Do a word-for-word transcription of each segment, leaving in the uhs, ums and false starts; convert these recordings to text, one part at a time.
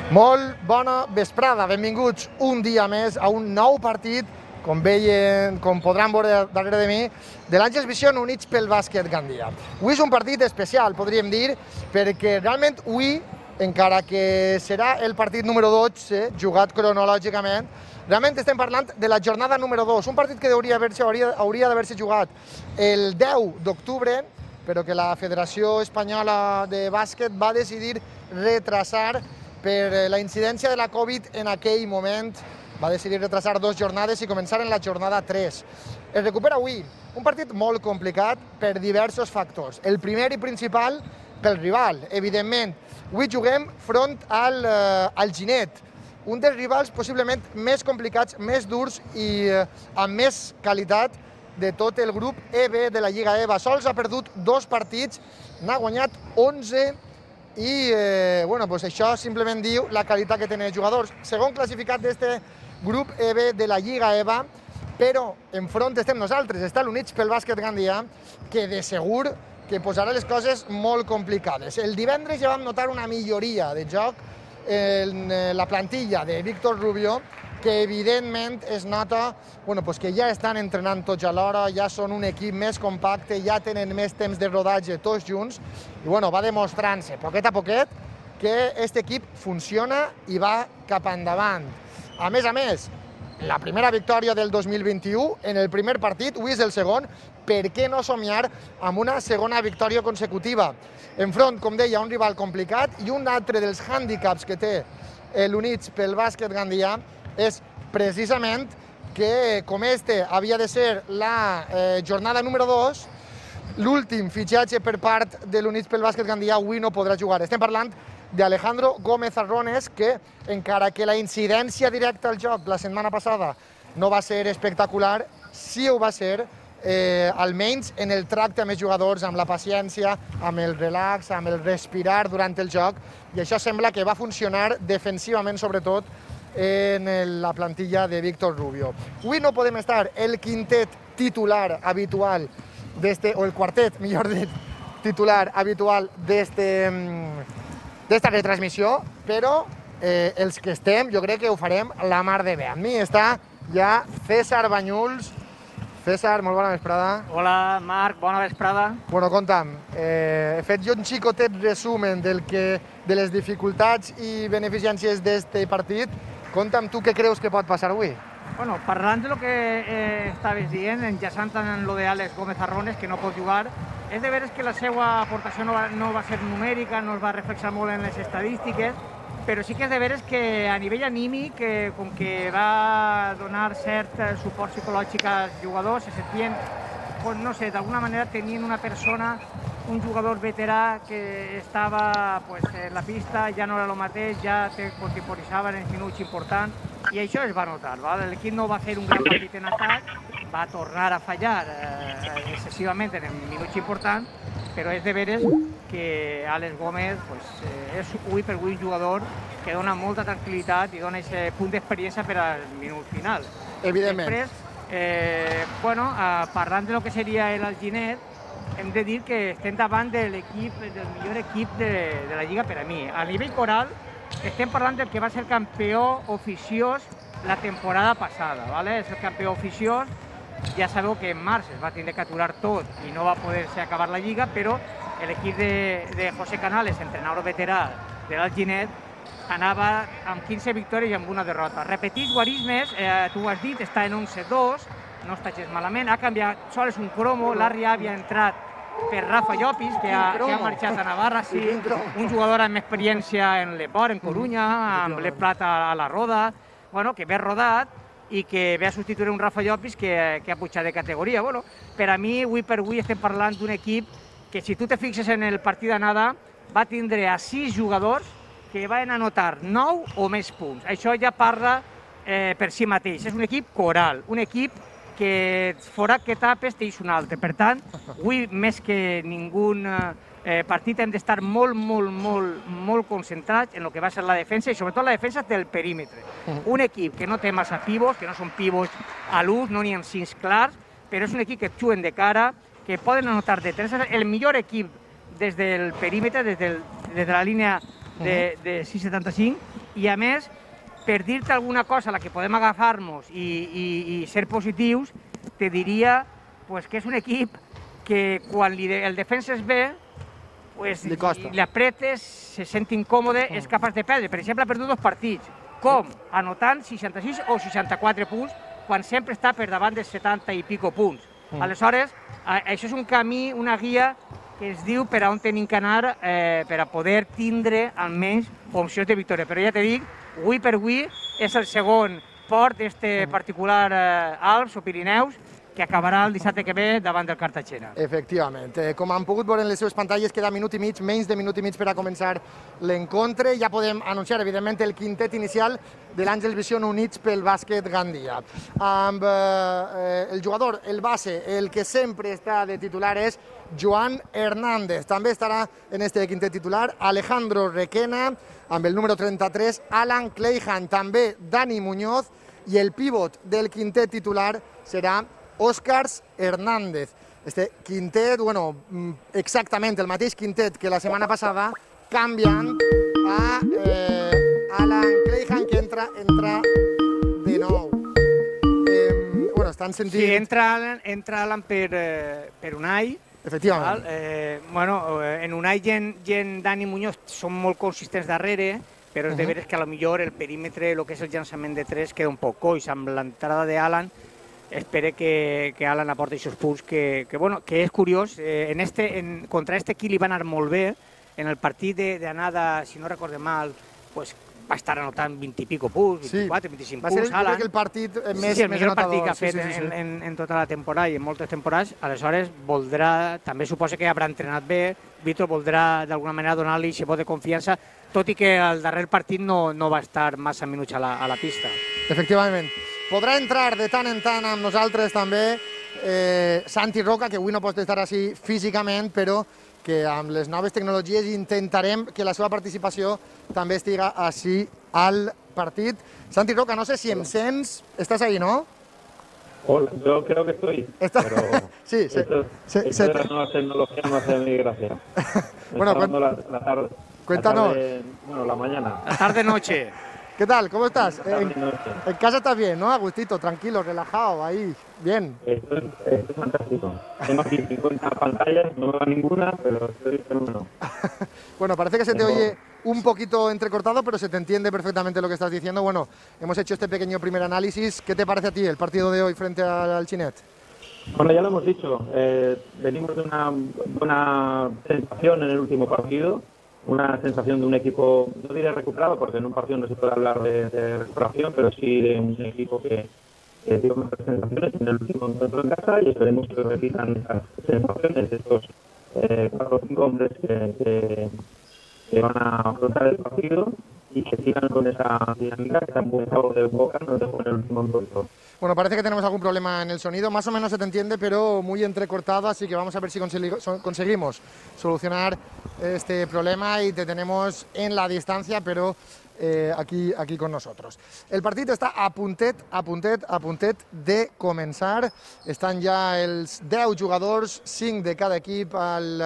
Molt bona vesprada, benvinguts un dia més a un nou partit, com veien, com podran veure darrere de mi, de l'Àngels Vision units pel bàsquet Gandia. Avui és un partit especial, podríem dir, perquè realment avui, encara que serà el partit número dotze, jugat cronològicament, realment estem parlant de la jornada número dos, un partit que hauria d'haver-se jugat el deu d'octubre, però que la Federació Espanyola de Bàsquet va decidir retrasar per la incidència de la Covid en aquell moment. Va decidir retrasar dues jornades i començar en la jornada tres. Es recupera avui, un partit molt complicat per diversos factors. El primer i principal, pel rival, evidentment. Avui juguem front al, eh, al Ginet, un dels rivals possiblement més complicats, més durs i eh, amb més qualitat de tot el grup E B de la Lliga E V A. Sols ha perdut dos partits, n'ha guanyat onze i eh, bueno, pues això simplement diu la qualitat que tenen els jugadors. Segon classificat d'este grup E B de la Lliga E V A, però enfront estem nosaltres, està l'Units pel Bàsquet Gandia, que de segur que posarà les coses molt complicades. El divendres ja vam notar una milloria de joc en la plantilla de Víctor Rubio, que evidentment es nota bueno, pues que ja estan entrenant tots alhora, ja són un equip més compacte, ja tenen més temps de rodatge tots junts, i bueno, va demostrant-se poquet a poquet que aquest equip funciona i va cap endavant. A més a més, la primera victòria del dos mil vint-i-u en el primer partit, avui és el segon, per què no somiar amb una segona victòria consecutiva? Enfront, com deia, un rival complicat, i un altre dels hàndicaps que té l'Units pel Bàsquet Gandia és precisament que, com este havia de ser la eh, jornada número dos, l'últim fitxatge per part de l'Units pel Bàsquet Gandia avui no podrà jugar. Estem parlant d'Alejandro Gómez Arrones, que, encara que la incidència directa al joc la setmana passada no va ser espectacular, sí ho va ser, eh, almenys en el tracte amb els jugadors, amb la paciència, amb el relax, amb el respirar durant el joc, i això sembla que va funcionar defensivament, sobretot, en la plantilla de Víctor Rubio. Avui no podem estar el quintet titular habitual d'este, o el quartet, millor dit, titular habitual d'este d'esta retransmissió, però eh, els que estem, jo crec que ho farem la mar de bé. Amb mi està ja César Banyuls. César, molt bona vesprada. Hola, Marc, bona vesprada. Bueno, conta'm, eh, he fet jo un xicotet resumen del que, de les dificultats i beneficències d'este partit. Conta'm tu què creus que pot passar avui. Bueno, parlant de lo que eh, estaves dient, enllaçant en lo de Àlex Gómez Arrones, que no pot jugar, és de veres que la seva aportació no va, no va ser numèrica, no es va reflexar molt en les estadístiques, però sí que és de veres que a nivell anímic, eh, com que va donar cert suport psicològic als jugadors, se sentien, pues, no sé, d'alguna manera tenien una persona, un jugador veterà que estava pues, en la pista, ja no era el mateix, ja te contemporitzaven en minuts importants, i això es va notar. L'equip no va fer un gran partit en atac, va tornar a fallar eh, excessivament en minuts importants, però és de veres que Àlex Gómez pues, eh, és avui per avui un jugador que dona molta tranquil·litat i dona aquest punt d'experiència per al minut final. Evidentment. Després, eh, bueno, eh, parlant de lo que seria el Ginet, hem de dir que estem davant de l'equip, del millor equip de, de la Lliga per a mi. A nivell coral, estem parlant del que va ser campió oficiós la temporada passada, ¿vale? És el campió oficiós. Ja sabeu que en març es va tindre que aturar tot i no va poder-se acabar la Lliga, però l'equip de, de José Canales, entrenador veterà de l'Alginet, anava amb quinze victòries i amb una derrota. Repetits guarismes, eh, tu ho has dit, està en onze dos, no està gens malament, ha canviat sols un cromo, l'Arri havia entrat per Rafa Llopis, que ha, que ha marxat a Navarra, sí, un jugador amb experiència en l'Eport, en Corunya, amb l'E Plata a la Roda, bueno, que ve rodat i que ve a substituir un Rafa Llopis que, que ha pujat de categoria. Bueno, per a mi, avui per avui, estem parlant d'un equip que, si tu te fixes en el partit d'anada, va tindre a sis jugadors que van anotar nou o més punts. Això ja parla eh, per si mateix. És un equip coral, un equip que fora que tapes tens un altre. Per tant, avui, més que ningú eh, partit, hem d'estar molt, molt, molt, molt concentrats en el que va ser la defensa i sobretot la defensa del perímetre. Un equip que no té massa pivos, que no són pivos a l'ús, no n'hi ha cinc clars, però és un equip que juguen de cara, que poden anotar de tres. El millor equip des del perímetre, des, del, des de la línia de, de sis setanta-cinc, i a més, per dir-te alguna cosa a la que podem agafar-nos i, i, i ser positius, te diria pues, que és un equip que quan li de, el defensa es ve, pues, li costa. li apretes, se sent incòmode, mm. és capaç de perdre. Per exemple, ha perdut dos partits. Com? Anotant seixanta-sis o seixanta-quatre punts, quan sempre està per davant de setanta i pico punts. Mm. Aleshores, això és un camí, una guia que es diu per a on tenim que anar eh, per a poder tindre almenys opcions de victòria. Però ja te dic, avui per avui és el segon port d'este particular eh, Alps o Pirineus, que acabarà el dissabte que ve davant del Cartagena. Efectivament. Eh, com han pogut veure en les seves pantalles, queda minut i mig, menys de minut i mig per a començar l'encontre. Ja podem anunciar, evidentment, el quintet inicial de l'Àngels Vision units pel bàsquet Gandia. Amb eh, el jugador, el base, el que sempre està de titular és Joan Hernández. També estarà en este quintet titular Alejandro Requena, amb el número trenta-tres, Alan Cleihan, també Dani Muñoz, i el pívot del quintet titular serà Óscars Hernández. Este quintet, bueno, exactament el mateix quintet que la setmana passada, canviant a eh, Alan Cleihan, que entra, entra de nou. Eh, bueno, estan sentint... Sí, entra Alan, entra Alan per, eh, per Unai. Efectivament. Eh, bueno, en Unai i en, i en Dani Muñoz són molt consistents darrere, però és de veres que a lo millor el perímetre, el que és el llançament de tres, queda un poc coix. Amb l'entrada d'Alan, espero que, que Alan aporti aquests punts que, que, bueno, que és curiós. Eh, en este, en, contra este equip li va anar molt bé. En el partit d'anada, si no recorde mal, pues, va estar anotant vint i pico punts, vint-i-quatre, vint-i-cinc punts. Va ser el, el partit més, sí, el més millor anotador. partit que ha fet sí, sí, sí. En, en, en tota la temporada i en moltes temporades. Aleshores, voldrà, també suposa que haurà entrenat bé, Víctor voldrà d'alguna manera donar-li aquest vot de confiança, tot i que al darrer partit no, no va estar massa minuts a la, a la pista. Efectivament. Podrà entrar de tant en tant amb nosaltres també eh, Santi Roca, que avui no pot estar així físicament, però que amb les noves tecnologies intentarem que la seva participació també estiga així al partit. Santi Roca, no sé si em sents, estàs ahí, ¿no? Hola, yo creo que estoy, Está... pero sí, se, esto, se, esto se... de la nueva tecnología no hace mi gracia. Bueno, cuen... la, la tarde, cuéntanos. La tarde, bueno, la mañana. La tarde-noche. ¿Qué tal? ¿Cómo estás? En, Noche. en casa estás bien, ¿no? Agustito, tranquilo, relajado, ahí, bien. Esto es, esto es fantástico. Tengo aquí cincuenta pantallas, no me va ninguna, pero estoy fenómeno. Bueno, parece que se te oye un poquito entrecortado, pero se te entiende perfectamente lo que estás diciendo. Bueno, hemos hecho este pequeño primer análisis. ¿Qué te parece a ti el partido de hoy frente al, al Chinet? Bueno, ya lo hemos dicho. Eh, venimos de una buena sensación en el último partido. Una sensación de un equipo, no diré recuperado, porque en un partido no se puede hablar de, de recuperación, pero sí de un equipo que, que dio mejores sensaciones en el último encuentro en casa, y esperemos que repitan esas sensaciones de estos eh, cuatro o cinco hombres que, que, que van a afrontar el partido y que sigan con esa dinámica que tan buen sabor de boca nos dejó en el último encuentro. Bueno, parece que tenemos algún problema en el sonido, más o menos se te entiende, pero muy entrecortado, así que vamos a ver si conseguimos solucionar este problema y te tenemos en la distancia, pero eh, aquí, aquí con nosotros. El partido está a puntet, a puntet, a puntet de començar. Estan ja els deu jugadors, cinc de cada equip al,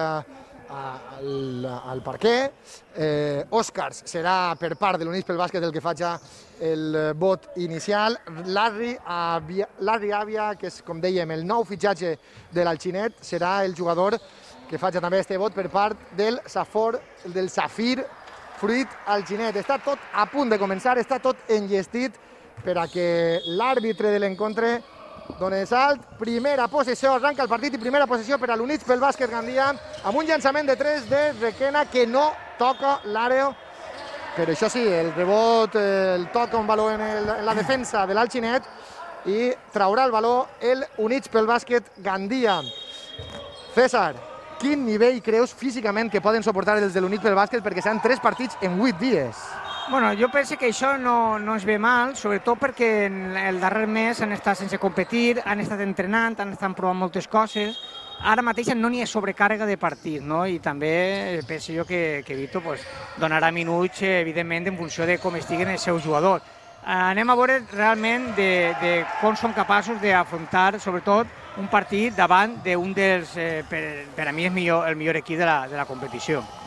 al, al parquet. Eh, Óscars serà per part de l'Units pel Bàsquet el que faci el vot inicial. Larry Avia, Larry Avia, que és, com dèiem, el nou fitxatge de l'Alginet, serà el jugador que faci també este vot per part del Safor, del Safir Fruit Alginet. Està tot a punt de començar, està tot enllestit per a que l'àrbitre de l'encontre doni salt. Primera possessió, arranca el partit i primera possessió per a l'Units pel Bàsquet Gandia, amb un llançament de tres de Requena que no toca l'àrea. Però això sí, el rebot, el toca un valor en, el, en la defensa de l'Alginet i traurà el valor el Units pel Bàsquet Gandia. César, quin nivell creus físicament que poden suportar els de l'Units pel Bàsquet, perquè seran tres partits en vuit dies? Bueno, jo penso que això no, no es ve mal, sobretot perquè en el darrer mes han estat sense competir, han estat entrenant, han estat provant moltes coses. Ara mateix no n'hi ha sobrecàrrega de partit, no? I també penso jo que, que Víctor pues, donarà minuts, evidentment, en funció de com estiguen els seus jugadors. Anem a veure realment de, de com som capaços d'afrontar, sobretot, un partit davant d'un dels, eh, per, per a mi, és millor, el millor equip de la, de la competició.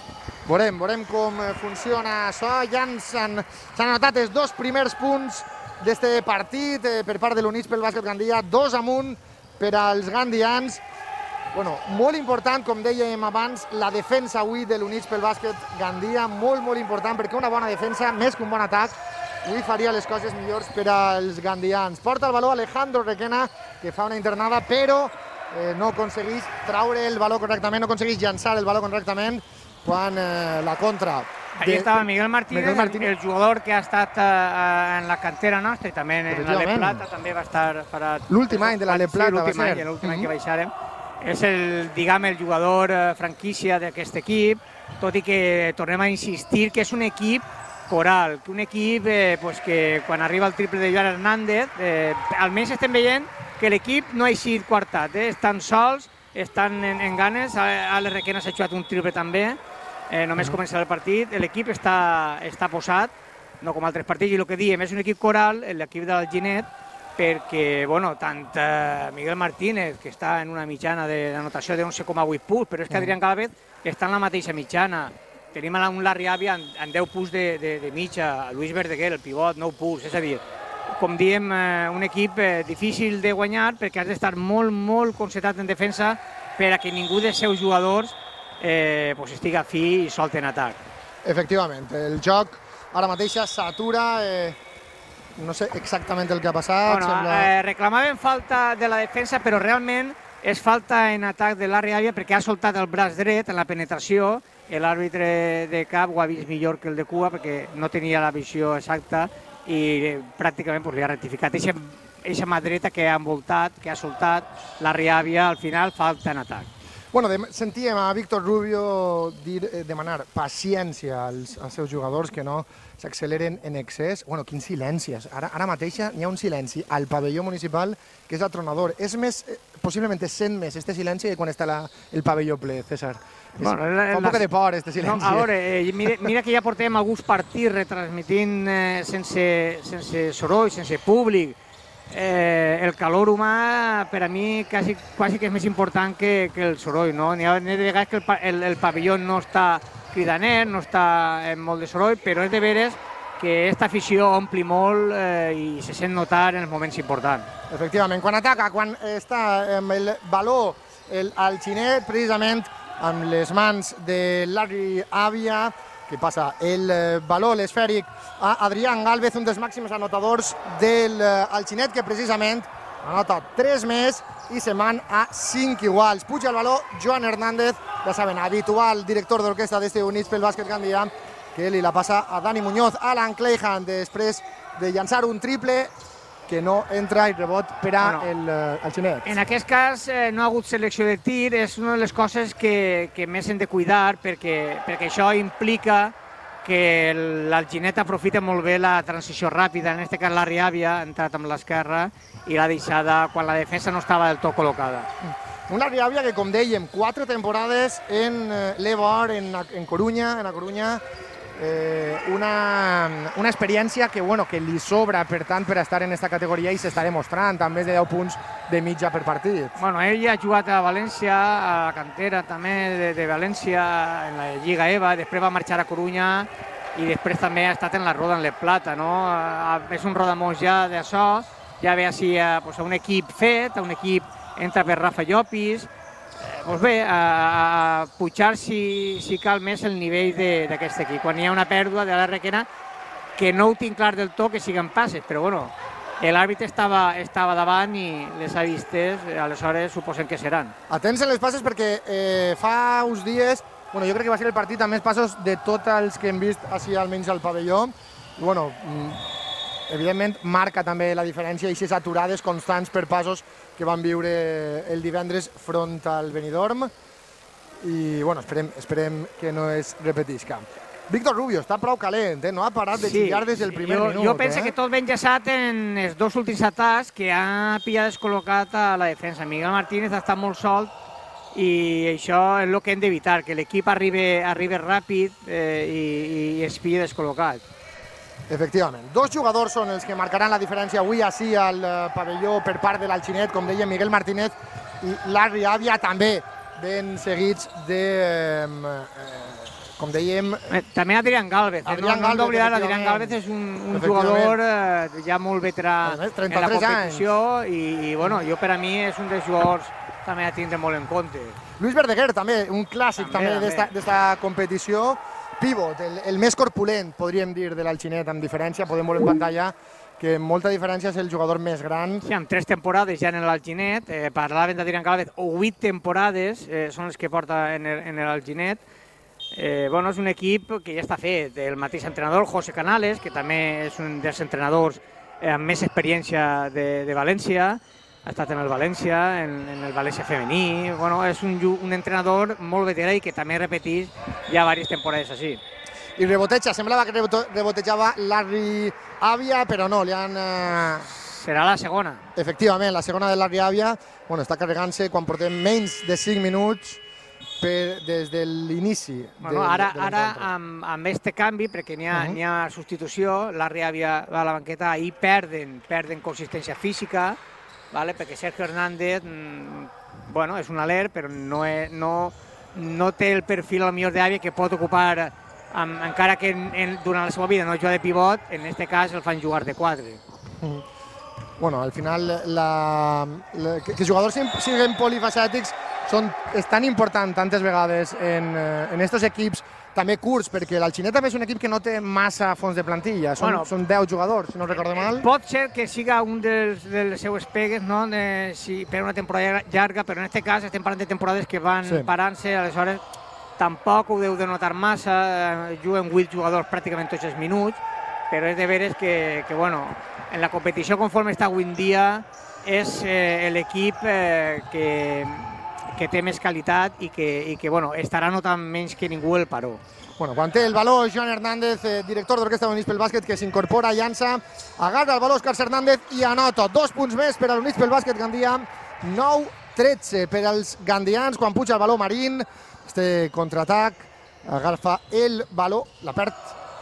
Veurem, veurem com funciona això. Ja s'han anotat els dos primers punts d'aquest partit per part de l'Units pel Bàsquet Gandia, dos amunt per als gandians. Bueno, molt important, com dèiem abans, la defensa avui de l'Units pel Bàsquet Gandia, molt, molt important, perquè una bona defensa, més que un bon atac, avui faria les coses millors per als gandians. Porta el valor Alejandro Requena, que fa una internada, però eh, no aconsegueix traure el valor correctament, no aconsegueix llançar el valor correctament quan eh, la contra... Ahí de, estava Miguel Martínez, Miguel Martínez, el jugador que ha estat uh, en la cantera nostra i també en la Le Plata, també va estar... L'últim any de la Le Plata, sí, va ser. L'últim any que baixàrem. És el, diguem, el jugador uh, franquícia d'aquest equip, tot i que tornem a insistir que és un equip coral, que un equip eh, pues que quan arriba el triple de Joan Hernández, eh, almenys estem veient que l'equip no ha eixit quartat, eh? Estan sols, estan en, en ganes, Alex Requena s'ha jugat un triple també, eh, només començar el partit, l'equip està, està posat, no com altres partits, i el que diem, és un equip coral, l'equip de l'Alginet, perquè, bueno, tant eh, Miguel Martínez, que està en una mitjana d'anotació de onze coma vuit punts, però és que Adrián Gálvez està en la mateixa mitjana. Tenim un Larry Avia en deu punts de, de, de mitja, Luis Verdeguer, el pivot, nou punts, és a dir, com diem, eh, un equip eh, difícil de guanyar perquè has d'estar molt, molt concentrat en defensa per a que ningú dels seus jugadors eh, pues estiga fi i solt en atac. Efectivament, el joc ara mateix s'atura, eh, no sé exactament el que ha passat. Bueno, sembla... eh, reclamaven falta de la defensa, però realment és falta en atac de Larry Avia perquè ha soltat el braç dret en la penetració. L'àrbitre de cap ho ha vist millor que el de cua perquè no tenia la visió exacta i pràcticament pues, li ha rectificat. Eixa mà dreta que ha envoltat, que ha soltat, Larry Avia, al final falta en atac. Bueno, de, sentíem a Víctor Rubio dir, eh, demanar paciència als, als seus jugadors, que no s'acceleren en excés. Bueno, quins silencis. Ara, ara mateix hi ha un silenci al pavelló municipal que és atronador. És més, eh, possiblement es sent més este silenci que quan està la, el pavelló ple, César. És, bueno, la, fa un poc de por, este silenci. No, a veure, eh, mira, mira que ja portem alguns partits retransmitint eh, sense, sense soroll, sense públic. Eh, el calor humà per a mi quasi, quasi que és més important que, que el soroll, no? N'hi ha de vegades que el, el, el pavelló no està cridaner, no està en molt de soroll, però és de veres que aquesta afició ompli molt eh, i se sent notar en els moments importants. Efectivament, quan ataca, quan està amb el valor el, al xinet, precisament amb les mans de Larry Avia, que passa el valor, l'esfèric, a Adrián Gálvez, un dels màxims anotadors del Alginet, que precisament anota tres més i se'n van a cinc iguals. Puja el valor Joan Hernández, ja saben, habitual director d'orquestra d'este Units pel Bàsquet Gandia, que li la passa a Dani Muñoz. Alan Clayhan, després de llançar un triple, que no entra i rebot per a bueno, el, el xinet. En aquest cas eh, no ha hagut selecció de tir, és una de les coses que, que més hem de cuidar perquè, perquè això implica que l'Alginet aprofita molt bé la transició ràpida, en aquest cas Larry Avia ha entrat amb l'esquerra i l'ha deixada quan la defensa no estava del tot col·locada. Un Larry Avia que, com dèiem, quatre temporades en l'Ebor, en, en Corunya, en a Corunya, Eh, una, una experiència que, bueno, que li sobra, per tant, per estar en aquesta categoria i s'està demostrant, amb més de deu punts de mitja per partit. Bueno, ell ha jugat a València, a la cantera també de, de València, en la Lliga EVA, després va marxar a Corunya i després també ha estat en la Roda en Le Plata, no? És un rodamons ja d'això, ja ve així a, pues, a un equip fet, a un equip entra per Rafa Llopis. Doncs bé, a, a pujar si, si cal més el nivell d'aquest equip. Quan hi ha una pèrdua de la Requena, que no ho tinc clar del tot que siguen passes, però bueno, l'àrbitre estava, estava davant i les ha vistes, aleshores suposem que seran. Atents en les passes perquè eh, fa uns dies, bueno, jo crec que va ser el partit amb més passos de tots els que hem vist així almenys al pavelló. I bueno, evidentment marca també la diferència i aquestes aturades constants per passos que van viure el divendres front al Benidorm i bueno, esperem, esperem que no es repetisca. Víctor Rubio està prou calent, eh? No ha parat de xillar des del primer jo, minut. Jo penso eh? que tot ben llaçat en els dos últims atacs que ha pillat descol·locat a la defensa. Miguel Martínez està molt solt i això és el que hem d'evitar, que l'equip arribi, arribi ràpid eh, i, i es pilli descol·locat. Efectivament. Dos jugadors són els que marcaran la diferència avui així al pavelló per part de l'Alginet, com deia Miguel Martínez i Larry Avia, també ben seguits de eh, com dèiem... Eh, també Adrián Gálvez. Adrián eh? No hem Gálvez, d'oblidar, Adrián efectivament. Gálvez és un, un Efectivament. jugador eh, ja molt veterà A més, en la trenta-tres competició i, i bueno, jo per a mi és un dels jugadors també a tindre molt en compte. Luis Verdeguer, també, un clàssic També, també també. d'esta competició. Pivot, el, el més corpulent, podríem dir, de l'Alginet, amb diferència, podem veure en pantalla que amb molta diferència és el jugador més gran. Sí, amb tres temporades ja en l'Alginet, eh, parlaven d'Adrián Gálvez, o huit temporades eh, són les que porta en l'Alginet. Eh, bueno, és un equip que ja està fet. El mateix entrenador, José Canales, que també és un dels entrenadors eh, amb més experiència de, de València, ha estat en el València, en, en el València femení. Bueno, és un, un entrenador molt veterà i que també repeteix ja diverses temporades així. I reboteja, semblava que rebotejava Larry Avia, però no, li han... Eh... Serà la segona. Efectivament, la segona de Larry Avia, bueno, està carregant-se quan portem menys de cinc minuts per, des de l'inici. Bueno, de, ara de ara amb, amb este canvi, perquè n'hi ha, Uh-huh. n'hi ha substitució, Larry Avia va a la banqueta, ahir perden, perden consistència física, vale? Perquè Sergio Hernández, mmm, bueno, és un alert, però no, és, no, no té el perfil al millor d'Avia que pot ocupar, amb, encara que en, en, durant la seva vida no juga de pivot, en aquest cas el fan jugar de quatre. Uh-huh. Bueno, al final, la, la, que, que els jugadors siguin polifacètics són, és tan important tantes vegades en, en estos equips també curts, perquè l'Alginet també és un equip que no té massa fons de plantilla, són, Bueno, són deu jugadors, si no recordo mal. Pot ser que siga un dels, dels seus pegues, no? De, si, per una temporada llarga, però en aquest cas estem parlant de temporades que van Sí. parant-se, aleshores tampoc ho deu de notar massa, eh, juguen vuit jugadors pràcticament tots els minuts, però és de veres que, que bueno, en la competició conforme està avui en dia és eh, l'equip eh, que, que té més qualitat i que, i que bueno, estarà notant menys que ningú el paró. Bueno, quan té el baló, Joan Hernández, eh, director d'Orquestra Units pel Bàsquet, que s'incorpora a llança, agarra el baló Òscar Hernández i anota. Dos punts més per a l'Units pel Bàsquet Gandia, nou tretze per als gandians, quan puja el baló Marín, este contraatac, agafa el baló, la perd.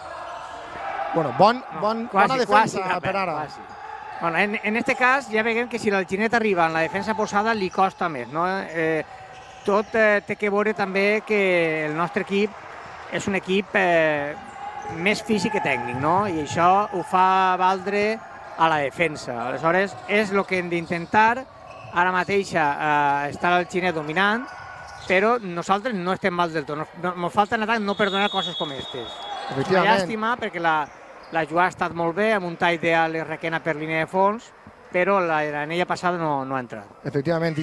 Bueno, bon, bon, No, quasi, bona defensa quasi, per ara. Quasi. Bueno, en, en este cas ja veiem que si l'Alginet arriba en la defensa posada li costa més, no? Eh, tot eh, té que veure també que el nostre equip és un equip eh, més físic que tècnic, no? I això ho fa valdre a la defensa. Aleshores, és el que hem d'intentar. Ara mateix eh, està l'Alginet dominant, però nosaltres no estem mal del tot. Ens no, no, falta en atac no perdonar coses com aquestes. És una llàstima perquè la, la jugada ha estat molt bé, amb un tall ideal i Requena per línia de fons, però l'anella passada no, no ha entrat. Efectivament,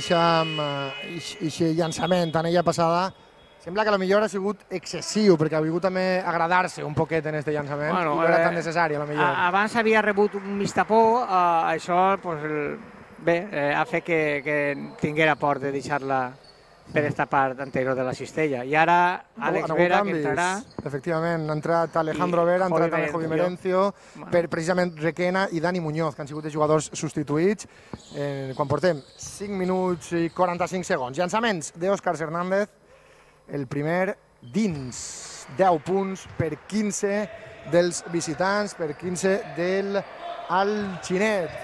aquest llançament, anella passada, sembla que potser ha sigut excessiu, perquè ha vingut també a agradar-se un poquet en aquest llançament, bueno, i no era tan necessari, a lo millor. Abans havia rebut un mistapó, eh, això pues, el, bé, eh, ha fet que, que tinguera por de deixar-la per esta part anterior de la cistella. I ara Àlex Vera, que entrarà... Efectivament, ha entrat Alejandro Vera, ha entrat també Jovi Merencio, per precisament Requena i Dani Muñoz, que han sigut els jugadors substituïts. Eh, quan portem cinc minuts i quaranta-cinc segons. Llançaments d'Òscar Hernández, el primer dins, deu punts per quinze dels visitants, per quinze del Alginet.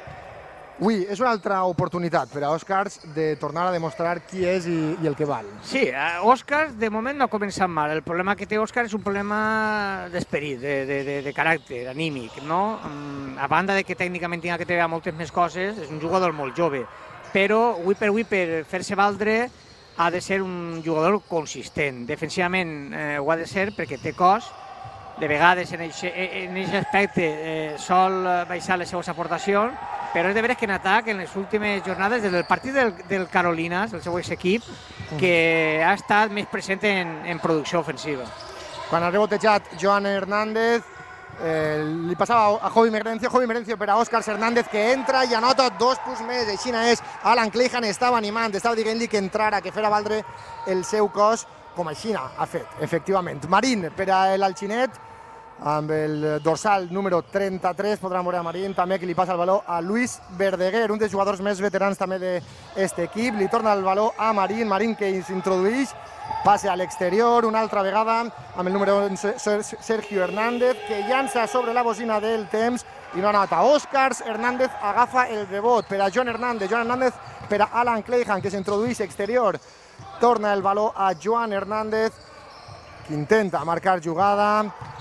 Ui, és una altra oportunitat per a Òscars de tornar a demostrar qui és i, i el que val. Sí, Òscar de moment no ha començat mal. El problema que té Òscar és un problema d'esperit, de, de, de, de caràcter, anímic, no? A banda de que tècnicament tinga que treballar moltes més coses, és un jugador molt jove, però avui per avui per fer-se valdre ha de ser un jugador consistent. Defensivament eh, ho ha de ser perquè té cos, de vegades en aquest aspecte eh, sol baixar les seves aportacions, però és de veres que en atac, en les últimes jornades, des del partit del, del Carolinas, el seu equip, que ha estat més present en, en producció ofensiva. Quan ha rebotejat Joan Hernández, eh, li passava a Jovi Merencio, Jovi Merencio per a Òscar Hernández, que entra i anota dos punts més. Així és, Alan Cleihan estava animant, estava dient-li que entrara, que fera valdre el seu cos, com així ha fet, efectivament. Marín per a l'Alginet, amb el dorsal número trenta-tres, podran veure a Marín també, que li passa el baló a Luis Verdeguer, un dels jugadors més veterans també d'aquest equip. Li torna el baló a Marín, Marín que s'introdueix, passa a l'exterior una altra vegada amb el número onze, Sergio Hernández, que llança sobre la bocina del temps i no anota. Òscar Hernández agafa el rebot per a Joan Hernández, Joan Hernández per a Alan Cleihan, que s'introdueix exterior. Torna el baló a Joan Hernández, que intenta marcar jugada.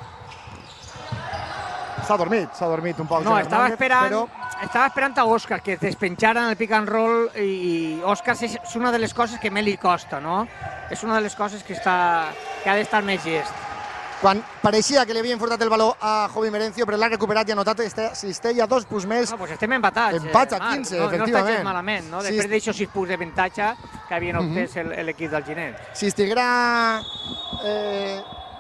S'ha dormit, s'ha dormit un poc. No, estava Hernández, esperant, però... estava esperant a Òscar que es despenjara en el pick and roll i Òscar és una de les coses que més li costa, no? És una de les coses que, està, que ha d'estar més gest. Quan pareixia que li havien furtat el valor a Jovi Merencio, però l'ha recuperat i ha notat que Cistella dos punts més. No, doncs estem empatats. Empats a eh, Marc. quinze, no, efectivament. No està gens malament, no? Després Sí. d'aixòs sis punts de avantatge que havien obtès uh -huh. l'equip del Ginet. Si estiguera... Eh...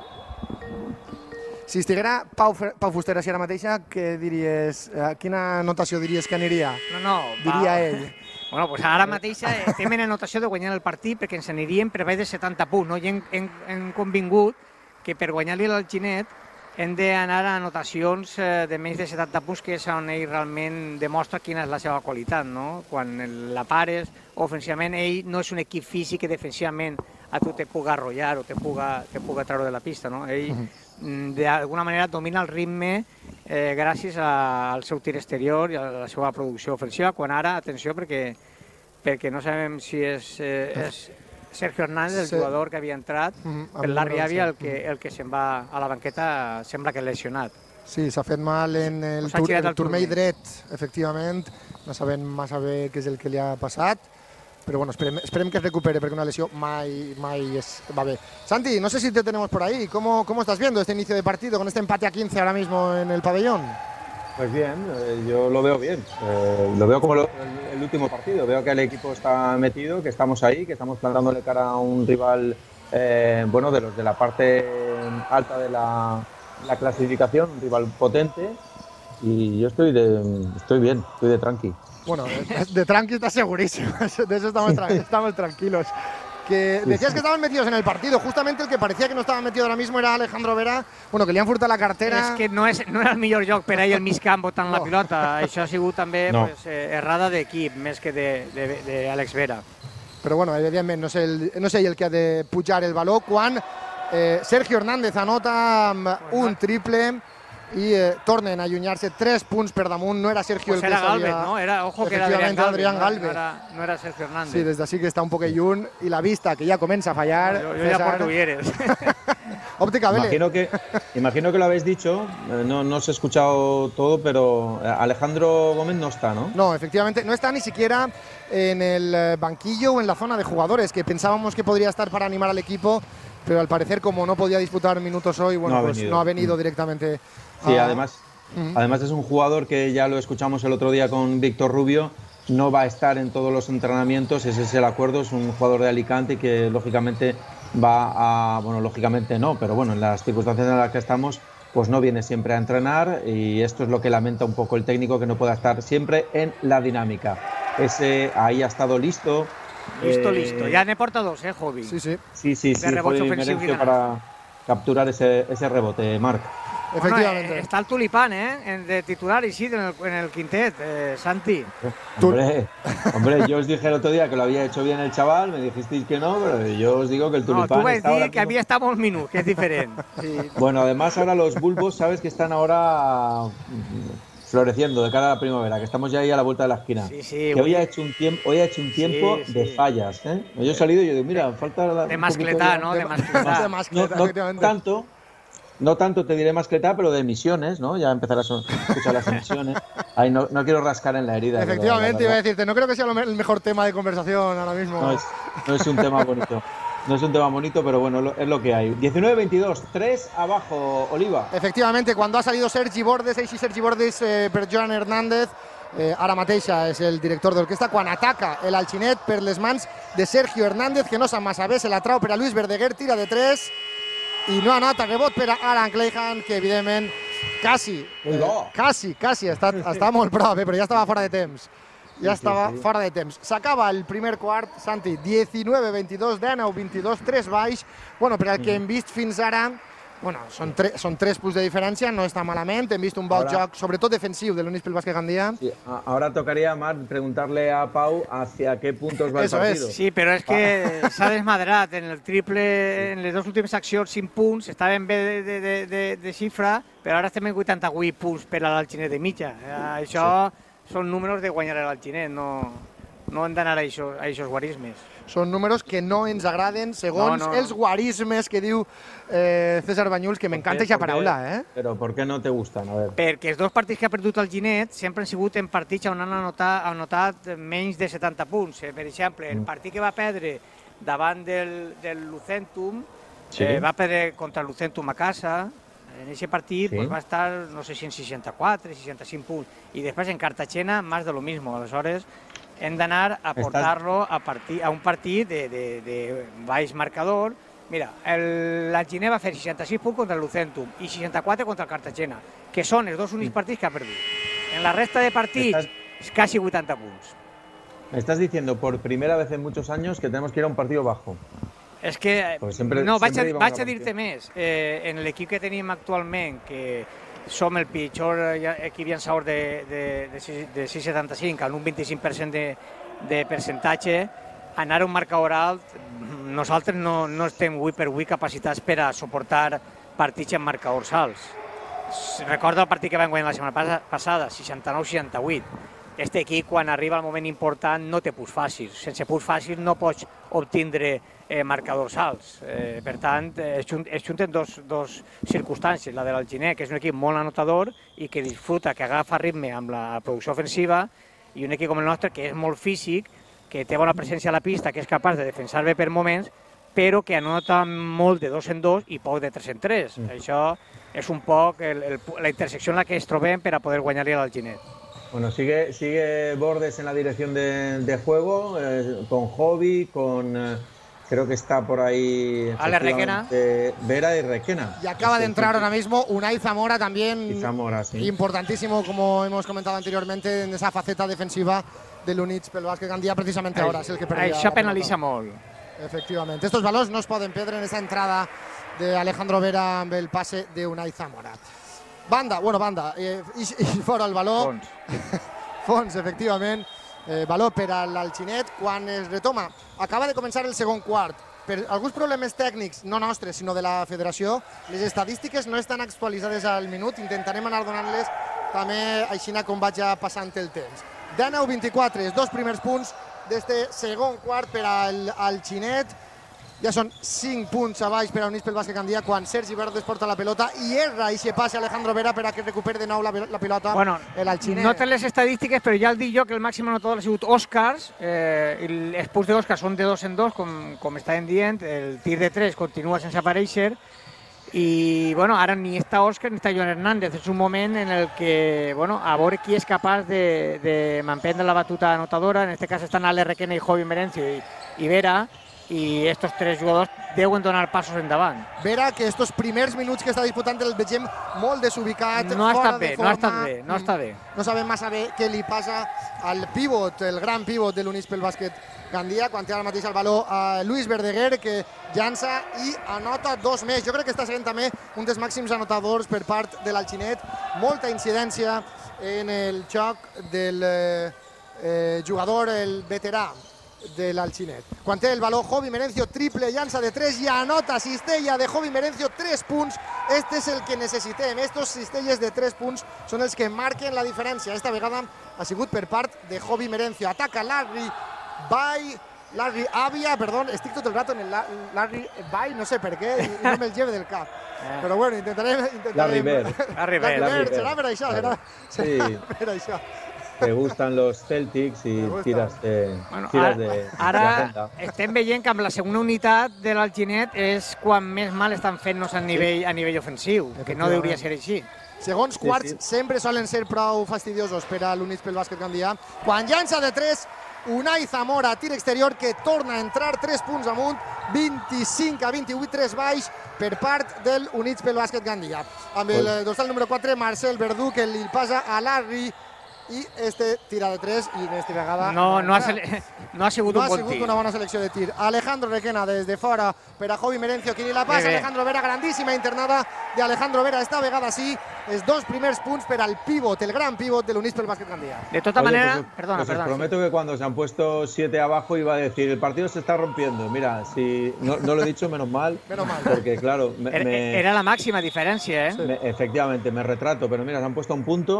Si estiguera Pau, Pau Fuster així ara mateixa, què diries? Eh, quina notació diries que aniria? No, no. Diria va. ell. Bueno, pues ara mateix estem en anotació de guanyar el partit perquè ens aniríem per baix de setanta punts, no? I hem, hem, hem convingut que per guanyar-li al Ginet hem d'anar a anotacions de menys de setanta punts, que és on ell realment demostra quina és la seva qualitat, no? Quan la pares ofensivament, ell no és un equip físic que defensivament a tu te puga arrollar o te puga, te puga treure de la pista, no? Ell uh-huh. d'alguna manera domina el ritme eh, gràcies a, al seu tir exterior i a la seva producció ofensiva, quan ara, atenció, perquè, perquè no sabem si és, eh, és Sergio Hernández, el sí. jugador que havia entrat, uh-huh. per Larry Avia, el que, el que se'n va a la banqueta, sembla que lesionat. Sí, s'ha fet mal en el, tur el turmell dret, efectivament. No sabem massa bé què és el que li ha passat, però bueno, esperem, esperem que es recupere perquè una lesión mai, mai es, va bé. Santi, no sé si te tenemos por ahí. ¿Cómo, ¿Cómo estás viendo este inicio de partido con este empate a quince ahora mismo en el pabellón? Pues bien, eh, yo lo veo bien. Eh, lo veo como lo, el, el último partido. Veo que el equipo está metido, que estamos ahí, que estamos plantándole cara a un rival, eh, bueno, de los de la parte alta de la, la clasificación, un rival potente. Y yo estoy, de, estoy bien, estoy de tranqui. Bueno, de, de tranqui está segurísimo, de eso estamos, tra estamos tranquilos. Que decías que estaban metidos en el partido, justamente el que parecía que no estaba metido ahora mismo era Alejandro Vera, bueno, que li han furtat la cartera... És que no, és, no era el millor lloc per a ell el mig camp botant no. la pilota, això ha sigut també no. pues, eh, errada d'equip, més que d'Àlex Vera. Però bueno, evidentment no és, el, no és ell el que ha de pujar el valor quan eh, Sergio Hernández anota un triple i eh, tornen a allunyar-se tres punts per damunt. No era Sergio pues el que era Galvez, sabia... no? Era, ojo, que era Adrián Galvez, Adrián Galvez. No, era, no era Sergio Hernández. Sí, des d'ací que està un poc lluny i la vista que ja comença a fallar. Yo, yo ya por Tulleres. Óptica Vélez. Imagino que, imagino que lo habéis dicho, no, no os he escuchado todo, pero Alejandro Gómez no está, ¿no? No, efectivamente, no está ni siquiera en el banquillo o en la zona de jugadores, que pensábamos que podría estar para animar al equipo, pero al parecer como no podía disputar minutos hoy, bueno, no pues venido. no ha venido mm. directamente. Sí, a... además, mm. además es un jugador que ya lo escuchamos el otro día con Víctor Rubio, no va a estar en todos los entrenamientos, ese es el acuerdo, es un jugador de Alicante que lógicamente va a, bueno, lógicamente no, pero bueno, en las circunstancias en las que estamos, pues no viene siempre a entrenar y esto es lo que lamenta un poco el técnico, que no pueda estar siempre en la dinámica. Ese ahí ha estado listo. Listo, eh, listo. Ya me porta dos, ¿eh, Jovi? Sí, sí. Sí, sí, sí. Fue Merencio para capturar ese, ese rebote, Marc. Efectivamente. Bueno, está el Tulipán, ¿eh? De titular y sí, en el, en el quintet, eh, Santi. Hombre, hombre, yo os dije el otro día que lo había hecho bien el chaval, me dijisteis que no, pero yo os digo que el Tulipán. No, tú vas está a decir ahora que había estamos minus, que es diferente. Sí. Bueno, además ahora los bulbos, sabes que están ahora floreciendo de cara a la primavera, que estamos ya ahí a la vuelta de la esquina. Sí, sí, que hoy ha hecho un tiempo, hoy ha hecho un tiempo sí, de sí. fallas, ¿eh? Yo he salido y yo digo, mira, falta la, de mascletá, ¿no? De, de mascletá. De mascletá, no, no tanto. No tanto te diré mascletá, pero de emisiones, ¿no? Ya empezarás a escuchar las emisiones. Ay, no, no quiero rascar en la herida. Efectivamente, iba a decirte, no creo que sea el mejor tema de conversación ahora mismo. No es, no es un tema bonito. No es un tema bonito, pero bueno, lo, es lo que hay. diecinueve veintidós, tres abajo, Oliva. Efectivamente, cuando ha salido Sergi Bordes, ahí sí Sergi Bordes eh, per Joan Hernández, eh, ara mateixa és el director d'orquestra, quan ataca el Alginet per les mans de Sergio Hernández, que no sap massa bé, se la trau per a Luis Verdeguer, tira de tres, i no anota, rebot per a Alan Clayhan, que evidentment quasi, eh, quasi, quasi, està, està molt prop, eh, però ja estava fora de temps. Ja estava sí, sí, sí. fora de temps. S'acaba el primer quart, Santi, diecinueve veintidós, dinou veintidós, tres baix. Bueno, per al que hem vist fins ara, bueno, són, tre són tres punts de diferència, no està malament. Hem vist un bon ahora, joc, sobretot defensiu, de l'Unis pel Bàsquet Gandia. Sí, ahora tocaría, Marc, preguntarle a Pau hacia qué puntos va Eso el partido. Es. Sí, però és que s'ha desmadrat en el triple, en les dues últimes accions, cinc punts, estava en bé de, de, de, de, de xifra, però ara estem en vuitanta-vuit punts per a l'Alginet de mitja. Això... Sí. Són números de guanyar l'Alginet, no, no hem d'anar a aquests guarismes. Són números que no ens agraden segons no, no. els guarismes que diu eh, César Banyuls, que m'encanta aquesta paraula. Eh? Però per què no te gustan? A ver. Perquè els dos partits que ha perdut el Ginet sempre han sigut en partits on han anotat, anotat menys de setanta punts. Per exemple, el partit que va perdre davant del, del Lucentum, sí. eh, va perdre contra el Lucentum a casa. En aquest partit sí. pues, va estar, no sé si en seixanta-quatre, seixanta-cinc punts. I després en Cartagena, més de lo mismo. Aleshores, hem d'anar a portar-lo a, partir, a un partit de, de, de baix marcador. Mira, el, el Ginet va fer seixanta-sis punts contra el Lucentum i seixanta-quatre contra el Cartagena, que són els dos únics partits que ha perdut. En la resta de partits, Estás... casi vuitanta punts. Me estás diciendo por primera vez en muchos años que tenemos que ir a un partido bajo. És que, pues sempre, no, vaig sempre a, vaig a dir-te més. Eh, en l'equip que tenim actualment, que som el pitjor equip llançador de, de, de, de sis coma setanta-cinc, amb un vint-i-cinc per cent de, de percentatge, anar a un marcador alt, nosaltres no, no estem avui per avui capacitats per a suportar partits en marcadors alts. Recordo el partit que vam guanyar la setmana passada, seixanta-nou seixanta-vuit. Este equip, quan arriba el moment important, no té punts fàcils. Sense punts fàcils no pots obtindre eh, marcadors alts. Eh, per tant, es junten dos, dos circumstàncies. La de l'Alginet, que és un equip molt anotador i que disfruta, que agafa ritme amb la producció ofensiva, i un equip com el nostre, que és molt físic, que té bona presència a la pista, que és capaç de defensar bé per moments, però que anota molt de dos en dos i poc de tres en tres. Mm. Això és un poc el, el, la intersecció en la que ens trobem per a poder guanyar-li a l'Alginet. Bueno, sigue, sigue Bordes en la dirección de, de juego, eh, con Hobby, con... Eh, creo que está por ahí... Ale Requena. Vera y Requena. Y acaba de entrar ahora mismo Unai Zamora también. Y Zamora, sí. Importantísimo, como hemos comentado anteriormente, en esa faceta defensiva del Units pel Bàsquet Gandia, precisamente ahora es el que perdía. Això penalitza molt. Efectivamente. Estos valors no es poden perdre en esa entrada de Alejandro Vera amb el passe de Unai Zamora. Banda, bueno, banda, eh, i, i fora el valor. Fons. Fons, efectivament. Eh, valor per a l'Alginet quan es retoma. Acaba de començar el segon quart. Per alguns problemes tècnics, no nostres, sinó de la federació, les estadístiques no estan actualitzades al minut. Intentarem anar donant-les també així com vaig passant el temps. dinou vint-i-quatre, els dos primers punts d'este segon quart per al Alginet. Ja són cinc punts a baix per a Units pel Bàsquet Gandia quan Sergi Verdes porta la pelota i erra i se passa Alejandro Vera per a que recuperi de nou la, la pilota bueno, l'Alginet. No té les estadístiques, però ja el dic jo que el màxim anotador ha sigut Oscars. Eh, els punts d'Oscars són de dos en dos, com, com estàvem dient. El tir de tres continua sense aparèixer. I bueno, ara ni està Òscar ni està Joan Hernández. És un moment en el que, bueno, a veure qui és capaç de, de manprendre la batuta anotadora. En aquest cas estan Ale Requena i Jovi Merencio i, i Vera. I estos tres jugadors deuen donar passos endavant. Vera, que estos primers minuts que està disputant el vegem molt desubicat, no fora bé, de forma. No ha estat bé, no està bé. No sabem massa bé què li passa al pivot, el gran pivot de l'Units pel Bàsquet Gandia, quan té ara mateix el valor a Luis Verdeguer, que llança i anota dos més. Jo crec que està sent també un dels màxims anotadors per part de l'Alginet. Molta incidència en el joc del eh, jugador, el veterà de l'Alginet. Quan té el valor, Jovi Merencio, triple llança de tres i anota cistella de Jovi Merencio, tres punts. Este és el que necessitem. Estos cistelles de tres punts són els que marquen la diferència. Esta vegada ha sigut per part de Jovi Merencio. Ataca Larry Bay, Larry Avia, perdó, estic tot el rato en el Larry Bay, no sé per què, i no me'l lleve del cap. Però bueno, intentarem... Larry Bird. Larry Bird. Serà per això, serà per això. Te gustan los Celtics i tires de, bueno, tires ara, de, ara de agenda. Estem veient que amb la segona unitat de l'Alginet és quan més mal estan fent-nos a nivell, a nivell ofensiu, que no hauria ser així. Segons quarts sí, sí. sempre solen ser prou fastidiosos per a l'Units pel Bàsquet Gandia. Quan llança de tres, Unai Zamora, tir exterior que torna a entrar, tres punts amunt, vint-i-cinc a vint-i-vuit, tres baix per part del Units pel Bàsquet Gandia. Amb el dorsal número quatre, Marcel Verdú, que li passa a Larry i este tira de tres i en esta vegada no, no, ha, no ha sigut no un bon tir. No ha sigut una bona selecció de tir. Alejandro Requena des de fora per a Jovi Merencio, qui li la passa. Alejandro Vera, grandíssima internada de Alejandro Vera. Esta vegada sí, els dos primers punts per al pivot, el gran pivot de l'Units pel Bàsquet Gandia. De tota Oye, manera, pues, perdona, pues perdona. Os prometo que cuando se han puesto siete abajo iba a decir, el partido se está rompiendo. Mira, si no, no lo he dicho, menos mal. Menos mal. Porque claro, me, era, me, era la máxima diferència, eh? me, efectivamente, me retrato, pero mira, se han puesto un punto.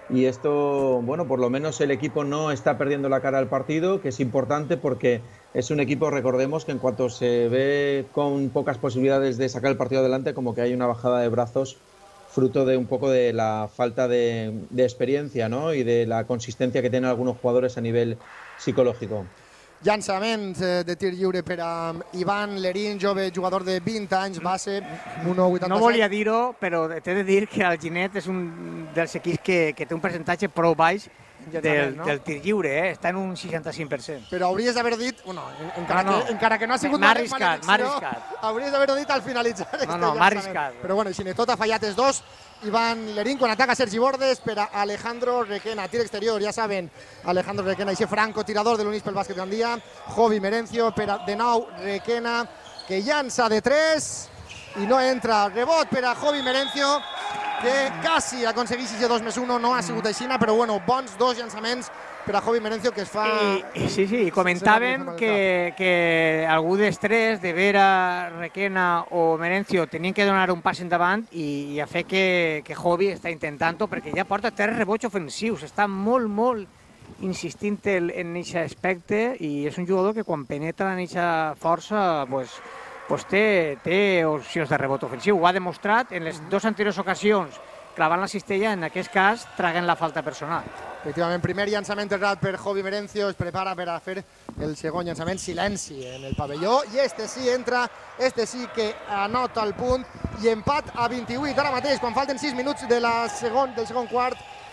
y esto, bueno, por lo menos el equipo no está perdiendo la cara al partido, que es importante porque es un equipo, recordemos, que en cuanto se ve con pocas posibilidades de sacar el partido adelante, como que hay una bajada de brazos fruto de un poco de la falta de, de experiencia, ¿no? Y de la consistencia que tienen algunos jugadores a nivel psicológico. Llançament de tir lliure per a Ivan Lerín, jove jugador de vint anys, base, un nou vuitanta-set. No volia dir-ho, però t'he de dir que el Ginet és un dels equips que, que té un percentatge prou baix del, no? del tir lliure, eh? Està en un seixanta-cinc per cent. Però hauries d'haver dit, bueno, encara, no, no. Que, encara que no ha sigut m'ha arriscat, m'ha arriscat. Hauries d'haver dit al finalitzar no, este no, m'ha arriscat. Però bueno, Xinetot ha fallat els dos. Ivan Lerín, quan ataca Sergi Bordes per a Alejandro Requena, tir exterior, ja saben, Alejandro Requena, aquest francotirador de l'Units pel bàsquet Gandia. Jovi Merencio per a, de nou, Requena, que llança de tres i no entra. Rebot per a Jovi Merencio, que quasi aconsegueix aquest dos més un, no ha sigut així, però bueno, bons dos llançaments per a Jovi Merencio, que es fa... I, sí, sí, i comentaven que, que algú dels tres, de Vera, Requena o Merencio, tenien que donar un pas endavant i, i a fer que, que Jovi està intentant-ho, perquè ja porta tres rebots ofensius, està molt, molt insistint en aquest aspecte i és un jugador que quan penetra en aquesta força pues, pues té, té opcions de rebot ofensiu. Ho ha demostrat en les dues anteriors ocasions, clavant la cistella, en aquest cas traguen la falta personal. Efectivament, primer llançament errat per Jovi Merencio, es prepara per a fer el segon llançament, silenci en el pavelló, i este sí entra, este sí que anota el punt, i empat a vint-i-vuit. Ara mateix, quan falten sis minuts de la segon, del segon quart,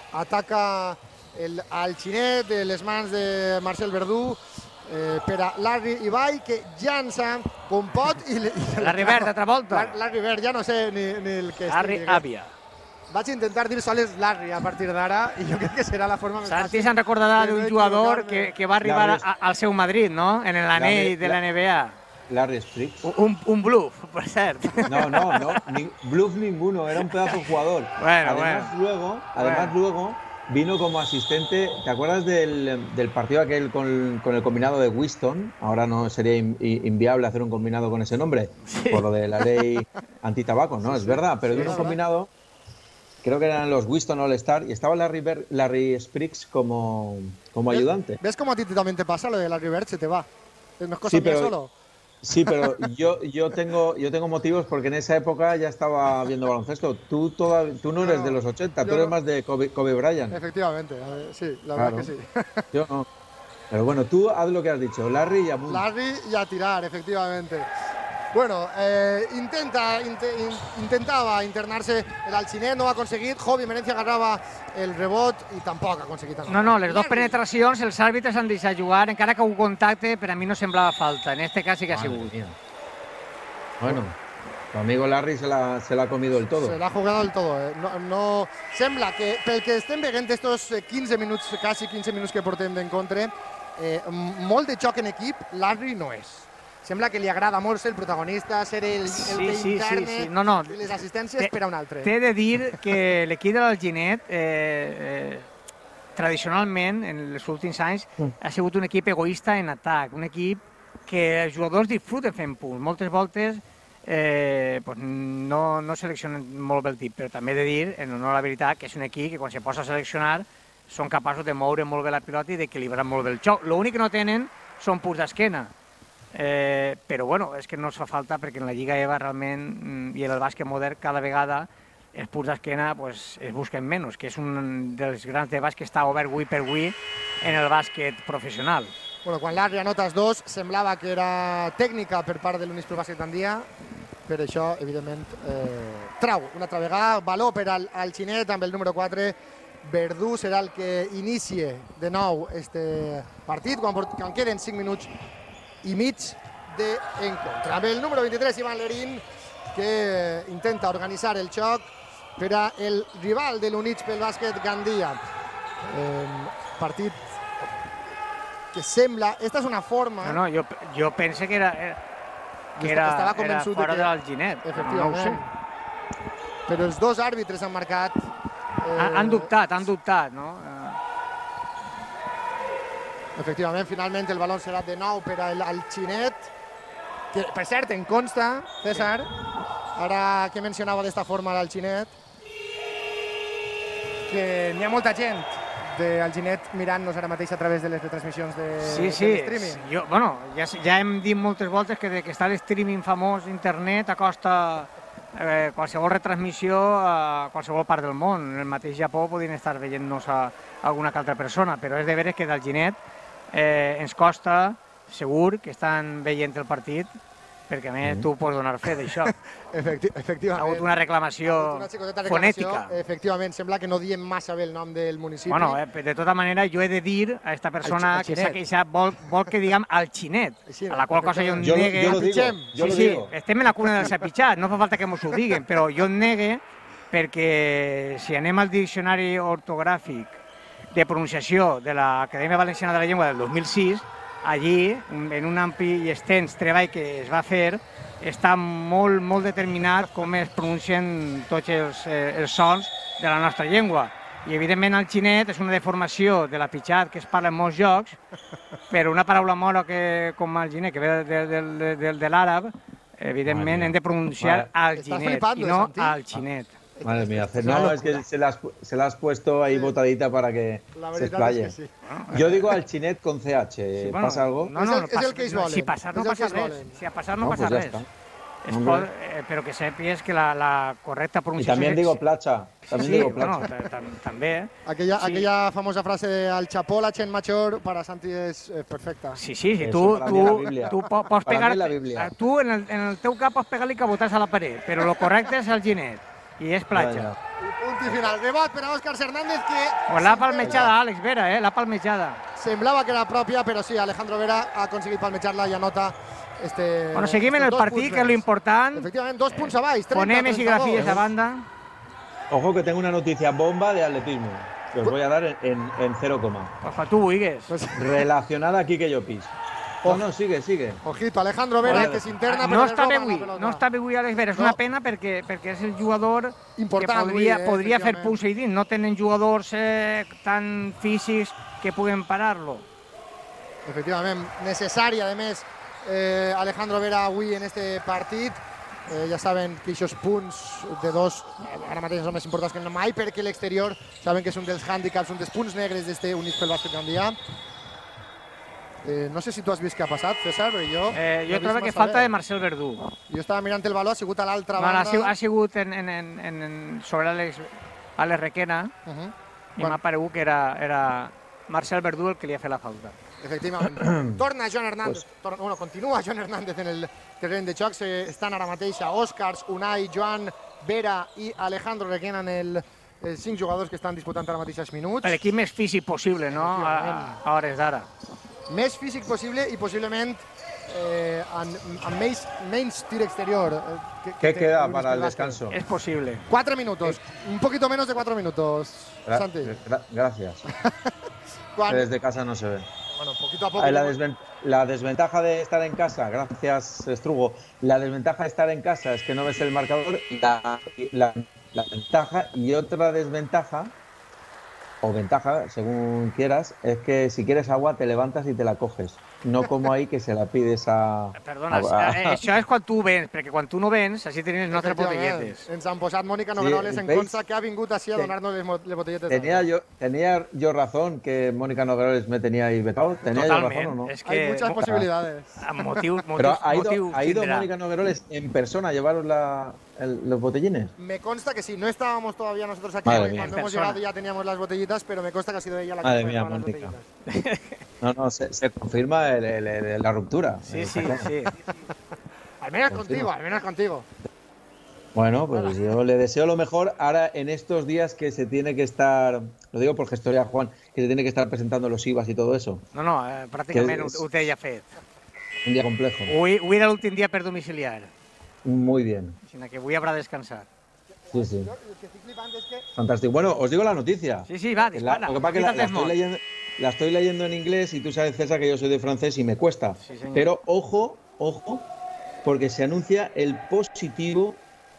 ataca el, el Xinet de les mans de Marcel Verdú, eh, per a Larry Ibai, que llança com pot. I, i Larry Bird, altra volta. Larry Bird, ja no sé ni, ni el que Larry estigui. Avia. Vaig intentar dir sols Larry a partir d'ara i jo crec que serà la forma més fàcil. Santi se'n recordarà d'un jugador que, que va arribar a, al seu Madrid, no? En l'anell de la N B A. Larry Spriggs. Un, un bluff, por cierto. No, no, no, ni, bluff ninguno, era un pedazo de jugador. Bueno, además, bueno. luego, además bueno. luego vino como asistente. ¿Te acuerdas del, del partido aquel con, con el combinado de Winston? Ahora no sería in, inviable hacer un combinado con ese nombre, sí. Por lo de la ley antitabaco, ¿no? Sí, es sí. verdad, pero sí, vino un combinado. Creo que eran los Winston All-Star y estaba Larry, Bird, Larry Spriggs como, como ¿Ves, ayudante. ¿Ves cómo a ti también te pasa lo de Larry Bird? Se te va. No es cosa sí, pero, mía solo. Sí, pero yo, yo, tengo, yo tengo motivos porque en esa época ya estaba viendo baloncesto. Tú, toda, tú no eres no, de los ochenta, tú eres no. más de Kobe, Kobe Bryant. Efectivamente, sí, la claro. verdad que sí. Yo no. Pero bueno, tú haz lo que has dicho, Larry y a Larry y a tirar, efectivamente. Bueno, eh, intenta, int, intentava internar-se el Xinet, no ho ha aconseguit. Jovi Merencio agarrava el rebot i tampoc ha aconseguit anar. No, no, les dues penetracions els àrbitres han deixat jugar, encara que un contacte per a mi no semblava falta. En este cas sí que ha sigut. Bueno, tu amigo Larry se la, se la ha comido el todo. Se la ha jugado el todo. Eh? No, no... Sembla que pel que estem veient estos quinze minuts, quasi quinze minuts que portem d'encontre, eh, molt de xoc en equip, Larry no és. Sembla que li agrada molt ser el protagonista, ser el, el sí, que sí, interne sí, sí. No, no. les assistències per a un altre. T'he de dir que l'equip del Xinet, eh, eh, tradicionalment, en els últims anys, mm. ha sigut un equip egoista en atac, un equip que els jugadors disfruten fent punts. Moltes voltes eh, pues no, no seleccionen molt bé el tip, però també he de dir, en honor a la veritat, que és un equip que quan se posa a seleccionar són capaços de moure molt bé la pilota i d'equilibrar molt bé el xoc. L'únic que no tenen són punts d'esquena. Eh, però bueno, és que no es fa falta perquè en la Lliga E V A realment i en el bàsquet modern cada vegada els punts d'esquena pues, es busquen menys, que és un dels grans debats que està obert avui per avui en el bàsquet professional. Bueno, quan Larry anota els dos semblava que era tècnica per part de l'Units pel Bàsquet Gandia, per això evidentment eh, trau una altra vegada, valor per al, al Xinet amb el número quatre. Verdú serà el que inicie de nou este partit quan, quan queden cinc minuts i mig d'encontre. Amb el número vint-i-tres, Ivan Lerín, que intenta organitzar el xoc per a el rival de l'Units pel Bàsquet Gandia. Eh, partit que sembla... Esta és una forma... No, no, jo, jo pense que era, que era, estava era fora que, del Xinet. Efectivament. No ho sé. Però els dos àrbitres han marcat... Eh, han dubtat, han dubtat, no? Efectivament, finalment el baló serà de nou per al Xinet, que per cert en consta, César, ara que mencionava d'esta forma al Xinet, que n'hi ha molta gent del Ginet mirant-nos ara mateix a través de les retransmissions de, sí, sí. de streaming. Jo, bueno, ja, ja hem dit moltes voltes que, de, que està l'streaming famós, internet, acosta eh, qualsevol retransmissió a qualsevol part del món. En el mateix Japó podien estar veient-nos a alguna que altra persona, però és de veres que del Ginet eh, ens costa segur que estan veient el partit, perquè a més mm. tu pots donar fe d'això. Efecti efectivament. Ha hagut una reclamació una reclamació fonètica. Efectivament, sembla que no diem massa bé el nom del municipi. Bueno, eh, de tota manera, jo he de dir a esta persona que s'ha queixat, vol, vol que diguem al xinet, a la qual cosa jo en negue... Jo lo digo, jo sí, lo sí, digo. estem en la cuna del sapitxat, no fa falta que mos ho diguen, però jo en negue perquè si anem al diccionari ortogràfic de pronunciació de l'Acadèmia Valenciana de la Llengua del dos mil sis, allí, en un ampli i extens treball que es va fer, està molt, molt determinat com es pronuncien tots els, eh, els sons de la nostra llengua. I, evidentment, el xinet és una deformació de la pitxat que es parla en molts llocs, però una paraula mora que, com el ginet, que ve de, de, de, de, de l'àrab, evidentment hem de pronunciar al ginet i no al xinet. Madre mía, no, es que se la has, se la has puesto ahí botadita para que se explaye. Es que sí. Yo digo al chinet con C H, sí, bueno, ¿pasa algo? No, no, es el, es el que es si passar no passa res, si a passar no, no passa pues res. Es pot, eh, però que sàpies que la, la correcta pronunciació... Y también digo placha, también sí, digo placha. Bueno, també. Aquella, sí. aquella famosa frase de al chapó la chen mayor para Santi és eh, perfecta. Sí, sí, sí. Tu, tu, tu pots pegar... Tu en el, en el teu cap pots pegar-li cabotàs a la paret, però el correcte és el ginet. I és platja. I punt i final. Rebot per a Òscar Hernández, que... Pues la palmejada, Àlex Vera, eh? La palmejada. Semblava que era pròpia, però sí, Alejandro Vera ha aconseguit palmejar-la i anota este... Bueno, seguim en el partit, que és l'important. Efectivament, dos punts a baix. Ponem esgrafies a banda. Ojo que tengo una noticia bomba de atletismo, que os voy a dar en, en, en cero coma. Pues para tú, vulgues. Relacionada a Quique Llopis. No, no, sigue, sigue. Ojito, Alejandro Vera, Oye, que s'interna... No està bé avui, no està bé avui Àlex Vera. És no. una pena perquè, perquè és el jugador important, que podria, avui, eh, podria fer punts i dins. No tenen jugadors eh, tan físics que puguen parar-lo. Efectivament, necessari, a més, eh, Alejandro Vera avui en este partit. Eh, ja saben que aquests punts de dos ara mateix són més importants que mai, perquè l'exterior saben que és un dels hàndicaps, un dels punts negres d'este Units pel Bàsquet Gandia. Eh, no sé si tu has vist què ha passat, César, però jo... Eh, jo trobo que falta de Marcel Verdú. Jo estava mirant el valor, ha sigut a l'altra no, banda... Ha sigut, ha sigut en, en, en, en, sobre Àlex Requena, uh -huh. i bueno. m'ha paregut que era, era Marcel Verdú el que li ha fet la falta. Efectivament. Torna Joan Hernández, pues... torna, bueno, continua Joan Hernández en el terreny de jocs. Eh, estan ara mateix a Òscars, Unai, Joan, Vera i Alejandro Requena en el... els cinc jugadors que estan disputant ara mateix els minuts. L'equip més físic possible, no?, a, a hores d'ara. Més físic possible i possiblement eh, amb, amb menys, menys tir exterior. Eh, que, ¿Qué que queda para el descanso? Es posible. Cuatro minutos, eh. un poquito menos de cuatro minutos, gra Santi. Gra gracias. Desde casa no se ve. Bueno, poquito a poco. La, desven la desventaja de estar en casa, gracias Strugo, la desventaja de estar en casa es que no ves el marcador y la, la, la ventaja y otra desventaja o ventaja, según quieras, es que si quieres agua te levantas y te la coges. No como ahí que se la pides a... Perdona, a, a... això és quan tu vens, perquè quan tu no vens, així tenim les nostres botelletes. Ens han posat Mónica Nogueroles sí, en contra, que ha vingut així a donar-nos les, les botelletes. Tenía yo, tenía yo razón que Mónica Nogueroles me tenía ahí vetado. ¿Tenía Totalment. yo razón o no? Es que... Hay muchas posibilidades. Motiu, motiu, Pero ha ido, motiu ha ido Mónica Nogueroles en persona a llevaros la, el, los botellines. Me consta que sí, no estábamos todavía nosotros aquí, cuando hemos persona. llegado ya teníamos las botellitas, pero me consta que ha sido ella la que Madre fue mía, las Mónica. botellitas. No, no, se, se confirma el, el, el, la ruptura. Sí, sí, sí. Al menos contigo, al menos contigo. Bueno, pues yo le deseo lo mejor ahora en estos días que se tiene que estar, lo digo por gestoría Juan, que se tiene que estar presentando los I V As y todo eso. No, no, eh, pràcticament ho, ho té ja fet. Un día complejo. Avui, avui era l'últim dia per domiciliar. Muy bien. Sino que avui habrá descansar. Sí, sí. Fantástico. Bueno, os digo la noticia. Sí, sí, va, dispara. La, lo que pasa es que la, la, estoy leyendo, la estoy leyendo en inglés y tú sabes, César, que yo soy de francés y me cuesta. Sí, señor. Pero ojo, ojo, porque se anuncia el positivo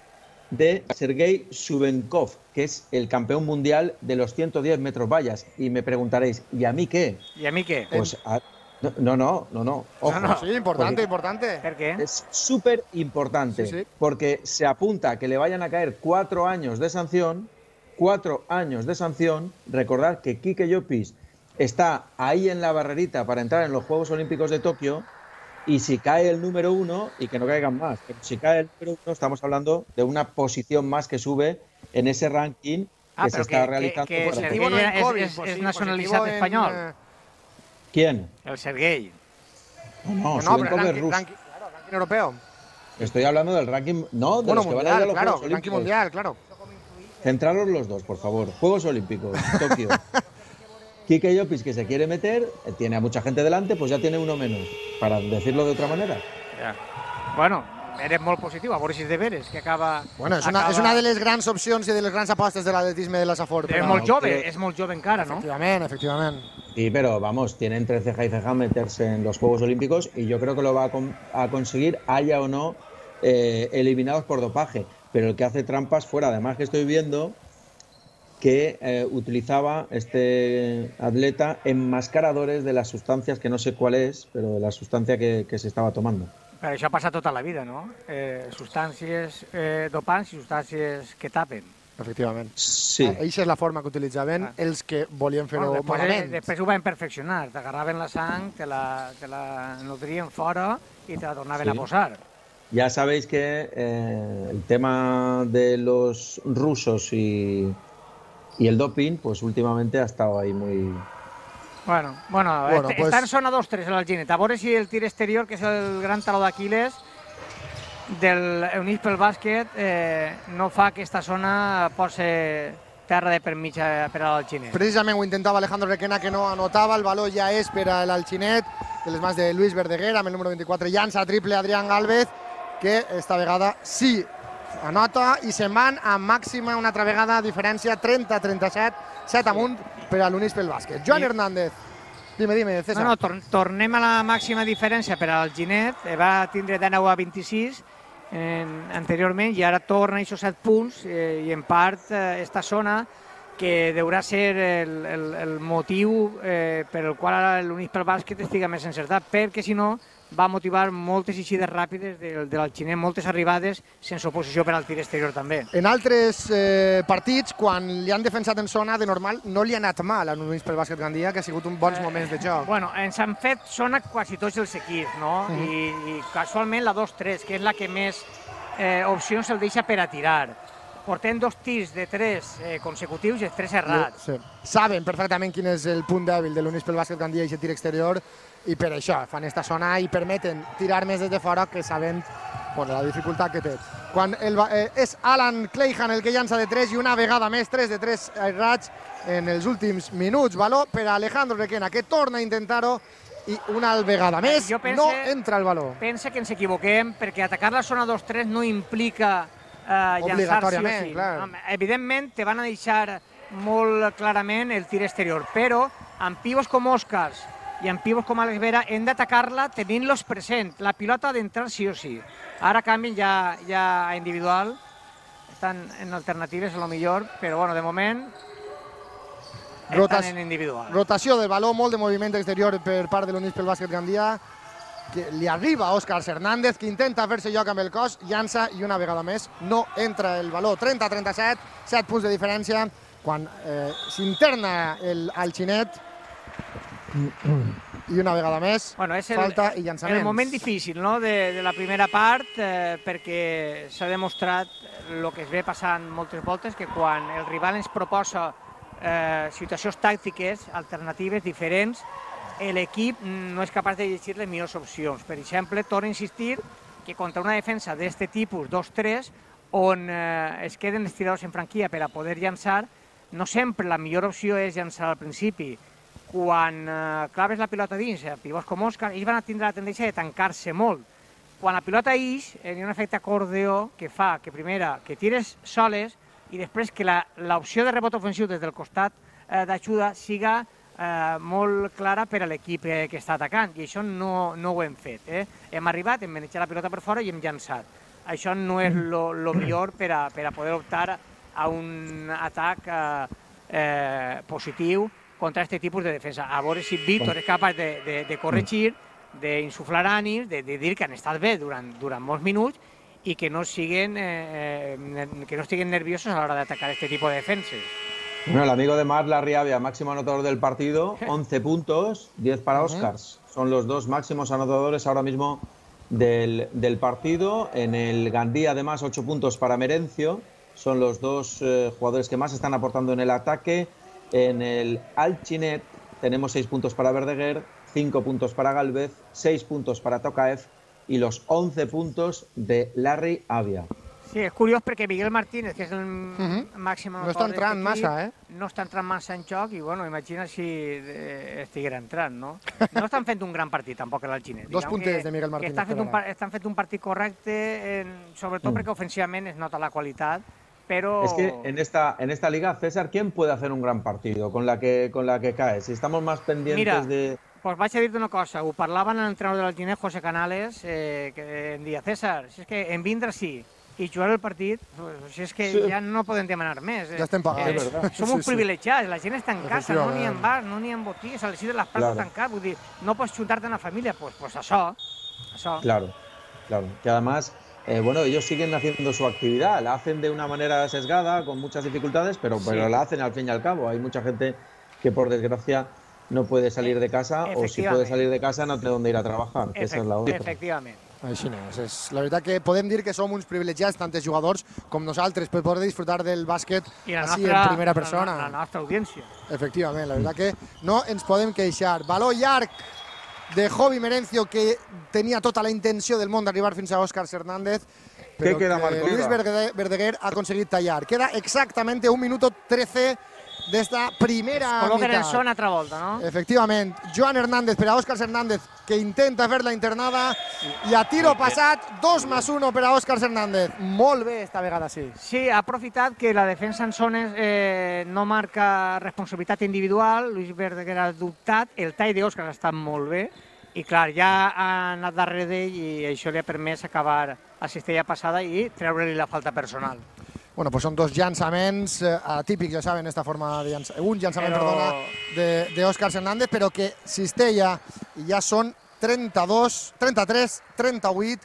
de Sergei Subenkov, que es el campeón mundial de los ciento diez metros vallas. Y me preguntaréis, ¿y a mí qué? ¿Y a mí qué? Pues a, no, no, no, no. Ojo, no, no. Sí, importante, importante. ¿Por qué? Es súper importante, sí, sí. Porque se apunta que le vayan a caer cuatro años de sanción cuatro años de sanción. Recordad que Quique Llopis está ahí en la barrerita para entrar en los Juegos Olímpicos de Tokio, y si cae el número uno, y que no caigan más, pero si cae el número uno, estamos hablando de una posición más que sube en ese ranking Ah, que se pero está que, realizando. que, que por Serguei no en es, COVID, es, pues es sí, nacionalizat positivo en, espanyol. eh, ¿Quién? El Serguei. No, no, No, suben pero como ranking, rusos. ranking, claro, ranking europeo. Estoy hablando del ranking, no, de Bueno, los que van a ir a mundial, los claro, Juegos ranking Olímpicos. mundial, claro. Centraros los dos, por favor. Juegos Olímpicos, Tokio. Quique Llopis, que se quiere meter, eh, tiene a mucha gente delante, pues ya tiene uno menos, para decirlo de otra manera. Ja. Bueno, eres molt positiu, a veure si és de veres, que acaba... Bueno, és una, acaba... és una de les grans opcions i de les grans apostes de l'atletisme de la Safor. És Però... molt jove, pero- és molt jove encara, no? Efectivament, efectivament. Sí, pero vamos, tiene entre ceja y ceja meterse en los Juegos Olímpicos, y yo creo que lo va a, con- a conseguir, haya o no eh, eliminados por dopaje. Pero el que hace trampas fuera, además que estoy viendo que eh, utilizaba este atleta enmascaradores de las sustancias, que no sé cuál es, pero de la sustancia que, que se estaba tomando. Però això passa tota la vida, no? Eh, substàncies eh, dopants i substàncies que tapen. Efectivament. Sí. Eixa és la forma que utilitzaven Ah. els que volien fer-ho Bueno, després, eh, malament. després ho van perfeccionar, t'agarraven la sang, te la, te la nodrien fora i te la tornaven Sí. a posar. Ya sabéis que eh, el tema de los rusos y, y el doping, pues últimamente ha estado ahí muy... Bueno, bueno, Bueno, est pues- està en zona dos tres l'Alginet. A veure si el tir exterior, que és el gran taló d'Aquiles del Units pel bàsquet, eh, no fa que aquesta zona posi terra de per mitja per a l'Alginet. Precisament ho intentava Alejandro Requena, que no anotava. El valor ja és per a l'Alginet, de les mans de Luis Verdeguer, amb el número vint-i-quatre, llança triple Adrián Gálvez, que esta vegada sí anota i se'n van a màxima una altra vegada diferència, trenta a trenta-set, set amunt per a l'Units pel bàsquet. Joan I- Hernández, dime, dime, César. No, no, tor tornem a la màxima diferència per al Ginet. Eh, va tindre de nou a vint-i-sis en, anteriorment i ara torna a aquests set punts eh, i en part eh, esta zona que deurà ser el, el, el motiu eh, per el qual ara l'Units pel bàsquet estiga més encertat, perquè si no va motivar moltes eixides ràpides de, de l'Alginet, moltes arribades sense oposició per al tir exterior també. En altres eh, partits, quan li han defensat en zona, de normal no li ha anat mal a l'Units pel bàsquet Gandia, que ha sigut un bons moments de joc. Bueno, ens han fet zona quasi tots els equips, no? Mhm. I, I casualment la dos tres, que és la que més eh, opcions el deixa per a tirar. Portem dos tirs de tres eh, consecutius i els tres errats. Sí. Saben perfectament quin és el punt dèbil de l'Units pel bàsquet Gandia i el tir exterior, i per això fan esta zona i permeten tirar més des de fora, que sabent bueno, la dificultat que té. Quan el, eh, és Alan Clayhan el que llança de tres i una vegada més, tres de tres errats en els últims minuts. Valor per a Alejandro Requena, que torna a intentar-ho i una vegada més Jo pense- no entra el valor. Pensa que ens equivoquem perquè atacar la zona dos tres no implica eh, llançar sí o Obligatòriament, sí. clar. Home, evidentment te van a deixar molt clarament el tir exterior, però amb pivos com Oscars i amb pivos com Alex Vera hem d'atacar-la tenint-los present. La pilota ha d'entrar sí o sí. Ara canvien ja, ja a individual, estan en alternatives a lo millor, però bueno, de moment Rotas- estan en individual. Rotació del valor, molt de moviment exterior per part de l'Units pel bàsquet Gandia, que li arriba a Òscar Hernández, que intenta fer-se lloc amb el cos, llança i una vegada més no entra el valor. trenta a trenta-set, set punts de diferència, quan eh, s'interna el Alginet i una vegada més Bueno, és el, falta i llançaments. el moment difícil, no?, de, de la primera part, eh, perquè s'ha demostrat el que es ve passant moltes voltes, que quan el rival ens proposa eh, situacions tàctiques, alternatives, diferents, l'equip no és capaç de llegir les millors opcions. Per exemple, torno a insistir que contra una defensa d'aquest tipus, dos tres, on eh, es queden els tiradors en franquia per a poder llançar, no sempre la millor opció és llançar al principi. Quan eh, claves la pilota dins, eh, pivots com Òscar, ells van a tindre la tendència de tancar-se molt. Quan la pilota ix, eh, hi ha un efecte acordeó que fa que, primera, que tires soles i després que l'opció de rebot ofensiu des del costat eh, d'ajuda siga eh, molt clara per a l'equip eh, que està atacant. I això no, no ho hem fet. Eh? Hem arribat, hem manejat la pilota per fora i hem llançat. Això no és el millor per a, per a poder optar a un atac eh, eh, positiu contra aquest tipus de defensa. A veure si Víctor és capaç de, de, de corregir, d'insuflar ànims, de, de dir que han estat bé durant, durant molts minuts y que no siguen, eh, que no estiguin nerviosos a la hora de atacar este tipo de defenses. Bueno, el amigo de Marc Larriabia, máximo anotador del partido, once puntos, diez para Oscars. Son los dos máximos anotadores ahora mismo del, del partido. En el Gandía, además, ocho puntos para Merencio. Son los dos eh, jugadores que más están aportando en el ataque. En el Alginet tenemos seis puntos para Verdeguer, cinco puntos para Gálvez, seis puntos para Tokaev y los once puntos de Larry Avia. Sí, és curiós perquè Miguel Martínez, que és el uh-huh. màxim no està entrant massa, eh? No està entrant massa en joc i, bueno, imagina si eh, estiguera entrant, no? No estan fent un gran partit, tampoc, l'Alginet. Dos punters de Miguel Martínez. Estan fent, un, estan fent un partit correcte, en, sobretot mm. perquè ofensivament es nota la qualitat, pero... Es que en esta, en esta liga, César, ¿quién puede hacer un gran partido con la que, con la que cae? Si estamos más pendientes Mira, de... Pues vaig a dir-te una cosa, ho parlaven l'entrenador de l'Alginet, José Canales, eh, que em deia, César, si és que en vindre sí, i jugar el partit, pues, si és que sí. ja no podem demanar més. Ja estem pagats. Eh, som sí, sí. privilegiats, la gent està en casa, no n'hi ha bar, no n'hi ha botigues, a les sis de les places claro. tancat, vull dir, no pots juntar-te en la família, pues, pues això, això. Claro, claro, que además, eh, bueno, ellos siguen haciendo su actividad, la hacen de una manera sesgada, con muchas dificultades, pero, sí. pero la hacen al fin y al cabo. Hay mucha gente que, por desgracia, no puede salir de casa, o si puede salir de casa no tiene dónde ir a trabajar, que esa es la otra. Efectivament. Així és. és. La veritat que podem dir que som uns privilegiats, tant els jugadors com nosaltres, per poder disfrutar del bàsquet així en primera persona. La, la nostra audiència. Efectivament, la veritat que no ens podem queixar. Valor llarg de Jovi Merencio, que tenia tota la intenció del món d'arribar fins a Óscar Hernández, però que Luis Verdeguer ha aconseguit tallar. Queda exactament un minut trece d'esta primera meitat. Col·loquen el son altra volta, no? Efectivament. Joan Hernández per a Óscar Hernández, que intenta fer la internada, i a tiro passat, dos més uno per a Óscar Hernández. Molt bé esta vegada, sí. Sí, ha aprofitat que la defensa en zones eh, no marca responsabilitat individual, Luis Verdeguer ha dubtat, el tall d'Óscar ha estat molt bé, i clar, ja ha anat darrere d'ell i això li ha permès acabar a cistella passada i treure-li la falta personal. Bueno, pues són dos llançaments eh, atípics, ja saben, esta forma de llançar. Un llançament, però... perdona, d'Óscar Hernández, però que cistella i ja són trenta-dos, trenta-tres, trenta-vuit,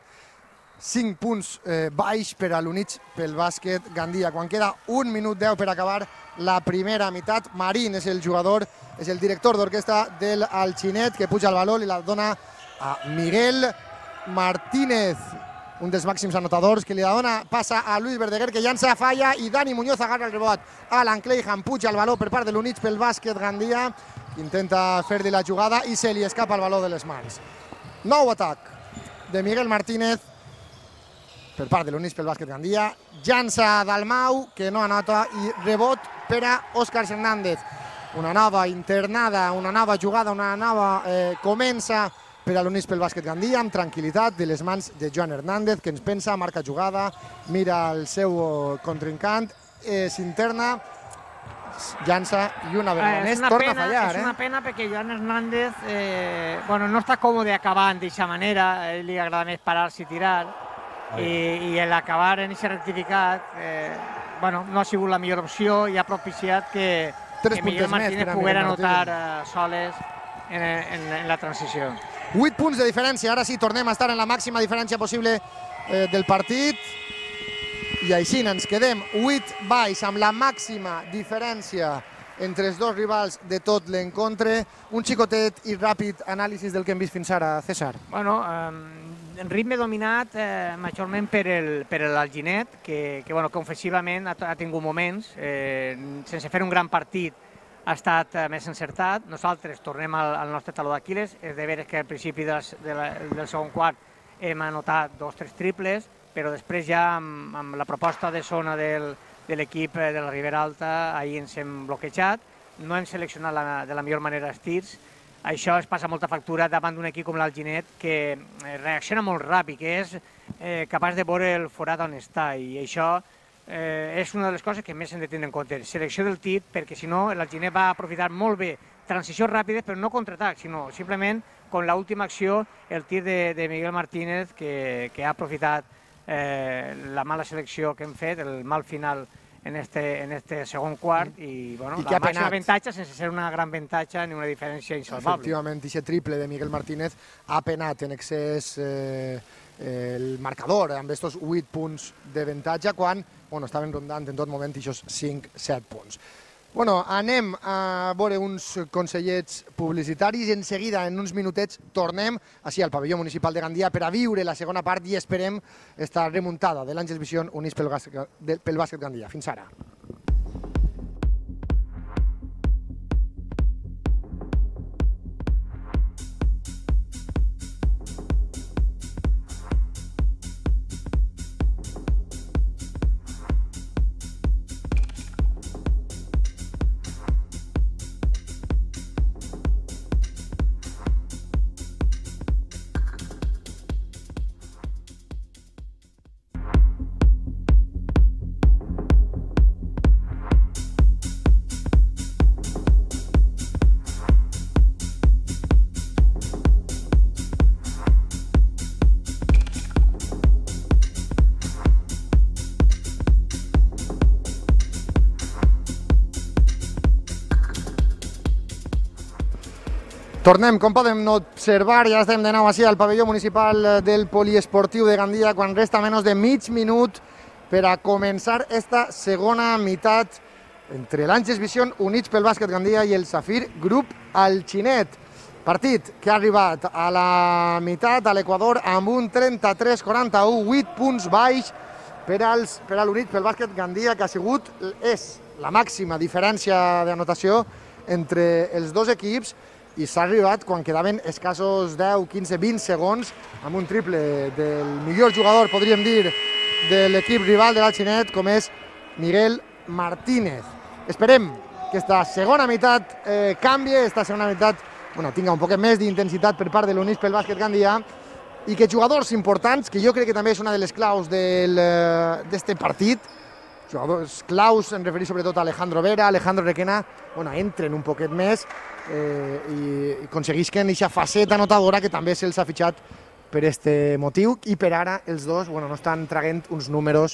cinc punts eh, baix per a l'Units pel bàsquet Gandia. Quan queda un minut deu per acabar la primera meitat, Marín és el jugador, és el director d'orquestra del Alginet, que puja el valor i la dona a Miguel Martínez, un dels màxims anotadors, que li dona, passa a Luis Verdeguer, que llança, falla, i Dani Muñoz agarra el rebot. Alan Clayham puja el valor per part de l'Units pel bàsquet Gandia, intenta fer-li la jugada i se li escapa el valor de les mans. Nou atac de Miguel Martínez per part de l'Units pel bàsquet Gandia, llança Dalmau, que no anota, i rebot per a Óscar Hernández. Una nova internada, una nova jugada, una nova eh, comença per a l'Units pel bàsquet Gandia, amb tranquil·litat de les mans de Joan Hernández, que ens pensa, marca jugada, mira el seu contrincant, eh, s'interna, llança i una vegada més torna a fallar. És una pena perquè Joan Hernández eh, bueno, no està còmode acabant d'aquesta manera, a ell li agrada més parar-se i tirar, i, i l'acabar en aquest rectificat eh, bueno, no ha sigut la millor opció i ha propiciat que, que Miguel Martínez poguera anotar eh, soles en, en, en la transició. vuit punts de diferència, ara sí, tornem a estar en la màxima diferència possible eh, del partit. I així ens quedem vuit baix amb la màxima diferència entre els dos rivals de tot l'encontre. Un xicotet i ràpid anàlisi del que hem vist fins ara, César. Bueno, eh, ritme dominat eh, majorment per l'Alginet, que, que, bueno, que ofensivament ha, ha tingut moments, eh, sense fer un gran partit, ha estat més encertat. Nosaltres tornem al, al nostre taló d'Aquil·les. És de veres que al principi de, de la, del segon quart hem anotat dos o tres triples, però després ja amb, amb la proposta de zona del, de l'equip de la Ribera Alta, ahir ens hem bloquejat, no hem seleccionat la, de la millor manera els tirs. Això es passa molta factura davant d'un equip com l'Alginet, que reacciona molt ràpid, que és eh, capaç de veure el forat on està, i això Eh, és una de les coses que més hem de tenir en compte. Selecció del tir, perquè si no l'Alginet va aprofitar molt bé transicions ràpides, però no contraatac, sinó simplement con l'última acció, el tir de, de Miguel Martínez, que, que ha aprofitat eh, la mala selecció que hem fet, el mal final en este, en este segon quart, i, bueno, I la màxima avantatge sense ser una gran avantatge ni una diferència insalvable. Efectivament, aquest triple de Miguel Martínez ha penat en excés eh, el marcador amb aquests vuit punts d'avantatge quan bueno, estaven rondant en tot moment aquests cinc set punts. Bueno, anem a veure uns consellets publicitaris i en seguida, en uns minutets, tornem així al pavelló municipal de Gandia per a viure la segona part i esperem esta remuntada de l'Àngels Vision units pel bàsquet Gandia. Fins ara. Tornem, com podem observar, ja estem de nou així al pavelló municipal del Poliesportiu de Gandia quan resta menys de mig minut per a començar esta segona meitat entre l'Àngels Vision units pel bàsquet Gandia i el Zafir Grup Alginet. Partit que ha arribat a la meitat a l'Equador amb un trenta-tres quaranta-u, vuit punts baix per a l'units pel bàsquet Gandia, que ha sigut és la màxima diferència d'anotació entre els dos equips i s'ha arribat quan quedaven escassos deu, quinze, vint segons amb un triple del millor jugador, podríem dir, de l'equip rival de l'Alginet, com és Miguel Martínez. Esperem que esta segona meitat eh, canvi, esta segona meitat bueno, tinga un poquet més d'intensitat per part de l'Units pel bàsquet Gandia i que jugadors importants, que jo crec que també és una de les claus d'aquest partit, jugadors claus, em refereixo sobretot a Alejandro Vera, Alejandro Requena, bueno, entren un poquet més eh, i, i aconseguisquen aquesta faceta anotadora que també se'ls ha fitxat per aquest motiu i per ara els dos bueno, no estan traient uns números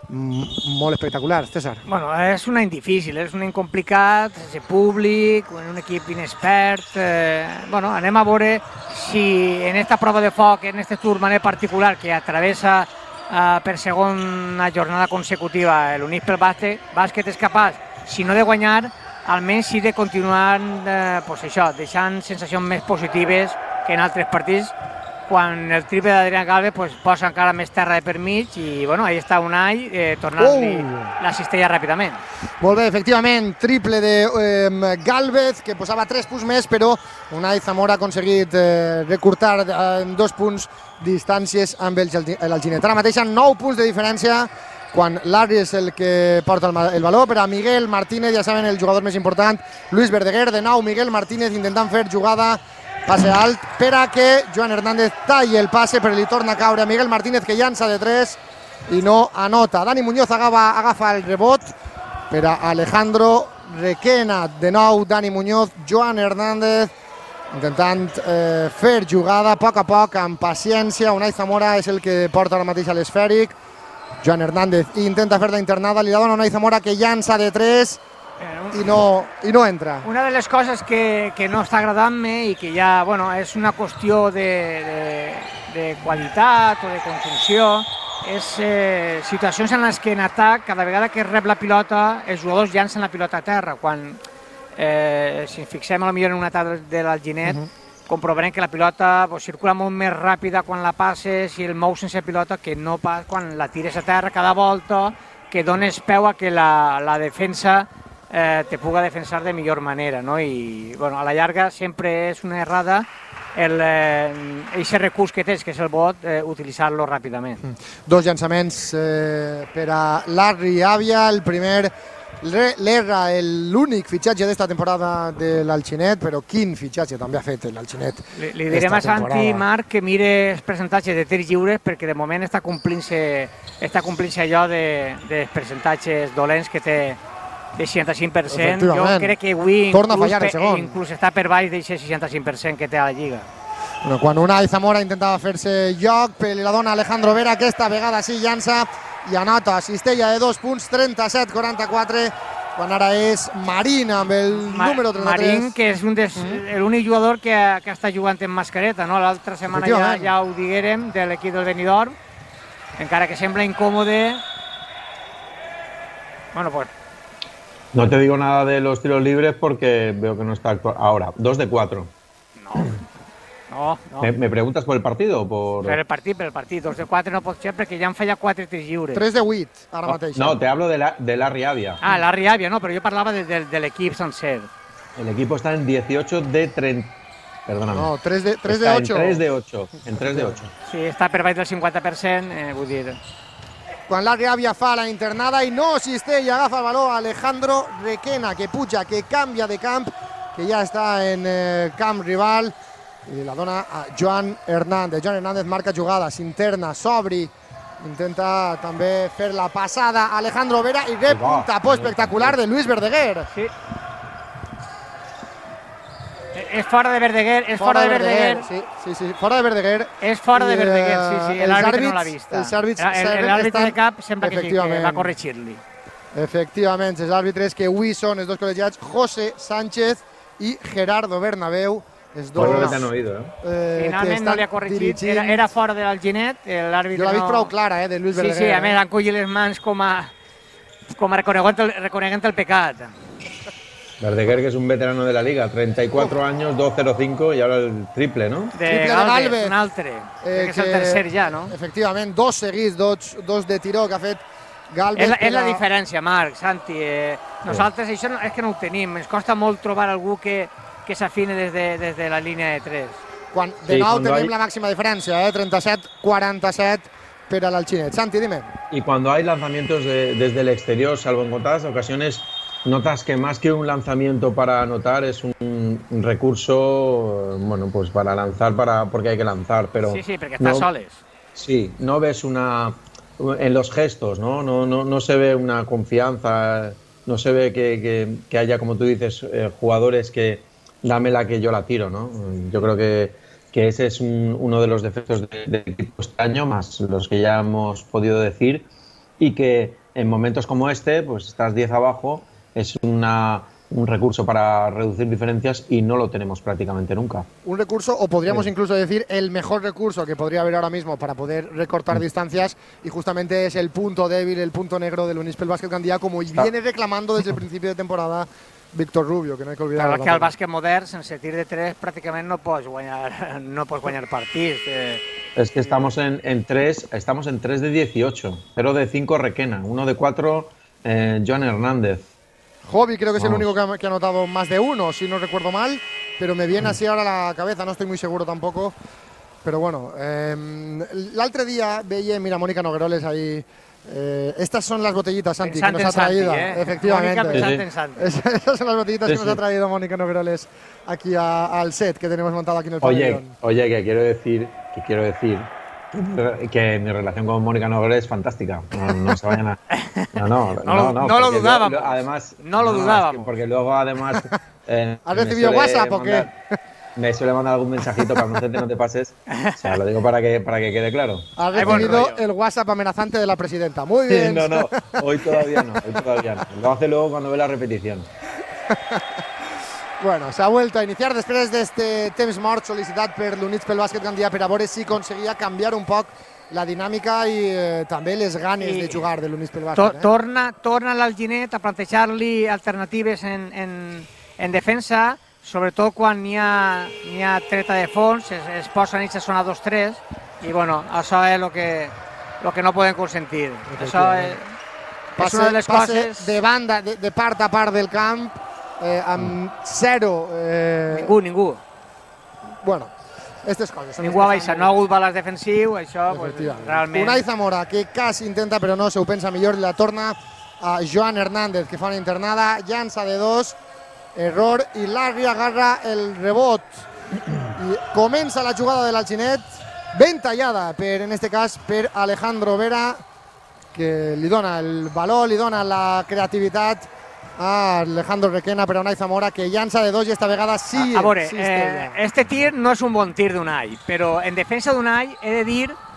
molt espectaculars. César. Bueno, és un any difícil, és un any complicat, és públic, un equip inexpert. Eh, bueno, anem a veure si en esta prova de foc, en este turmanet particular que atravessa Uh, per segona jornada consecutiva l'Units pel bàsquet, bàsquet és capaç, si no de guanyar, almenys sí de continuar uh, pues això, deixant sensacions més positives que en altres partits, quan el triple d'Adrián Galvez pues, posa encara més terra de per mig i bueno, ahí està Unai eh, tornant-li uh. la cistella ràpidament. Molt bé, efectivament, triple de eh, Galvez, que posava tres punts més, però Unai Zamora ha aconseguit eh, recurtar en dos punts distàncies amb l'Alginet. Ara mateix nou punts de diferència quan l'Arri és el que porta el, el valor per a Miguel Martínez, ja saben, el jugador més important, Luis Verdeguer. De nou Miguel Martínez intentant fer jugada, passe alt per a que Joan Hernández talli el passe, però li torna a caure a Miguel Martínez, que llança de tres i no anota. Dani Muñoz agafa, agafa el rebot per a Alejandro Requena. De nou Dani Muñoz, Joan Hernández intentant eh, fer jugada a poc a poc, amb paciència. Unai Zamora és el que porta ara mateix a l'esfèric. Joan Hernández intenta fer la internada, li la dona Unai Zamora, que llança de tres i no, i no entra. Una de les coses que, que no està agradant-me i que ja bueno, és una qüestió de, de, de qualitat o de construcció és eh, situacions en les que en atac, cada vegada que rep la pilota, els jugadors llancen la pilota a terra, quan Eh, si ens fixem potser en un atac de l'Alginet, uh -huh. comprovarem que la pilota pues, circula molt més ràpida quan la passes i el mou sense pilota que no pas quan la tires a terra cada volta, que dones peu a que la, la defensa eh, te puga defensar de millor manera, no? I bueno, a la llarga sempre és una errada el eh, recurs que tens, que és el bot, eh, utilitzar-lo ràpidament. Mm. Dos llançaments eh, per a l'Arri Àvia, el primer l'era l'únic fitxatge d'esta temporada de l'Alginet, però quin fitxatge també ha fet l'Alginet. Li, li direm a Santi, Marc, que mire els percentatges de tirs lliures perquè de moment està complint-se està complint-se allò de, dels percentatges dolents que té de seixanta-cinc per cent. Jo crec que avui torna a fallar el segon. Inclús està per baix d'aquest seixanta-cinc per cent que té a la Lliga. Bueno, quan Unai Zamora intentava fer-se lloc, li la dona Alejandro Vera, aquesta vegada sí llança i anota cistella de dos punts, trenta-set quaranta-quatre, quan ara és Marín amb el Ma número trenta-tres. Marín, que és l'únic jugador que, que està jugant en mascareta, no? L'altra setmana ja, ja ho diguérem, de l'equip del Benidorm, encara que sembla incòmode. Bueno, pues... No te digo nada de los tiros libres porque veo que no está actual. Ahora, dos de cuatro. No, no, no. ¿Me, me preguntas por el partido o por...? Per el partit, per el partit. dos de quatre no pot ser perquè ja han fallat quatre tirs lliures. tres de vuit, ara mateix. No, te hablo de, la, de Larry Avia. Ah, Larry Avia, no, però jo parlava de, de, de l'equip sencer. El equipo está en dieciocho de treinta. Perdóname. No, tres de, tres de Está ocho. En tres de ocho. En tres de ocho. Sí, està per baix del cinquanta per cent, eh, vull dir... Quan Larry Avia fa la internada i no assisteix i agafa el valor Alejandro Requena, que puja, que canvia de camp, que ja està en eh, camp rival, i la dona a Joan Hernández. Joan Hernández marca jugada, s'interna, s'obri, intenta també fer la passada a Alejandro Vera i rep un tapó espectacular de Luis Verdeguer. Sí. És fora de Verdeguer, és fora, fora de Verdeguer. Sí, sí, sí, fora de Verdeguer. És fora de Verdeguer, sí, sí, l'àrbitre no l'ha vista. Els àrbits l'àrbitre de cap sembla que, sí, que va corregir-li. Efectivament, els àrbitres que avui són els dos col·legiats, José Sánchez i Gerardo Bernabéu. Els dos, bueno, no oído, eh? Eh, Finalment no li ha corregit, era, era fora de l'Alginet, l'àrbitre no... Jo l'ha vist prou clara, eh, de Luis Verdeguer. Sí, sí, a més, han collit les mans com a, com a reconeguent, el, reconeguent el pecat. Verdeguer, que es un veterano de la liga, treinta y cuatro años, dos cero cinco y ahora el triple, ¿no? De triple Galvez, de Galvez, un altre, eh, que és el tercer ja, no? Efectivament, dos seguits, dos, dos de tiró que ha fet Galvez. És la, és la diferència, Marc, Santi. Eh, nosaltres sí. Això no, és que no ho tenim, ens costa molt trobar algú que, que s'afine des, de, des de la línia de tres. Quan, de sí, nou tenim hay... la màxima diferència, eh? treinta-set quaranta-set per a l'Alginet. Santi, dime. Y cuando hay lanzamientos de, desde el exterior, salvo en contadas ocasiones, notas que más que un lanzamiento para anotar es un, un recurso, bueno, pues para lanzar, para porque hay que lanzar, pero... Sí, sí, porque estás no, soles. Sí, no ves una... En los gestos, ¿no? No, no, no se ve una confianza, no se ve que, que, que haya, como tú dices, eh, jugadores que dame la que yo la tiro, ¿no? Yo creo que, que ese es un, uno de los defectos del de equipo este año, más los que ya hemos podido decir, y que en momentos como este, pues estás diez abajo, es una, un recurso para reducir diferencias y no lo tenemos prácticamente nunca. Un recurso, o podríamos sí. incluso decir el mejor recurso que podría haber ahora mismo para poder recortar mm. distancias, y justamente es el punto débil, el punto negro del Unispel Básquet Gandia, como Está. viene reclamando desde el principio de temporada Víctor Rubio, que no hay que olvidar. Claro, que al bàsquet modern, sense tir de tres, pràcticament no pots guanyar, no pots guanyar partits. Eh. Es que estamos en, en tres, estamos en tres de dieciocho, cero de cinco Requena, uno de cuatro eh, Joan Hernández. Jovi creo que es Vamos. el único que ha, que ha anotado más de uno, si no recuerdo mal, pero me viene así ahora a la cabeza, no estoy muy seguro tampoco. Pero bueno, eh, l'altre dia veia, mira, Mónica Nogueroles ahí. Eh, estas son las botellitas, Santi, pensant que nos ha traído. Santi, eh? Efectivamente. Mónica pensant en Santi. Estas son las botellitas sí, que nos sí. ha traído Mónica Nogueroles aquí a, al set que tenemos montado aquí en el oye, pabellón. Oye, que quiero decir, que quiero decir que mi relación con Mónica Nogueroles es fantástica. No, no se vayan a... No, no, no, no, no, no lo dudábamos. Lo, además, no lo no, dudábamos. Es que porque luego, además... Eh, ¿Has recibido WhatsApp o qué? Me suele mandar algún mensajito para no te, no te pases. O sea, lo digo para que, para que quede claro. Has recibido el WhatsApp amenazante de la presidenta. Muy bien. No, no, hoy todavía no, hoy todavía no. Lo hace luego cuando ve la repetición. Bueno, s'ha vuelto a iniciar després d'este temps mort sol·licitat per l'Unispel Bàsquet Gandia per a veure si aconseguia canviar un poc la dinàmica i eh, també les ganes I de jugar de l'Unispel Bàsquet. To, eh? Torna, torna l'Alginet a plantejar-li alternatives en, en, en defensa, sobretot quan n'hi ha, n'hi ha treta de fons, es, es posen ells a zona dos tres, i bueno, això és el que, lo que no poden consentir. Això és, passe, és una de les coses... de banda, de, de part a part del camp, eh, amb zero... Eh... Ningú, ningú. Bueno, aquestes coses. Ningú ha baixat, no ha hagut balas defensiu, això pues, realment... Unai Zamora, que quasi intenta però no, se ho pensa millor, la torna a Joan Hernández, que fa una internada, llança de dos, error, i Larry agarra el rebot. I comença la jugada de l'Alginet, ben tallada, per, en este cas, per Alejandro Vera, que li dona el valor, li dona la creativitat a Alejandro Requena per a Unai Zamora, que llança de dos i esta vegada sí. A, a veure, sí eh, este tir no és un bon tir d'Unai, però en defensa d'Unai he de dir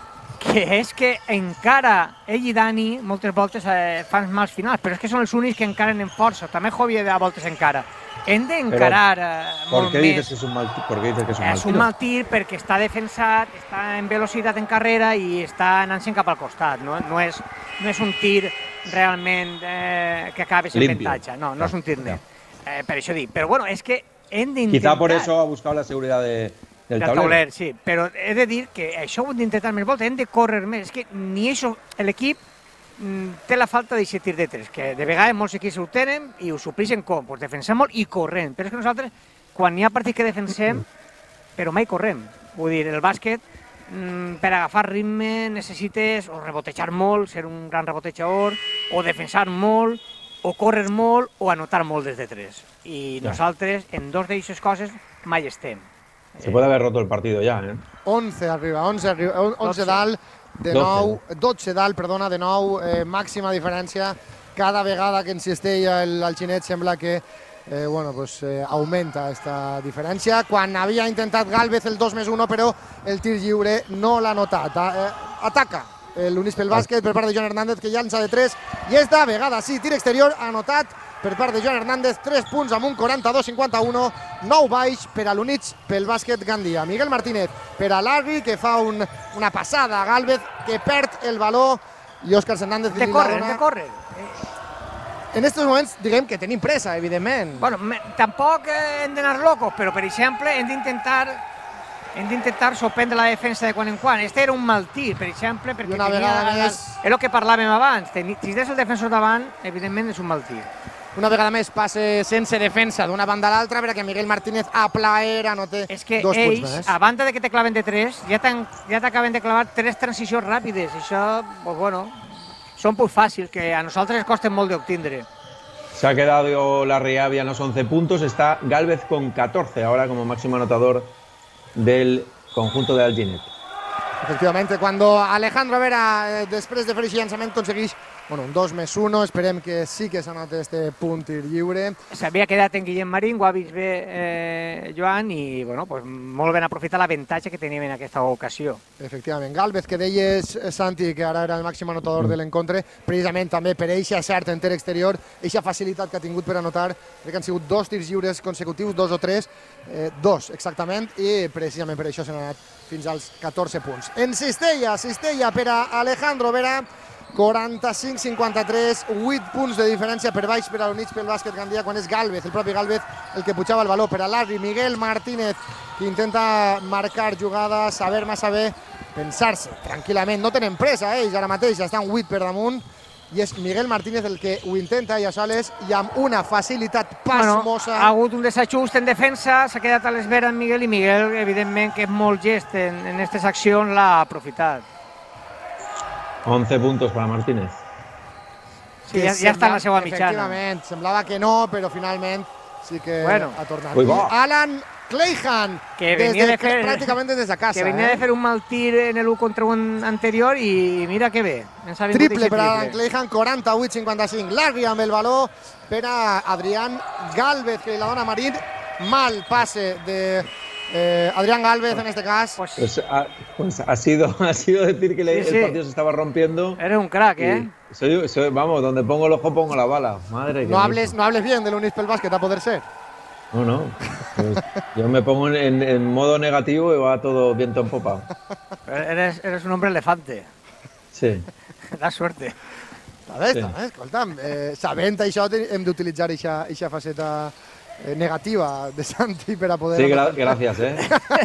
que és que encara ell i Dani moltes voltes eh, fan mals finals, però és que són els únics que encaren en força, també Javier a voltes encara. Hem d'encarar eh, molt ¿Por qué més. dices que es un mal, ¿por qué dices que es un mal És tiro? un mal tir perquè està defensat, està en velocitat en carrera i està anant-se'n cap al costat. No, no, és, no és un tir realment eh, que acabes en Limpio. avantatge. No, no Ah, és un tir net. ya. Eh, per això dic. Però bueno, és que hem d'intentar... Quizá por eso ha buscado la seguridad de, del, del tablero. tauler, sí. Però he de dir que això ho hem d'intentar més voltes, hem de córrer més. És que ni això, l'equip mm, té la falta d'aquest tir de tres, que de vegades molts equips ho tenen i ho suplixen com? Pues defensant molt i corrent. Però és que nosaltres, quan hi ha partits que defensem, però mai correm. Vull dir, el bàsquet, mm, per agafar ritme necessites o rebotejar molt, ser un gran rebotejador, o defensar molt, o córrer molt, o anotar molt des de tres. I Ja. nosaltres, en dos d'aquestes coses, mai estem. Se puede haver roto el partido ya, ¿eh? onze arriba, onze, arriba, onze dotze. dalt, de dotze. nou, dotze dalt, perdona, de nou, eh, màxima diferència. Cada vegada que insisteix el, el xinet sembla que eh, bueno, pues, eh, augmenta aquesta diferència. Quan havia intentat Gálvez el dos més un, però el tir lliure no l'ha notat. Eh, ataca l'Units pel bàsquet per part de Joan Hernández, que llança de tres, i esta vegada sí, tir exterior anotat per part de Joan Hernández, tres punts amb un quaranta-dos cinquanta u, nou baix per a l'Units pel bàsquet Gandia. Miguel Martínez per a Larry, que fa un, una passada a Gálvez, que perd el valor, i Òscar Hernández De córrer, de córrer. En aquests moments, diguem que tenim pressa, evidentment. Bueno, me, tampoc eh, hem d'anar locos, però, per exemple, hem d'intentar hem d'intentar sorprendre la defensa de quan en quan. Este era un mal tir, per exemple, perquè I una tenia... vegada més... És el que parlàvem abans. Teni, si tens el defensor davant, evidentment és un mal tir. Una vegada més passe sense defensa d'una banda a l'altra, perquè Miguel Martínez a plaera no té És que dos punts ells, més. a banda de que te claven de tres, ja t'acaben ja de clavar tres transicions ràpides. Això, pues bueno, són pues fàcils, que a nosaltres ens costen molt d'obtindre. Se ha quedado la Riavia en los once puntos, está Gálvez con catorce ahora como máximo anotador del conjunto de Alginet. Efectivament, quan Alejandro Vera, eh, després de fer aquest llançament, aconsegueix bueno, un dos més un, esperem que sí que s'anota este punt tir lliure. S'havia quedat en Guillem Marín, ho ha vist bé eh, Joan, i bueno, pues, molt ben aprofitar l'avantatge que teníem en aquesta ocasió. Efectivament, Gálvez, que deies, Santi, que ara era el màxim anotador de l'encontre, precisament també per eixa cert enter exterior, eixa facilitat que ha tingut per anotar, crec que han sigut dos tirs lliures consecutius, dos o tres, eh, dos exactament, i precisament per això s'han anat fins als catorze punts. En Cistella, Cistella per a Alejandro Vera, quaranta-cinc cinquanta-tres, vuit punts de diferència per baix per a l'Units pel bàsquet Gandia, quan és Gálvez, el propi Gálvez, el que pujava el valor per a Larry. Miguel Martínez, que intenta marcar jugada, saber massa bé, pensar-se tranquil·lament. No tenen pressa, ells ara mateix, estan vuit per damunt, i és Miguel Martínez el que ho intenta i a soles, i amb una facilitat pasmosa. Bueno, ha hagut un desajust en defensa, s'ha quedat a l'espera en Miguel, i Miguel, evidentment, que és molt gest en aquestes accions, l'ha aprofitat. once puntos para Martínez. Sí, ja, ja està en la seva mitjana. Efectivament, semblava que no, però finalment sí que Bueno. ha tornat. Ui, I va. Alan Cleihan, Que venia de fer, pràcticament des de casa. que venia eh? de fer un mal tir en l'u contra un anterior i mira que bé. Ens ha vingut Triple eixe per Alan triple. Cleihan, quaranta-vuit cinquanta-cinc. Larry amb el valor per a Adrián Gálvez, que li la dona a Marín. Mal passe de eh, Adrián Gálvez en este cas. Pues, Pues ha, pues ha sido ha sido decir que le- Sí, sí. el partido se estaba rompiendo. eres un crack, ¿eh? y soy- soy- vamos, donde pongo el ojo pongo la bala. Madre que No me hables, hizo. no hables bien del Units pel bàsquet, a poder ser. No, no. Pues yo me pongo en, en- en modo negativo y va todo viento en popa. Eres, eres un hombre elefante. Sí. Da suerte. Està bé, Sí. està bé, escolta'm. Eh, sabent això, te- hem d'utilitzar aquesta faceta eh, negativa de Santi per a poder... Sí, gra- gracias, ¿eh?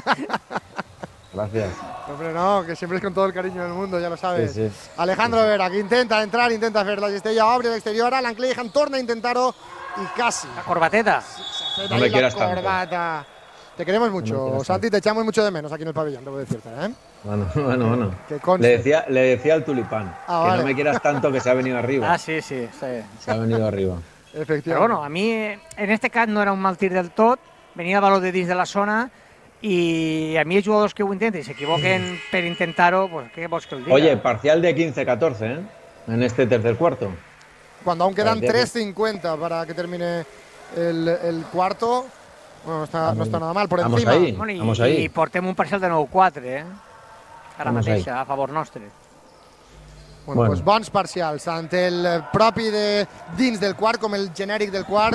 Gracias. Hombre, no, que siempre es con todo el cariño del mundo, ya lo sabes. Sí, sí. Alejandro Vera, que intenta entrar, intenta fer la cistella, obre l'exterior, Alan Cleihan torna a intentar-ho i casi. La corbateta. Se No me ahí quieras la tanto. corbata. Te queremos mucho, No me quieras Santi, te echamos mucho de menos aquí en el pabellón, debo decirte, ¿eh? Bueno, bueno, bueno. Que conste. Le decía, le decía al tulipán Ah, que vale. no me quieras tanto que se ha venido arriba. Ah, sí, sí. sí. Se ha venido arriba. Però Efectivament. bueno, a mi, en este cas, no era un mal tir del tot. Venia el valor de dins de la zona i a mi els jugadors que ho intenten i s'equivoquen per intentar-ho, pues, què vols que el diga? Oye, parcial de quince catorce, ¿eh? En este tercer cuarto. Cuando aún quedan Parecía que- tres cincuenta para que termine el, el cuarto, bueno, no está, no está nada mal. Por Vamos encima, ahí. Bueno, i, Vamos ahí. i portem un parcial de nou quatre, eh? ara mateix a favor nostre. Bueno, bueno. Doncs bons parcials, tant el propi de dins del quart com el genèric del quart.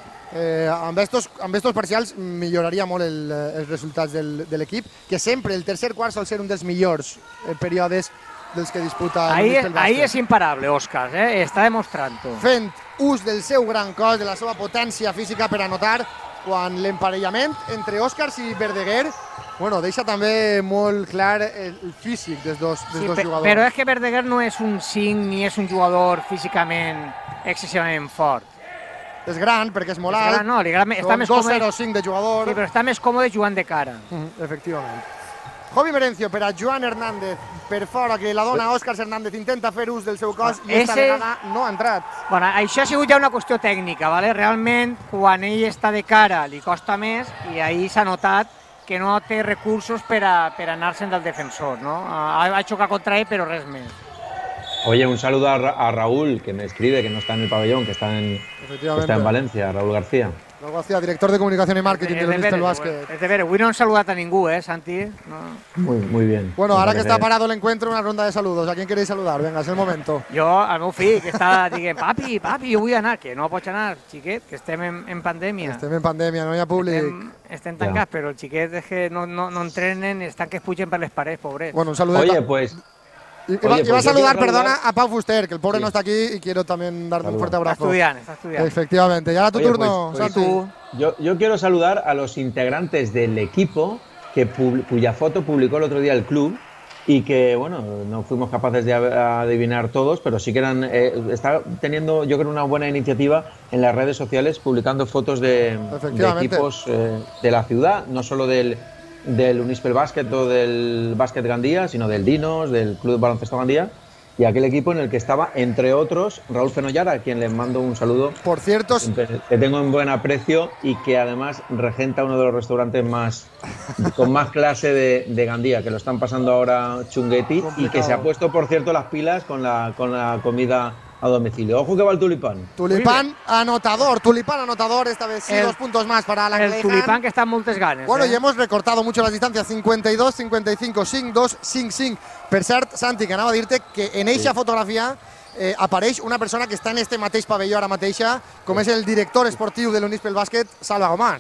Eh, amb estos, amb estos parcials milloraria molt el, els resultats del, de l'equip, que sempre el tercer quart sol ser un dels millors eh, períodes dels que disputa ahí, el bàsquet. Ahí és imparable, Òscar, eh? Està demostrant-ho. Fent ús del seu gran cos, de la seva potència física per anotar, quan l'emparellament entre Oscars i Verdaguer, bueno, deixa també molt clar el físic dels dos, dels sí, dos jugadors. Però és que Verdaguer no és un cinc ni és un jugador físicament excessivament fort. És gran perquè és molt alt, no, li agrada, està més dos coma zero cinc de jugador. Sí, però està més còmode jugant de cara. Mm, efectivament. Jovi Merencio per a Joan Hernández, per fora, que la dona Òscar Hernández intenta fer ús del seu cos i esta vegada no ha entrat. Bueno, això ha sigut ja una qüestió tècnica, ¿vale? Realment, quan ell està de cara li costa més i ahir s'ha notat que no té recursos per a, per a anar-se'n del defensor, ¿no? Ha, ha xocat contra ell, però res més. Oye, un saludo a, Ra a Raúl, que me escribe, que no está en el pabellón, que está en, que está en Valencia, Raúl García. Raúl García, director de comunicación y marketing del Unís pel Bàsquet. Es de veres, avui no hem saludat a ningú, eh, Santi? No. Muy, muy bien. Bueno, ahora que está parado el encuentro, una ronda de saludos. ¿A quién queréis saludar? Venga, es el momento. Jo, al meu fill, que està dient, papi, papi, jo vull anar, que no pots anar, xiquet, que estem en, en pandèmia. Estem en pandèmia, no hi ha públic. Estem, estem tancats, ja. Però el xiquet és que no, no, no entrenen, estan que es pugen per les parets, pobrets. Bueno, un saludo. Oye, pues... Y, Oye, pues iba a saludar, perdona, a Pau Fuster, que el pobre sí. no está aquí y quiero también darle Saluda. un fuerte abrazo. Está estudiando, está estudiando. Efectivamente. Y ahora tu Oye, turno, pues, pues, Santi. tú. Yo, yo quiero saludar a los integrantes del equipo que cuya foto publicó el otro día el club y que, bueno, no fuimos capaces de adivinar todos, pero sí que eran, eh, está teniendo, yo creo, una buena iniciativa en las redes sociales publicando fotos de, de equipos eh, de la ciudad, no solo del... del Unís pel Bàsquet o del Bàsquet Gandía, sino del Dinos, del Club Baloncesto Gandía, y aquel equipo en el que estaba, entre otros, Raúl Fenollara, a quien le mando un saludo. Por cierto, que tengo en buen aprecio y que además regenta uno de los restaurantes más con más clase de, de Gandía, que lo están pasando ahora chungueti, y que se ha puesto, por cierto, las pilas con la, con la comida a domicilio. Ojo que va el Tulipán. Tulipán anotador, Tulipán anotador, esta vez sí, el, dos puntos más para la El Tulipán que está en moltes ganes. Bueno, eh? y hemos recortado mucho las distancias, cincuenta y dos, cincuenta y cinco, cinc dos, cinc cinc. Per cert, Santi, que anava a dir-te que en eixa sí. fotografia eh, apareix una persona que està en este mateix pavelló ara mateixa, com és el director esportiu de l'Unís pel Bàsquet, Salva Gomar.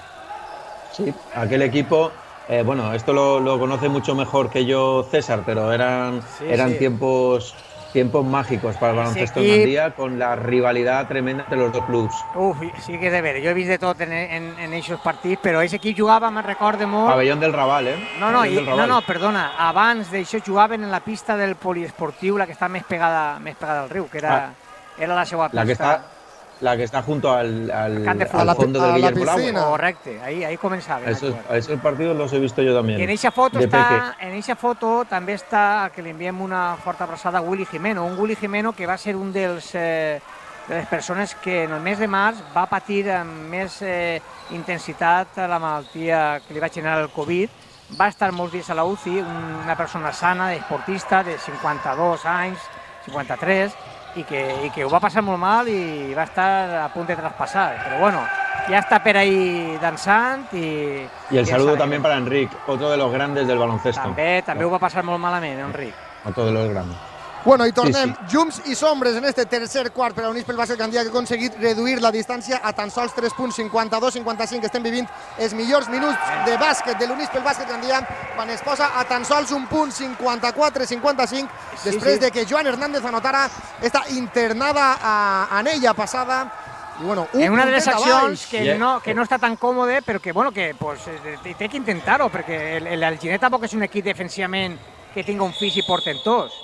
Sí, aquel equipo... Eh, bueno, esto lo, lo conoce mucho mejor que yo César, pero eran, sí, eran sí. tiempos... tiempos mágicos para el baloncesto en Gandía, con la rivalidad tremenda entre los dos clubs. Uf, sí que és de veure. Jo he vist de tot en, en, en aquests partits, però aquest equip jugava, me'n recorde molt... Pavellón del Raval, eh? No, no, i, no, no, perdona. Abans d'això jugaven en la pista del poliesportiu, la que està més pegada, més pegada al riu, que era, ah, era la seva pista. La que està, la que està junto al, al, al al fondo del Guillermo Lago. Correcte, ahí, ahí començaven. Esos, esos partidos los he visto yo también. I en eixa foto, està, en eixa foto també està, que li enviem una forta abraçada a Willy Jimeno, un Willy Jimeno que va ser un dels, eh, de les persones que en el mes de març va patir amb més eh, intensitat la malaltia que li va generar el Covid. Va estar molts dies a la U C I, una persona sana, esportista, de cinquanta-dos anys, cinquanta-tres, i que, i que ho va passar molt mal i va estar a punt de traspassar. Però bueno, ya está per ahí dansant y... Y el saludo también para Enric, otro de los grandes del baloncesto. També, també ho va passar molt malament, Enric. Otro de los grandes. Bueno, i tornem. Sí, sí. Llums i sombres en este tercer quart per a Unís pel Bàsquet Gandia, que ha aconseguit reduir la distància a tan sols tres punts, cinquanta-dos cinquanta-cinc. Estem vivint els millors minuts de bàsquet de l'Unís pel Bàsquet Gandia, quan es posa a tan sols un punt, cinquanta-quatre cinquanta-cinc, sí, després sí. de que Joan Hernández anotara esta internada a anella passada. Y bueno, un en una de les accions que, yeah. no, que no està tan còmode, però que, bueno, que pues, té que intentar-ho, perquè el, el Alginet tampoc és un equip defensivament que tinga un físic portentós.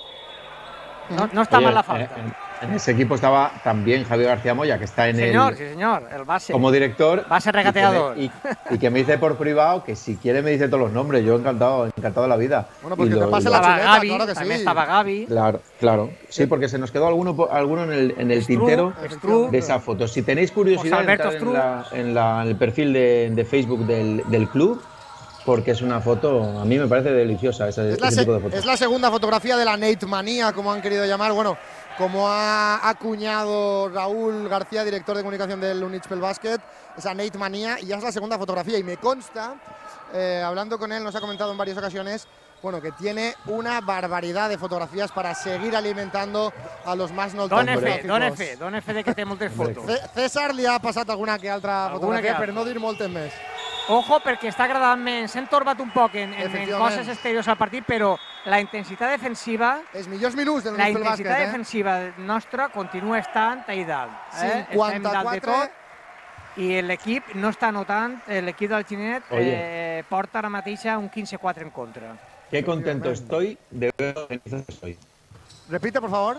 No, no está Oye, mal la falta. En, en ese equipo estaba también Javier García Moya, que está en señor, el... Sí, señor, el base. Como director. Base regateador. Y que, me, y, y que me dice por privado que si quiere me dice todos los nombres. Yo encantado, encantado de la vida. Bueno, porque lo, te pase la chuleta, Gaby, claro que también sí. estaba Gaby. Claro, claro. Sí, porque se nos quedó alguno, alguno en el, en el Stru, tintero Stru, de esa foto. Si tenéis curiosidad, entrar en, la, en, la, en el perfil de, de Facebook del, del club, porque es una foto, a mí me parece deliciosa ese, es, ese la tipo de fotos. Es la segunda fotografía de la Nate Manía, como han querido llamar, bueno, como ha acuñado Raúl García, director de comunicación del Unís pel Bàsquet, esa Nate Manía, y ya es la segunda fotografía, y me consta, eh, hablando con él, nos ha comentado en varias ocasiones, bueno, que tiene una barbaridad de fotografías para seguir alimentando a los más Dona nostàlgics. fe, dona fe, dona fe de que té moltes fotos. C- César li ha passat alguna que altra Alguna fotografia, que per altra. no dir moltes més. Ojo, perquè està agradant més. S'han torbat un poc en, en, en Efectivament. coses exteriors al partit, però la intensitat defensiva, Els millors minuts del la Nipel intensitat Bàsquet, eh? defensiva nostra continua estant ahí dalt. Eh? Estem dalt de cinquanta-quatre. tot i l'equip no està notant, l'equip del Ginet eh, porta ara mateix un quinze quatre en contra. Qué contento estoy de ver lo cenizo que soy. Repite, por favor.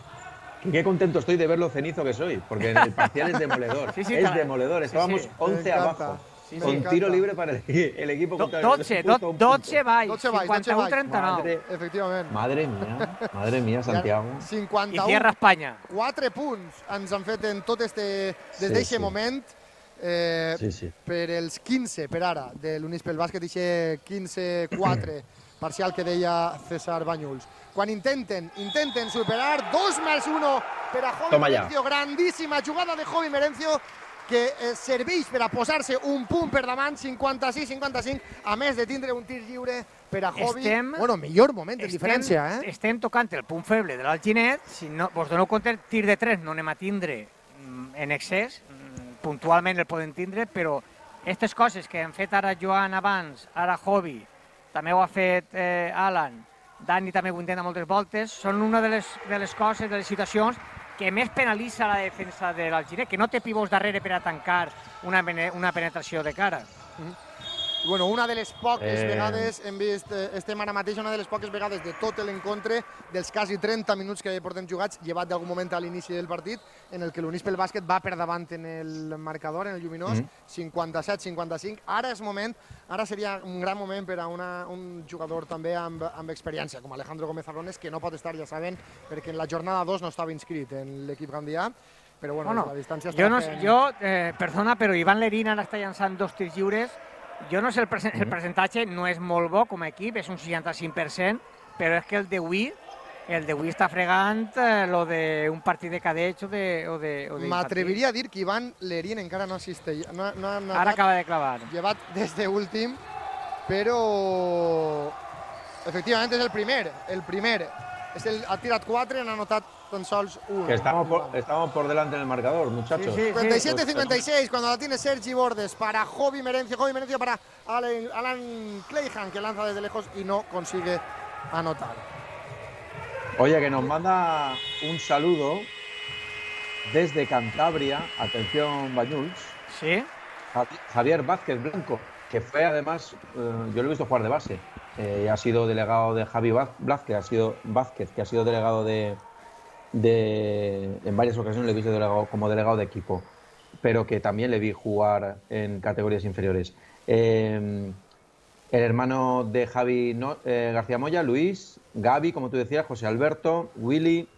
Qué contento estoy de ver lo cenizo que soy, porque en el parcial es demoledor. Sí, sí, es claro. demoledor. Estábamos sí. once Me encanta. abajo. Sí, con me tiro encanta. libre para el, el equipo Do, contrario. dotze, Justo do, un punto. dotze baix, dotze baix, cinquanta-u dotze baix. trenta nou. Madre, Efectivament. madre mía, madre mía, Santiago. I cinquanta-u. Tierra Espanya. Quatre punts ens han fet en tot este, des Sí, d'eixe sí. moment. Eh, Sí, sí. Per els quinze, per ara, de l'Unispel Bàsquet, eixe quinze quatre parcial que deia César Banyuls. Quan intenten, intenten superar, dos més uno per a Jovi Toma ja. Merencio. Grandíssima jugada de Jovi Merencio, que eh, serveix per a posar-se un punt per davant, cinquanta-sis cinquanta-cinc, a més de tindre un tir lliure per a Jovi. Estem- Bueno, millor moment en diferència, eh? Estem tocant el punt feble de l'Alginet. Si no, vos doneu compte, el tir de tres no anem a tindre mm, en excés. Mm, puntualment el podem tindre, però aquestes coses que han fet ara Joan abans, ara Jovi, també ho ha fet eh, Alan, Dani també ho intenta moltes voltes, són una de les, de les coses, de les situacions que més penalitza la defensa de l'Alginet, que no té pivots darrere per a tancar una, bene- una penetració de cara. I bueno, una de les poques Eh. vegades hem vist, eh, estem ara mateix, una de les poques vegades de tot l'encontre, dels quasi trenta minuts que portem jugats, llevat d'algun moment a l'inici del partit, en el que l'Unispel Bàsquet va per davant en el marcador, en el lluminós, cinquanta-set cinquanta-cinc. Ara és moment, ara seria un gran moment per a una, un jugador també amb, amb experiència, com Alejandro Gómez Arrones, que no pot estar, ja saben, perquè en la jornada dos no estava inscrit en l'equip gandià, però bueno, Bueno, la distància jo, està no, fent... jo eh, perdona, però Ivan Lerín ara està llançant dos tirs lliures. Jo no sé, el, percent, el percentatge no és molt bo com a equip, és un seixanta-cinc per cent, però és que el d'avui, el d'avui està fregant eh, lo d'un partit de cadets o de, o de, o de M'atreviria a dir que Ivan Lerín encara no assisteix. No, no ha Ara acaba de clavar. llevat des de últim, però efectivament és el primer, el primer. És el, ha tirat quatre, n'ha anotat tan sols un. Que estamos por, estamos por delante en el marcador, muchachos. Sí, sí. cincuenta y siete cincuenta y seis, cuando la tiene Sergi Bordes para Jovi Merencio, Jovi Merencio para Alan, Alan Clayhan, que lanza desde lejos y no consigue anotar. Oye, que nos manda un saludo desde Cantabria, atención Bañuls, Sí? Javi- Javier Vázquez Blanco, que fue además, eh, yo lo he visto jugar de base, eh, ha sido delegado de Javi Vaz- Vázquez, ha sido Vázquez, que ha sido delegado de, de en varias ocasiones le he visto delegado, como delegado de equipo, pero que también le vi jugar en categorías inferiores. Eh, el hermano de Javi no- eh, García Moya, Luis, Gaby, como tú decías, José Alberto, Willy.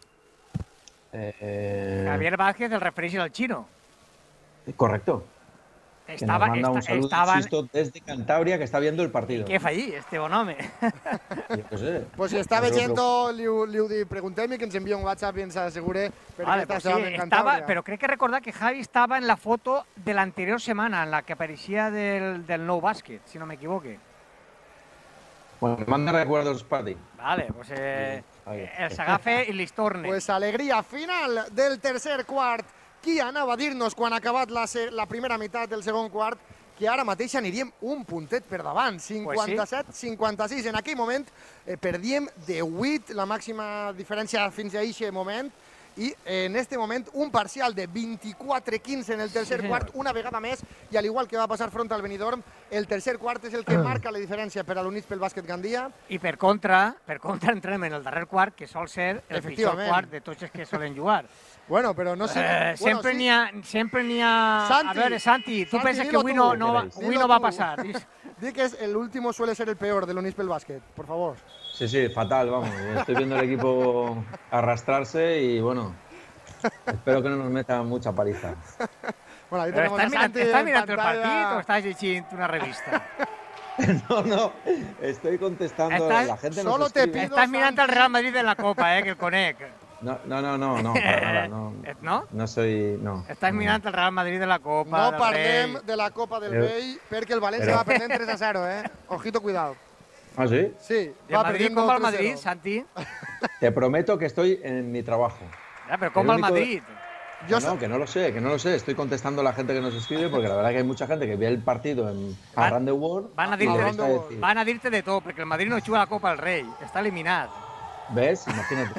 eh, Javier Vázquez, el refereix al xino. Correcto. Que Estava, nos manda un esta, saludo, estaban... insisto, desde Cantabria, que está viendo el partido. Què fa allí, este bon home? Yo qué sé. Pues si està No se lo veient, li, ho- li ho di- preguntem i que ens envia un WhatsApp i ens assegure perquè Vale, està pues sí, estava en estaba, Cantabria. pero creo que recordar que Javi estaba en la foto de la anterior semana, en la que aparecía del, del No Basket, si no me equivoque. Bueno, me manda recuerdos para ti. Vale, pues eh, Sí, ahí. el s'agafa i li torne. Pues alegria final del tercer quart. Qui anava a dir-nos quan ha acabat la, se- la primera meitat del segon quart que ara mateix aniríem un puntet per davant, cinquanta-set cinquanta-sis. En aquell moment eh, perdíem de vuit la màxima diferència fins a aquest moment i en este moment un parcial de vint-i-quatre quinze en el tercer Sí, senyor. quart, una vegada més, i al igual que va passar front al Benidorm, el tercer quart és el que marca la diferència per a l'Unispel Bàsquet Gandia. I per contra, per contra entrem en el darrer quart, que sol ser el pitjor Efectivament. quart de tots els que solen jugar. Bueno, però no sé... Eh, bueno, sempre sí. n'hi ha... Sempre n'hi ha... Santi, a veure, Santi, tu Santi, penses que dilo avui tu. no, no, va, Dilo avui no va tu. passar. Di que es el último suele ser el peor del Unispel Bàsquet, por favor. Sí, sí, fatal, vamos. Estoy viendo el equipo arrastrarse y bueno, espero que no nos metan mucha paliza. Bueno, ahí Però tenemos estàs a mirant, Santi estàs en mirant el pantalla. partit o estàs llegint una revista? No, no, estoy contestando. Estás- La gente nos solo te escribe. pido- Estàs mirant el Real Madrid de la Copa, eh, que el conec. No, no, no, no, no, para nada, no. No? No soy, no. Estàs mirant el Real Madrid de la Copa, No del parlem Rei. de la Copa del Però- Rei perquè el València però- va perdent tres a zero, eh? Ojito, cuidado. ¿Ah, sí? Sí, ¿Y el va Madrid perdiendo com va el tres Madrid, cero. Santi? Te prometo que estoy en mi trabajo. Ya, pero com El va el único- Madrid? Yo no, sé- no, que no lo sé, que no lo sé. Estoy contestando a la gente que nos escribe porque la verdad que hay mucha gente que ve el partido en Van- Around the World Van a y le dir-te gusta de- decir, Van a dir-te de tot, perquè el Madrid no juga la Copa del Rei, està eliminat. ¿ves? Imagínate.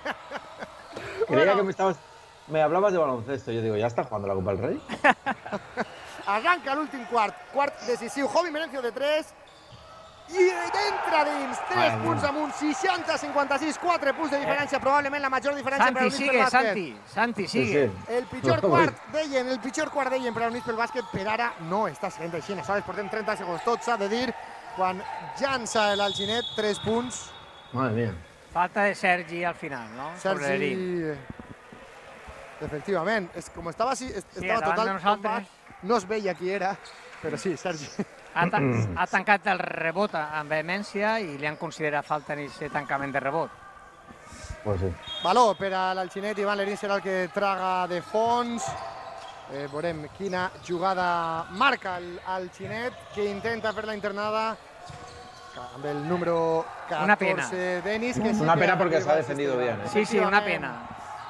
Creía Bueno. que me estabas... Me hablabas de baloncesto. Yo digo, ¿ya está jugando la Copa del Rey? Arranca l'últim quart, quart decisiu, Jovi Merencio de tres, i entra dins, tres Ai, punts amunt, seixanta a cinquanta-sis, quatre punts de diferència, probablement la major diferència per Santi, al Units pel sigue, bàsquet. Santi, Santi, Sí, sigue. sí. El pitjor No, quart deien, el pitjor quart deien per al Units pel bàsquet, per ara no està sent així, aleshores portem trenta segons, tot s'ha de dir, quan llança l'Alginet, tres punts, Madre mía. Falta de Sergi al final, no? Sobre Lerín. Sergi... Efectivament, és, com estava així, Sí, estava davant total de nosaltres. combat, no es veia qui era, però sí, Sergi. Ha, ta ha tancat el rebot amb vehemència i li han considerat falta en aquest tancament de rebot. Pues sí. Valor per a l'Alginet, Ivan Lerín serà el que traga de fons. Eh, veurem quina jugada marca l'Alginet, que intenta fer la internada amb el número Una pena. catorze, Denis. Que sí Una que pena porque arriba se ha al defendido sistema. bien, ¿eh? Sí, sí, una Efectivament. pena.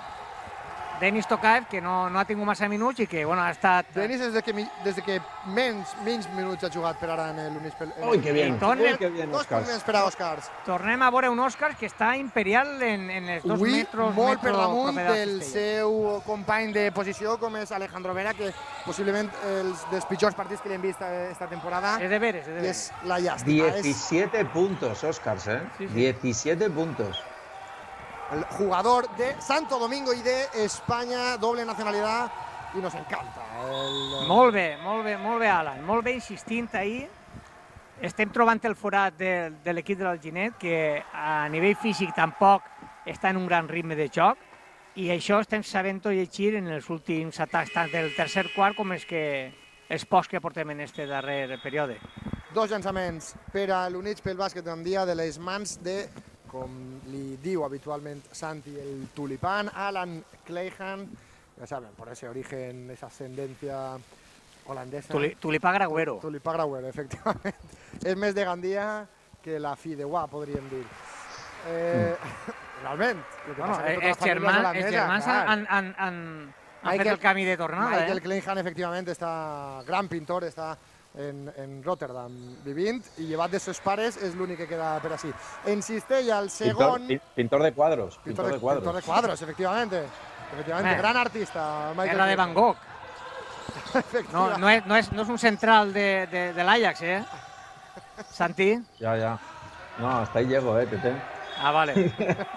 Denis Tokaev, que no, no ha tingut massa minuts i que bueno, ha estat... Denis des de que, mi- des de que menys, menys minuts ha jugat per ara en l'Units pel... Uy, qué bien. Y torna- Uy, qué bien, Dos Oscar. punts més per a Oscars. Tornem a veure un Oscar que està imperial en, en els dos Avui metres... molt per metro damunt proper del Cistella. seu company de posició, com és Alejandro Vera, que possiblement els dels pitjors partits que li hem vist eh, esta temporada, És de veres, és de i veres. és la llàstima. És diecisiete puntos, Oscars, ¿eh? Sí, sí. diecisiete puntos. el jugador de Santo Domingo y de España, doble nacionalidad, y nos encanta. El... Molt bé, molt bé, molt bé, Alan. Molt bé insistint ahir. Estem trobant el forat de, de l'equip de l'Alginet, que a nivell físic tampoc està en un gran ritme de joc, i això estem sabent-ho llegir en els últims atacs, tant del tercer quart com els, que, els pocs que portem en este darrer període. Dos llançaments per a l'Units pel bàsquet d'Andia de les mans de, com li diu habitualment Santi, el tulipán, Alan Clayhan, ya saben, por ese origen, esa ascendencia holandesa. Tuli, Tulipà Gragüero. Tulipà Grauer, efectivament. És més de Gandia que la Fideuà, podríem dir. Eh, realment. el que Bueno, passa que tota la els família és germans, els holandesa, germans clar. han, han, han, han fet Michael- el camí de tornada. Michael Eh? Kleinhan, efectivament, està gran pintor, està en, en Rotterdam vivint i llevat de seus pares és l'únic que queda per així. En Cistella, el Pintor, segon... pi- pintor de cuadros. Pintor Pintor de cuadros. pintor de cuadros, efectivamente. Efectivamente, Eh. gran artista. Michael Era de Van Kleinhan. Gogh. No, no, és, no, és, no és un central de, de, de l'Ajax, eh? Santi? Ya, ya. No, hasta ahí llego, eh, Tete. Ah, vale.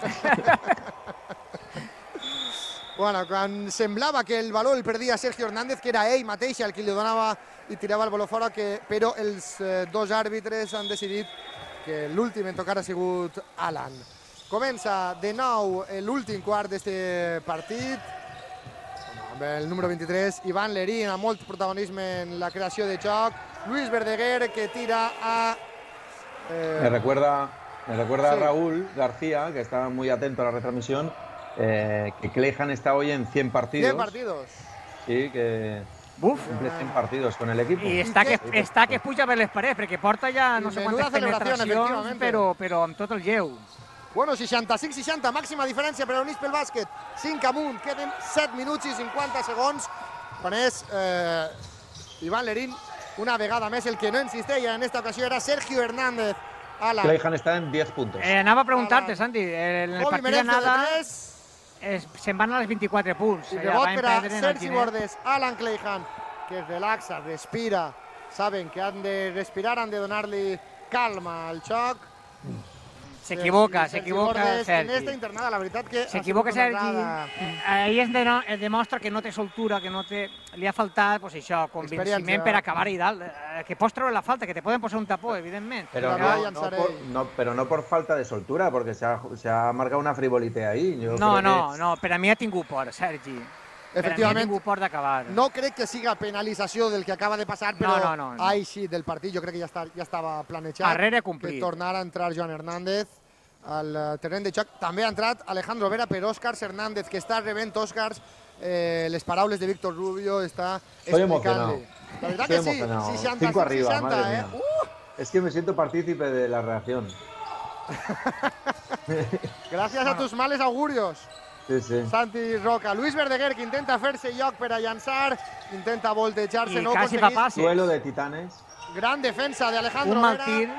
Bueno, quan semblava que el valor el perdia Sergio Hernández, que era ell mateix el que li donava i tirava el valor fora, que, però els eh, dos àrbitres han decidit que l'últim en tocar ha sigut Alan. Comença de nou l'últim quart d'aquest partit, amb el número vint-i-tres, Ivan Lerín, amb molt protagonisme en la creació de joc, Luis Verdeguer, que tira a... eh, Me recuerda, me recuerda Sí. a Raúl García, que está muy atento a la retransmisión, eh, que Clayhan está hoy en cien partidos. cien partidos. Sí, que Buf. cumple cien partidos con el equipo. I està que, què? està que es puja per les parets, perquè porta ja no I sé menuda quantes celebración, penetracions, efectivamente. però, però amb tot el lleu. Bueno, seixanta-cinc seixanta, màxima diferència per a Units pel bàsquet. cinc amunt, queden set minuts i cinquanta segons, quan és eh, Ivan Lerín, una vegada més. El que no insisteix en esta ocasió era Sergio Hernández. Alan, Clayhan está en diez puntos. Eh, anava a preguntar-te, Alan. Santi, en el Jovi partit Merencio de d'anada tres, es- se'n van a les vint-i-quatre punts. i Allà rebot van per a perdre en Sergi Alginet. Bordes. Alan Clayhan, que es relaxa, respira. Saben que han de respirar, han de donar-li calma al xoc. S'equivoca, Sergi s'equivoca Bordes, En esta Sergi. internada, la veritat que... ha S'equivoca sigut una Sergi. entrada. Eh, Ahir es, deno- es demostra que no té soltura, que no té... Li ha faltat, pues, això, convenciment Experiència. per acabar i dalt. Eh, Que pots treure la falta, que te poden posar un tapó, evidentment. Pero Pero no, Ryan no Sarey. por, no- pero no por falta de soltura, porque se ha, se ha marcado una frivolité ahí. Yo No, creo no, que- no, per a mi ha tingut por, Sergi. Per a mi ha Efectivament, tingut por d'acabar. no crec que siga penalització del que acaba de passar, però No, no, no, no. ai, sí, del partit jo crec que ja, està, ja estava planejat. Darrere que complit. tornarà a entrar Joan Hernández al eh, terreny de joc. També ha entrat Alejandro Vera per Òscars Hernández, que està rebent Òscars eh, les paraules de Víctor Rubio, està Estoy explicant-li. emocionado. La veritat Estoy que sí, emocionado. seixanta Cinco arriba, seixanta, madre eh? mía. Uh! Es que me siento partícipe de la reacción. Gràcies a tus males augurios. Sí, sí. Santi Roca. Luis Verdeguer, que intenta fer-se lloc per a llançar, intenta voltejar-se, I no ho quasi fa aconseguís. passes. Duelo de titanes. Gran defensa de Alejandro Un mal Vera. tir,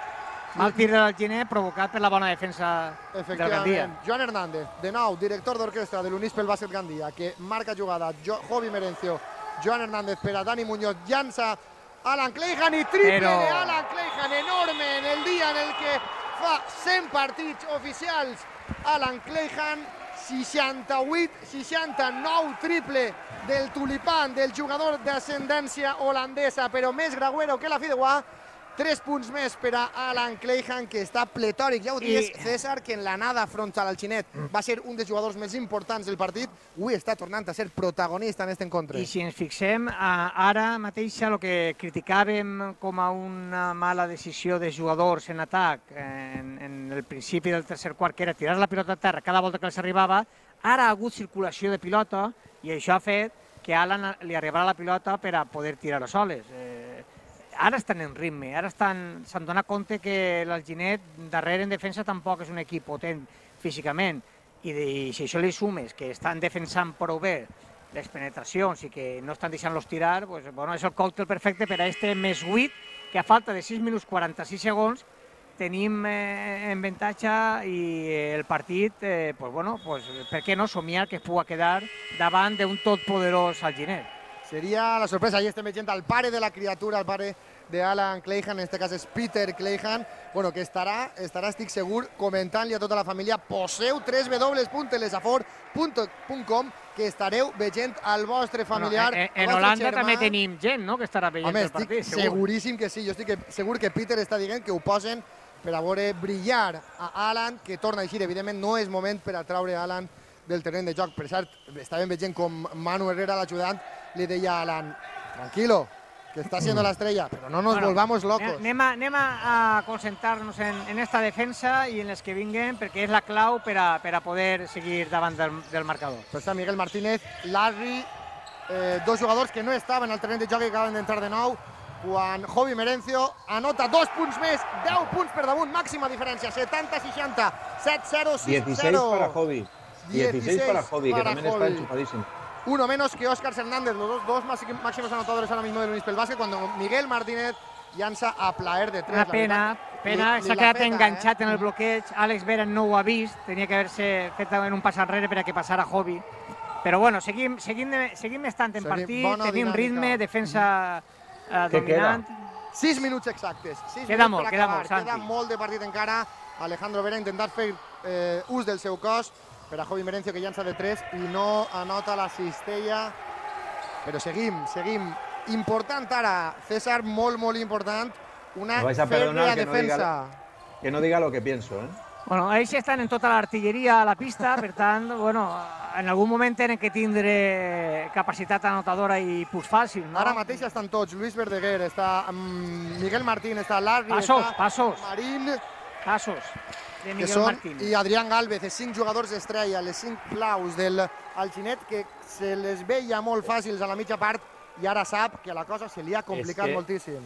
mal tir de l'Alginet provocat per la bona defensa del Gandia. Efectivament. Joan Hernández, de nou, director d'orquestra de l'Unispel Bàsquet Gandia, que marca jugada. Jo, Jovi Merencio, Joan Hernández per a Dani Muñoz, llança Alan Clayhan i triple Però... de Alan Clayhan, enorme en el dia en el que fa cent partits oficials. Alan Clayhan, seixanta-vuit seixanta-nou triple del tulipán, del jugador d'ascendència holandesa, però més grauero que la fideuà. Tres punts més per a Alan Clayhan, que està pletòric. Ja ho dius, I... César, que en l'anada front a l'Alginet va ser un dels jugadors més importants del partit. Avui està tornant a ser protagonista en aquest encontre. I si ens fixem, ara mateix el que criticàvem com a una mala decisió de jugadors en atac en, en el principi del tercer quart, que era tirar la pilota a terra cada volta que els arribava, ara ha hagut circulació de pilota i això ha fet que a Alan li arribarà la pilota per a poder tirar-ho soles. Eh, Ara estan en ritme, ara s'han donat compte que l'Alginet darrere en defensa tampoc és un equip potent físicament i, de, i si això li sumes que estan defensant prou bé les penetracions i que no estan deixant-los tirar, pues, bueno, és el còctel perfecte per a este més vuit, que a falta de sis minuts quaranta-sis segons tenim eh, en avantatge i el partit, eh, pues, bueno, pues, per què no somiar que es pugui quedar davant d'un totpoderós Alginet. Seria la sorpresa. Ahí estem veient el pare de la criatura, el pare d'Alan Clayhan, en aquest cas és Peter Clayhan, bueno, que estarà, estarà, estic segur, comentant-li a tota la família: poseu w w w punt telesafor punt com, que estareu veient al vostre familiar. Bueno, en en Holanda germà. També tenim gent, no?, que estarà veient Home, el partit. estic seguríssim que sí. Jo estic segur que Peter està dient que ho posen per a veure brillar a Alan, que torna a eixir. Evidentment no és moment per a traure Alan del terreny de joc. Per cert, estàvem veient com Manu Herrera, l'ajudant, li deia a Alan: tranquilo, que está siendo la estrella, pero no nos bueno, volvamos locos. Anem a, anem a concentrar-nos en, en esta defensa i en les que vinguen, perquè és la clau per a, per a poder seguir davant del, del marcador. Pues està Miguel Martínez, Larry, eh, dos jugadors que no estaven al terreny de joc i acaben d'entrar de nou. Quan Jovi Merencio anota dos punts més, deu punts per damunt, màxima diferència, setanta seixanta, set zero, sis zero. dieciséis para Jovi. dieciséis para Jovi, que también está enchufadísimo. Uno menos que Óscar Hernández, los dos, dos máximos anotadores ahora mismo del Unispel Bàsquet, cuando Miguel Martínez llança a plaer de tres. Una pena, pena, s'ha quedat feta, enganxat eh? en el bloqueig. Àlex Vera no ho ha vist, tenia que haver-se fet en un pas enrere per a que passara Jovi. Però bueno, seguim, seguim, seguim estant en seguim partit, tenim dinàmica. Ritme, defensa eh, dominant. Sis minuts exactes. Sis queda minuts molt, per queda acabar. molt, Santi. Queda molt de partit encara. Alejandro Vera intentar fer eh, ús del seu cos, per a Jovi Merencio, que llança de tres i no anota la cistella. Però seguim, seguim. Important ara, César, molt, molt important. Una fèrrea defensa. Que no diga lo que pienso, ¿eh? Bueno, ells estan en tota l'artilleria a la pista, per tant, bueno, en algun moment tenen que tindre capacitat anotadora i push fàcil, no? Ara mateix estan tots. Luis Verdeguer, està Miguel Martín, està Larry, passos, està passos. Marín. Passos. De Miguel són, Martín. I Adrián Gálvez, els cinc jugadors estrella, les cinc claus del Alginet, que se les veia molt fàcils a la mitja part i ara sap que la cosa se li ha complicat es que, moltíssim.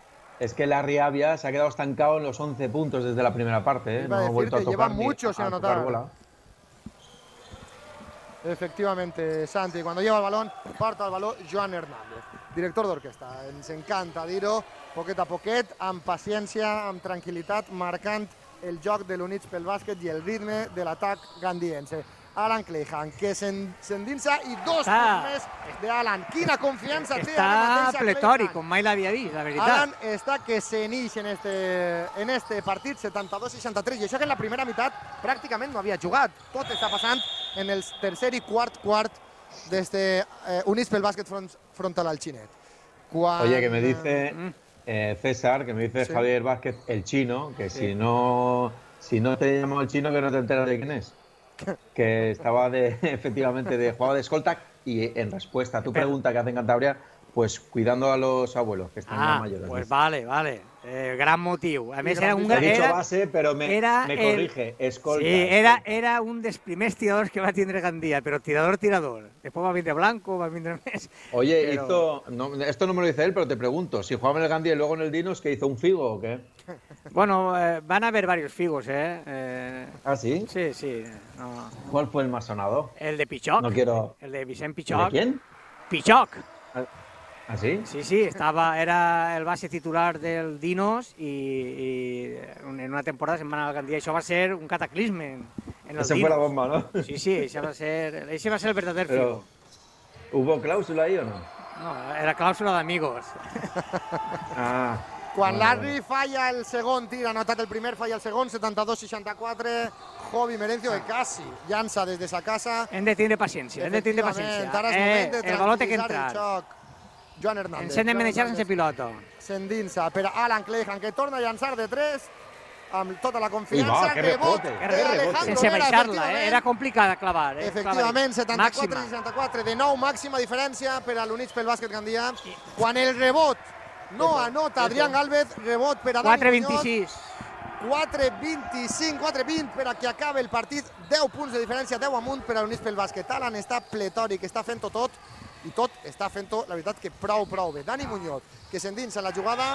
Es que Larry Avia se ha quedado estancado en los once puntos desde la primera parte. ¿eh? No ha vuelto a tocar. Lleva mucho sin anotar. Bola. Efectivamente, Santi, cuando lleva el balón, porta el balón Joan Hernández, director d'orquestra. Ens encanta dir-ho, poquet a poquet, amb paciència, amb tranquil·litat, marcant el joc de l'Unispel Bàsquet i el ritme de l'atac gandiense. Alan Clayhan, que s'endinsa i dos punts més d'Alan. Quina confiança té ara mateix Està pletòric, com mai l'havia vist, la veritat. Alan està que s'enix en este, en este partit, setanta-dos seixanta-tres, i això que en la primera meitat pràcticament no havia jugat. Tot està passant en el tercer i quart quart d'este eh, Unispel Bàsquet front, front a l'Alginet. Quan... Oye, que me dice eh, César, que me dice sí. Javier Vázquez, el chino, que sí. si no si no te llamo el chino, que no te enteras de quién es. Que estaba de, efectivamente de jugaba de escolta y en respuesta a tu pregunta que hace en Cantabria, pues cuidando a los abuelos que están ah, más mayores. Pues vale, vale. Eh, gran motiu. A més, gran era un... motiu. He dicho Era, base, però me, era me el- corrige, escolta. sí, era, era un dels primers tiradors que va tindre Gandia, però tirador, tirador. Després va vindre Blanco, va vindre més. Oye, pero- hizo, no, esto no me lo dice él, pero te pregunto, si jugaba en el Gandia y luego en el Dinos, ¿qué hizo? ¿Un Figo o qué? Bueno, eh, van a haber varios figos, ¿eh? eh ¿Ah, sí? sí, sí. No. ¿Cuál fue el más sonado? El de Pichoc. No quiero- El de Vicent ¿De Pichoc. quién? Pichoc. ¿Ah, sí? Sí, sí, estaba, era el base titular del Dinos y, y en una temporada se'n van al Gandia. Això va ser un cataclisme en, en el Esa Dinos. fue la bomba, ¿no? Sí, sí, ese va a ser, ese va a ser el verdadero Pero, figo. ¿hubo cláusula ahí o no? No, era clàusula d'amigos. Ah, Quan vale, Larry falla el segon tir, ha anotat el primer, falla el segon, setanta-dos seixanta-quatre, Jovi Merencio de Cassi, llança des de sa casa. Hem de tindre paciència, hem de tindre paciència. Efectivament, ara és moment de Eh, el valor té que tranquil·litzar el entrar. xoc. Joan Hernández. Ens hem de Joan manejar Hernández sense pilota. s'endinsa per a Alan Clehan, que torna a llançar de tres amb tota la confiança. Ui, va, que rebot rebote, de que rebote. Alejandro Sense Vera, baixar-la, eh? Era complicat clavar. Eh? Efectivament, setanta-quatre Màxima. seixanta-quatre, de nou màxima diferència per a l'Units pel bàsquet Gandia. Quan el rebot no anota Adrián Gálvez, rebot per a Dani quatre Muñoz. vint-i-sis. quatre vint-i-cinc, quatre vint per a que acabi el partit, deu punts de diferència, deu amunt per a l'Units pel bàsquet. Alan està pletòric, està fent-ho tot, i tot està fent-ho, la veritat, que prou, prou bé. Dani Muñoz, que s'endinsa en la jugada,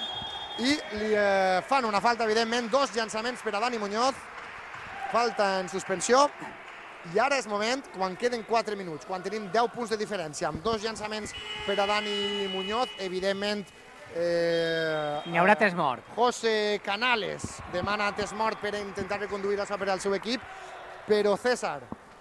i li eh, fan una falta, evidentment, dos llançaments per a Dani Muñoz, falta en suspensió, i ara és moment, quan queden quatre minuts, quan tenim deu punts de diferència, amb dos llançaments per a Dani Muñoz, evidentment, eh, N'hi haurà tres morts. José Canales demana temps mort per intentar reconduir això per al seu equip, però César,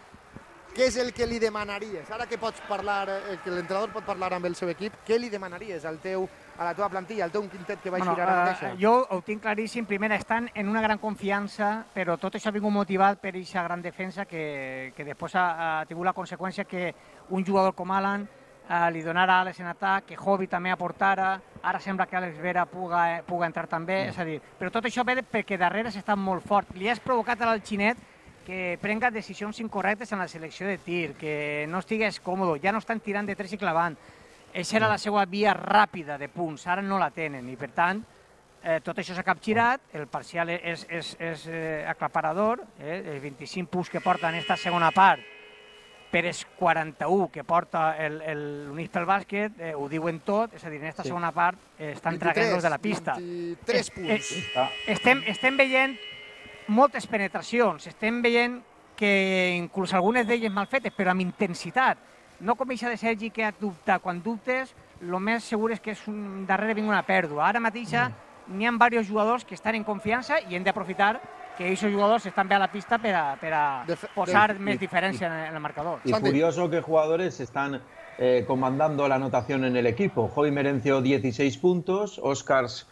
què és el que li demanaries? Ara que pots parlar, eh, que l'entrenador pot parlar amb el seu equip, què li demanaries al teu, a la teva plantilla, al teu quintet que vaig Bueno, girar ara eh, mateixa? jo ho tinc claríssim. Primer, estan en una gran confiança, però tot això ha vingut motivat per aquesta gran defensa que, que després ha, ha tingut la conseqüència que un jugador com Alan eh, li donara ales en atac, que Jovi també aportara, ara sembla que Àlex Vera puga, eh, puga entrar també, és a dir, però tot això ve perquè darrere s'està molt fort. Li has provocat al Xinet que prenga decisions incorrectes en la selecció de tir, que no estigués còmode, ja no estan tirant de tres i clavant. Eixa era la seva via ràpida de punts, ara no la tenen, i per tant, eh, tot això s'ha capgirat, el parcial és, és, és eh, aclaparador, eh, els vint-i-cinc punts que porta en aquesta segona part, per els quaranta-u que porta l'Units pel bàsquet, eh, ho diuen tot, és a dir, en aquesta Sí. segona part eh, estan traguent-los de la pista. vint-i-tres Eh, punts. eh, Ah, estem, estem veient moltes penetracions, estem veient que inclús algunes d'elles mal fetes, però amb intensitat. No com això de Sergi que ha dubtat. Quan dubtes, el més segur és que és un, darrere vinga una pèrdua. Ara mateixa n'hi ha diversos jugadors que estan en confiança i hem d'aprofitar que aquests jugadors estan bé a la pista per a, per a De fe- posar de- més i- diferència en el marcador. y Santi. curioso que jugadores están eh, comandando la anotación en el equipo. Jovi Merencio, dieciséis puntos. Oscars,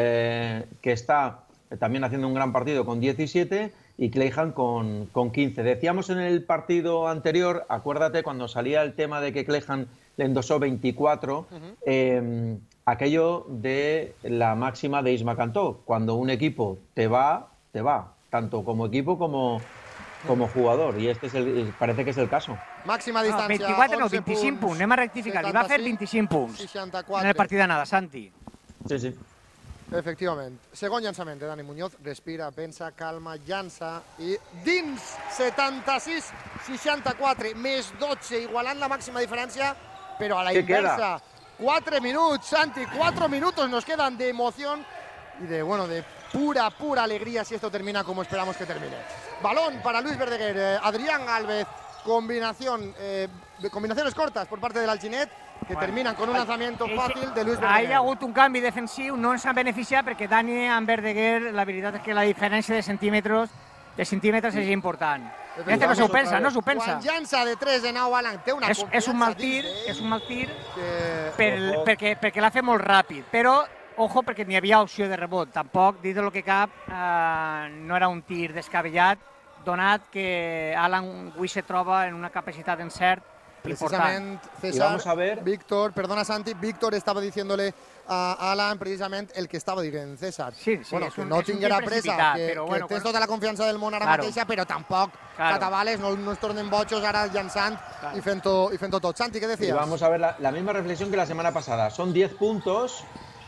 eh, que está también haciendo un gran partido con diecisiete. Y Clehan con, con quince. Decíamos en el partido anterior, acuérdate, cuando salía el tema de que Clehan le endosó veinticuatro, eh, aquello de la máxima de Isma Cantó. Cuando un equipo te va, te va. Tanto como equipo como, como jugador. Y este es el, parece que es el caso. Màxima No, distància, vint-i-quatre no, onze vint-i-cinc punts. Anem a rectificar. Li va fer vint-i-cinc punts seixanta-quatre. en el partit d'anada, Santi. Sí, sí. Efectivament. Segon llançament de Dani Muñoz. Respira, pensa, calma, llança i dins setanta-sis seixanta-quatre, més dotze, igualant la màxima diferència, però a la Què inversa. Quatre minuts, Santi, cuatro minutos nos quedan de emoción y de, bueno, de pura, pura alegría si esto termina como esperamos que termine. Balón para Luis Verdeguer, eh, Adrián Gálvez, combinación, eh, combinaciones cortas por parte del Alginet, que Bueno, terminan con un lanzamiento Eixe- fácil de Luis Hi ha Verdeguer. hagut un canvi defensiu, no ens ha beneficiat perquè Dani amb Verdeguer, la veritat és que la diferència de centímetres de centímetres és important. Este no s'ho pensa, no s'ho pensa. Quan llança de tres de nou Alan, té una És, és un mal tir, és un mal tir que... per, Ojo. perquè, perquè l'ha fet molt ràpid, però ojo perquè n'hi havia opció de rebot. Tampoc, dit el que cap, eh, no era un tir descabellat, donat que Alan avui se troba en una capacitat d'encert important. Precisamente, Y César, vamos a ver- Víctor, perdona Santi, Víctor estaba diciéndole a Alan precisamente el que estava dient César. Sí, sí, bueno, és que un- no és un tinguera tir pressa, precipitat, que, però que bueno, tens quan- tota la confiança del món ara Claro. mateixa, però tampoc Claro. catavales, no, no es tornen bojos ara llançant Claro. i fent-ho i fent tot. Santi, què Y decías? vamos a ver la, la misma reflexión que la semana pasada. Son diez puntos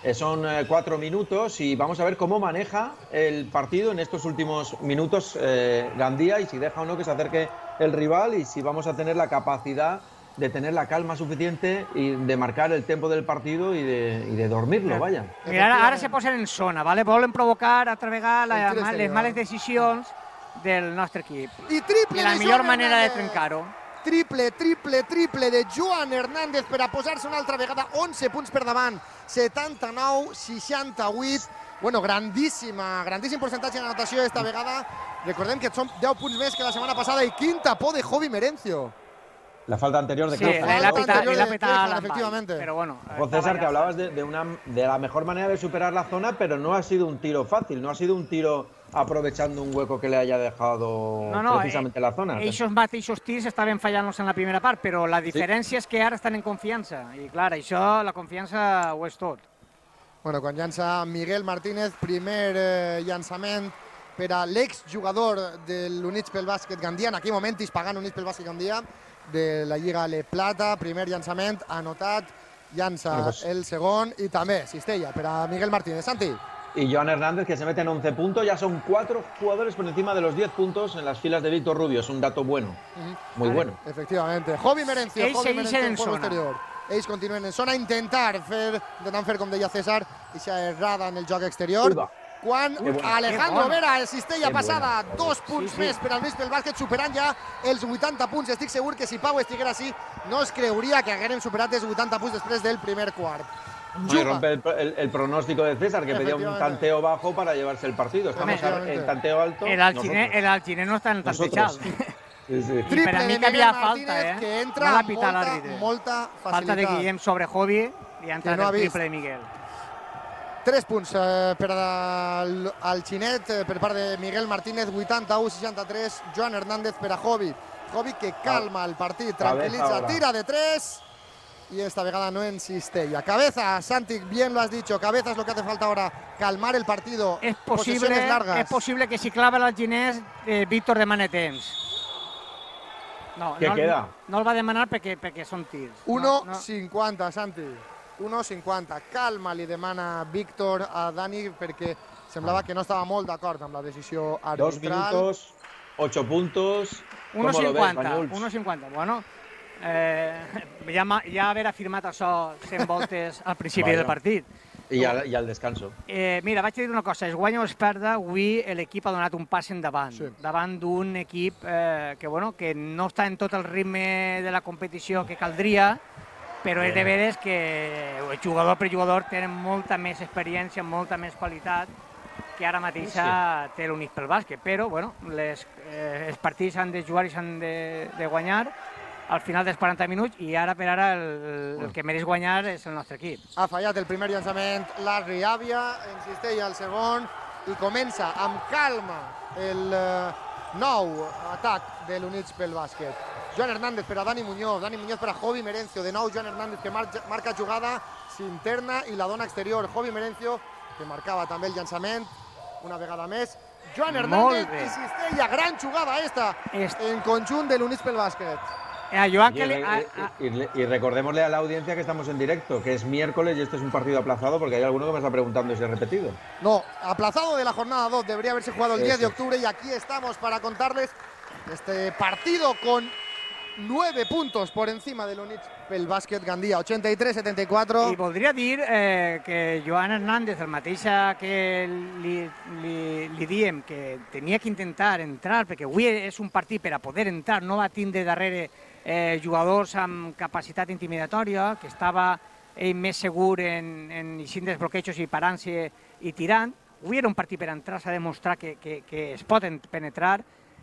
Eh, son eh, cuatro minutos y vamos a ver cómo maneja el partido en estos últimos minutos eh, Gandía y si deja o no que se acerque el rival y si vamos a tener la capacidad de tener la calma suficiente y de marcar el tempo del partido y de, y de dormirlo, vaya. Mira, ara, ara se posen en zona, vale? Volen provocar altra vegada la, ma, les males decisions del nostre equip. I triple I la de millor Joan manera de Hernández. trencar-ho. Triple, triple, triple de Joan Hernández per a posar-se una altra vegada onze punts per davant, setanta-nou seixanta-vuit. Bueno, grandíssima, grandíssim percentatge en anotació esta vegada. Recordem que són deu punts més que la setmana passada i quin tapó de Jovi Merencio. La falta anterior de Sí, Clejan. la falta peta, anterior la de peta Clejan, Lambai, efectivamente. Pero bueno. Ojo, César, que hablabas de, de, una, de la mejor manera de superar la zona, pero no ha sido un tiro fácil, no ha sido un tiro aprovechando un hueco que le haya dejado no, no, precisamente eh, la zona. Ells mateixos tirs estaven fallant-los en la primera part, però la diferència sí. és que ara estan en confiança. I clar, això, la confiança ho és tot. Bueno, quan llança Miguel Martínez, primer eh, llançament per a l'exjugador de l'Units pel Bàsquet Gandia, en aquell moment pagant Units pel Bàsquet Gandia, de la Lliga Le Plata, primer llançament, anotat, llança bueno, pues... el segon i també cistella per a Miguel Martínez. Santi. Y Joan Hernández, que se mete en once puntos, ya son cuatro jugadores por encima de los diez puntos en las filas de Víctor Rubio, es un dato bueno, uh-huh. muy vale. bueno. Efectivamente. Jovi Merencio, Ells Jovi Merencio en zona. Exterior. Ells continuen en zona, intentar fer, intentant fer, com deia César, aquesta errada en el joc exterior. Uy, Quan bona. Alejandro Vera, el cistella que passada, bona. dos punts sí, sí. més per al Units pel Bàsquet, superant ja els vuitanta punts. Estic segur que si Pau estiguera així, no es creuria que haguérem superat els vuitanta punts després del primer quart. Y rompe el, el, el pronóstico de César, que pedía un tanteo bajo para llevarse el partido. Estamos en tanteo alto. El Alginé no está en tantejal. Sí, sí. I per a mi que havia falta, eh? Que entra no molta, molta facilitat. Falta de Guillem sobre Jovi i ha entrat no el triple de Miguel. Tres punts eh, per al, al Xinet, eh, per part de Miguel Martínez, vuitanta-u seixanta-tres, Joan Hernández per a Jovi. Jovi que calma el partit, tranquilitza, tira de tres y esta vegada no insiste. Cabeza, Santi, bien lo has dicho, Cabeza es lo que hace falta ahora, calmar el partido. Es posible, es posible que si clava el Ginés, eh, Víctor demane temps. No, Què no, queda? No el va demanar perquè, perquè són tirs. uno no, no. cinquanta, Santi. uno cinquanta. Calma, li demana Víctor a Dani perquè semblava que no estava molt d'acord amb la decisió arbitral. Dos minutos, ocho puntos. uno cinquanta. uno cinquanta. Bueno, eh, ja, ja haver afirmat això cent voltes al principi Vaya. del partit. I al, i al descanso. Eh, mira, vaig dir una cosa, es guanya o es perda, avui l'equip ha donat un pas endavant, sí. davant d'un equip eh, que, bueno, que no està en tot el ritme de la competició que caldria, però és de veres que jugador per jugador tenen molta més experiència, molta més qualitat que ara mateixa sí. té l'Units pel Bàsquet, però bueno, les, eh, els partits s'han de jugar i s'han de, de guanyar al final dels quaranta minuts i ara per ara el, el que mereix guanyar és el nostre equip. Ha fallat el primer llançament Larry Avia, insisteix al segon i comença amb calma el uh, nou atac de l'Units pel Bàsquet. Joan Hernández per a Dani Muñoz, Dani Muñoz per a Jovi Merencio, de nou Joan Hernández que marca, marca jugada, s'interna i la dona exterior. Jovi Merencio que marcava també el llançament una vegada més. Joan Hernández i Cistella, gran jugada esta Est... en conjunt de l'Units pel Bàsquet. Eh, Joan, y, que le, y, a, a... Y, y, y recordémosle a la audiencia que estamos en directo, que es miércoles y este es un partido aplazado porque hay alguno que me está preguntando si es repetido. No, aplazado de la jornada dos, debería haberse jugado el Eso. diez de octubre y aquí estamos para contarles este partido con nueve puntos por encima del Units pel Bàsquet Gandia, ochenta y tres setenta y cuatro. I voldria dir eh, que Joan Hernández, el mateix que li, li, li diem que tenia que intentar entrar, perquè avui és un partit per a poder entrar, no va tindre darrere eh, jugadors amb capacitat intimidatòria, que estava ell més segur en, en eixint dels bloquejos i parant-se i tirant. Avui era un partit per a entrar, s'ha de demostrar que, que, que es pot penetrar,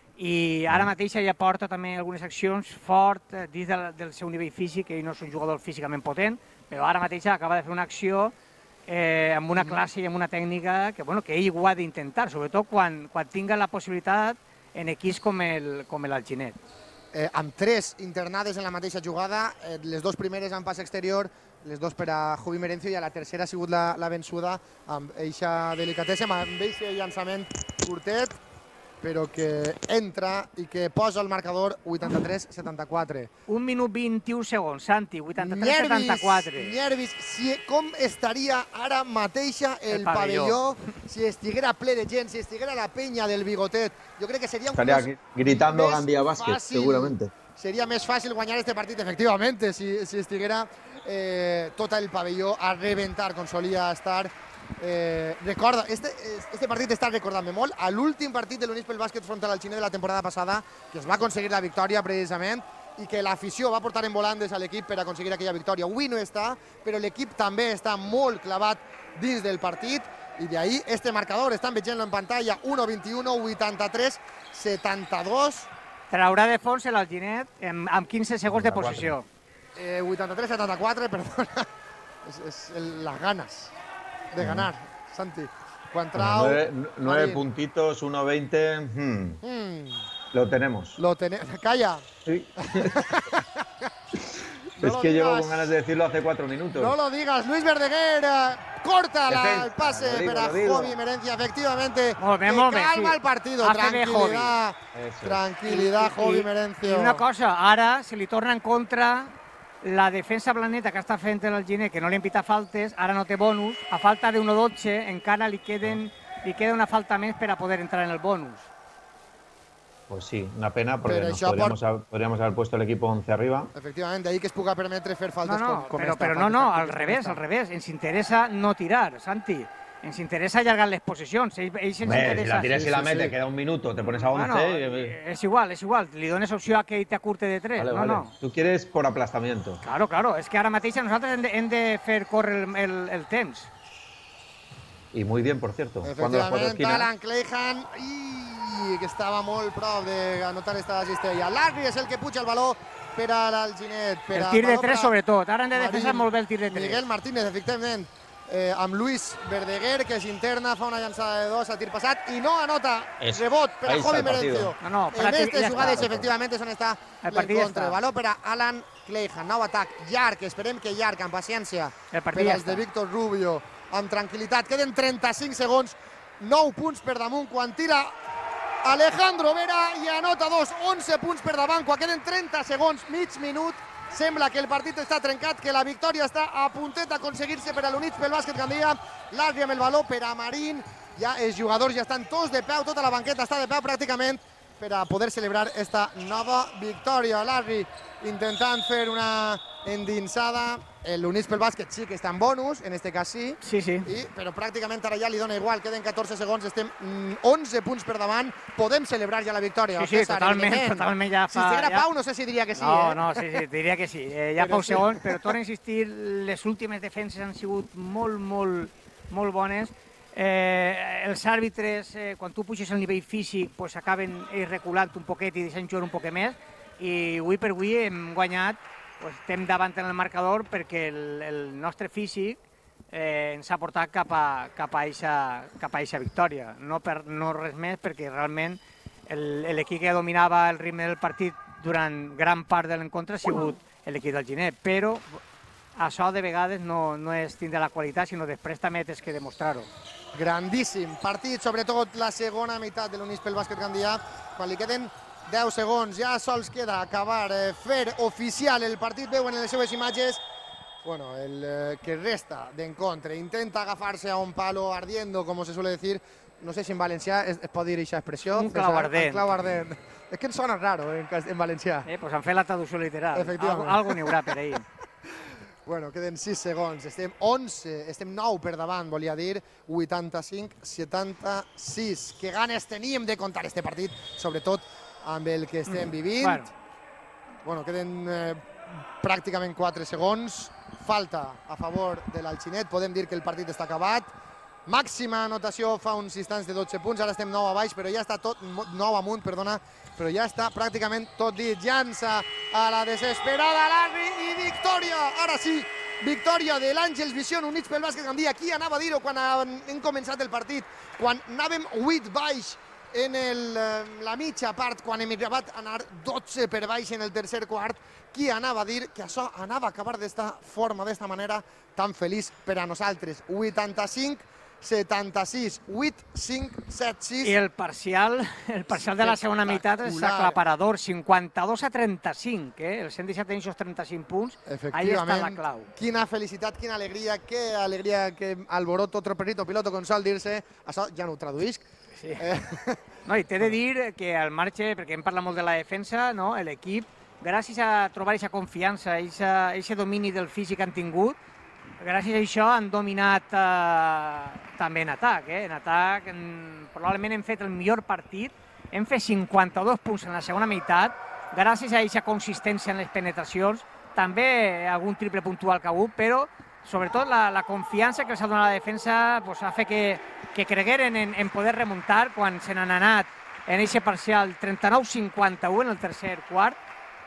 i ara mateix ja porta també algunes accions fort dins del, del seu nivell físic, ell no és un jugador físicament potent, però ara mateix acaba de fer una acció eh, amb una classe i amb una tècnica que, bueno, que ell ho ha d'intentar, sobretot quan, quan tinga la possibilitat en equips com el, com l'Alginet. Eh, amb tres internades en la mateixa jugada, eh, les dues primeres en pas exterior, les dues per a Jovi Merencio i a la tercera ha sigut la, la vençuda amb eixa delicatessa, amb eixa llançament curtet. però que entra i que posa el marcador vuitanta-tres setanta-quatre. Un minut vint-i-u segons, Santi, vuitanta-tres setanta-quatre. Nervis, si, com estaria ara mateixa el, el pavelló, si estiguera ple de gent, si estiguera la penya del Bigotet. Jo crec que seria un Estaría gritando Gandía Basket, seguramente. Seria més fàcil guanyar este partit, efectivament, si, si estiguera eh, tot el pavelló a reventar, com solia estar. Eh, recorda, este, este partit està recordant-me molt a l'últim partit de l'Units pel Bàsquet front al Alginet de la temporada passada, que es va aconseguir la victòria precisament i que l'afició va portar en volandes a l'equip per aconseguir aquella victòria. Avui no està, però l'equip també està molt clavat dins del partit i d'ahí este marcador, estan veient-lo en pantalla, u vint-i-u, vuitanta-tres setanta-dos. Traurà de fons l'Alginet amb, amb quinze segons de posició. Eh, vuitanta-tres setanta-quatre, perdona, és, és el, les ganes de ganar, Santi. Quan trau... Nueve, nueve puntitos, uno veinte. Hmm. Hmm. Lo tenemos. Lo tenemos. Calla. Sí. No es que digas. llevo con ganas de decirlo hace cuatro minutos. No lo digas. Luis Verdeguer eh, corta la, el pase digo, para Jovi Merencia. Efectivamente, molt bé, que molt bé, calma sí. el partido. Hace Tranquilidad, tranquilidad, Jovi Merencia. I una cosa, ara se li torna en contra la defensa planeta que està fent l'Alginet, que no li han pitat faltes, ara no té bonus. A falta de u dotze encara li, queden, li queda una falta més per a poder entrar en el bonus. Pues sí, una pena porque Pero nos això podríamos, por- haber, podríamos haber puesto el equipo once arriba. Efectivament, d'ahir que es puga permetre fer No, faltes no, com, com però, esta. però no, faltes no, tàctiques al com revés, esta. al revés. Ens interessa no tirar, Santi. Ens interessa allargar les posicions. Ells, ells ens Hombre, si interessa... la tires sí, y la sí, metes, sí. queda un minuto, te pones a once. Bueno, y- és igual, és igual. Li dones opció a que ell t'acurte de tres. Vale, no, vale. no. Tú quieres por aplastamiento. Claro, claro. És que ara mateix nosaltres hem de, hem de fer córrer el, el, el temps. Y muy bien, por cierto. Cuando las cuatro Efectivament, esquinas. Alan Clayhan, i que estava molt prop d'anotar esta cistella. Larry és el que puja el baló per a l'Alginet. Per El a tir de baló tres, per a sobretot. Ara hem de Marín. defensar molt bé el tir de tres. Miguel Martínez, efectivament, eh, amb Luis Verdeguer, que s'interna, fa una llançada de dos a tir passat i no anota. Es- Rebot per a ahí está Jovi el partido. Merencio. No, no, en Prat, aquestes ja jugades, està. efectivament, és on està El partit ja l'encontre. està. Baló per a Alan Clayhan. Nou atac, llarg, esperem que llarg, amb paciència. El partit per ja als de està. Víctor Rubio, amb tranquil·litat. Queden trenta-cinc segons, nou punts per damunt, quan tira Alejandro Vera i anota dos, onze punts per davant, quan queden trenta segons, mig minut. Sembla que el partit està trencat, que la victòria està a puntet d'aconseguir-se per a l'Units pel Bàsquet Gandia. Larry amb el baló per a Marín. Ja els jugadors ja estan tots de peu, tota la banqueta està de peu pràcticament per a poder celebrar esta nova victòria. Larry intentant fer una endinsada. L'Units pel Bàsquet sí que està en bonus, en este cas sí. Sí, sí. I, però pràcticament ara ja li dona igual, queden catorze segons, estem mm, onze punts per davant, podem celebrar ja la victòria. Sí, sí, César, totalment, evidentment. totalment ja Si fa- estiguera ja- Pau no sé si diria que sí, No, eh? no, sí, sí, diria que sí. Eh, ja Però fa sí. segons, però torno a insistir, les últimes defenses han sigut molt, molt, molt bones. Eh, els àrbitres, eh, quan tu puges el nivell físic, pues, acaben ells reculant un poquet i deixant jugar un poquet més. I avui per avui hem guanyat, pues, estem davant en el marcador perquè el, el nostre físic eh, ens ha portat cap a, cap a eixa, cap a eixa victòria. No, per, no res més, perquè realment el- l'equip que dominava el ritme del partit durant gran part de l'encontre ha sigut l'equip del Ginet, però això de vegades no, no és tindre la qualitat, sinó després també tens que demostrar-ho. Grandíssim partit, sobretot la segona meitat de l'Units pel Bàsquet Gandia, quan li queden deu segons, ja sols queda acabar, eh, fer oficial el partit. Veuen en les seves imatges, bueno, el eh, que resta d'encontre, intenta agafar-se a un palo ardiendo, como se suele decir, no sé si en valencià es, es pot dir aquesta expressió. Un clau ardent. Un clau ardent. És que em sona raro eh, en, cas- en valencià. Eh, pues han fet la traducció literal. Efectivament. Algo, algo n'hi haurà per ahir. Bueno, queden sis segons, estem onze, estem nou per davant, volia dir, vuitanta-cinc setanta-sis. Que ganes teníem de contar este partit, sobretot amb el que estem vivint. Bueno. Bueno, queden eh, pràcticament quatre segons. Falta a favor de l'Alginet, podem dir que el partit està acabat. Màxima anotació fa uns instants de dotze punts, ara estem nou a baix, però ja està tot, nou amunt, perdona, però ja està pràcticament tot dit. Llança a la desesperada Larry i victòria, ara sí, victòria de l'Àngels Vision Units pel Bàsquet Gandia. Qui anava a dir-ho quan hem començat el partit, quan anàvem vuit baix en el, la mitja part, quan hem acabat a anar dotze per baix en el tercer quart, qui anava a dir que això anava a acabar d'esta forma, d'esta manera tan feliç per a nosaltres. vuitanta-cinc setanta-sis, vuit, cinc, set, sis. I el parcial, el parcial de la segona meitat és aclaparador, cinquanta-dos a trenta-cinc, eh? Els cent disset en aquests trenta-cinc punts, ahí està la clau. Quina felicitat, quina alegria, que alegria que alboroto, otro perrito piloto con sol dir-se, això ja no ho traduïsc. Sí. Eh. No, i t'he de dir que al marge, perquè hem parlat molt de la defensa, no? L'equip, gràcies a trobar aquesta confiança, aquest domini del físic que han tingut, gràcies a això han dominat eh, també en atac. Eh? En atac en, probablement hem fet el millor partit, hem fet cinquanta-dos punts en la segona meitat, gràcies a aquesta consistència en les penetracions, també algun triple puntual que ha hagut, però sobretot la, la confiança que els ha donat la defensa pues, ha fet que, que cregueren en, en poder remuntar quan se n'han anat en aquest parcial trenta-nou cinquanta-u en el tercer quart.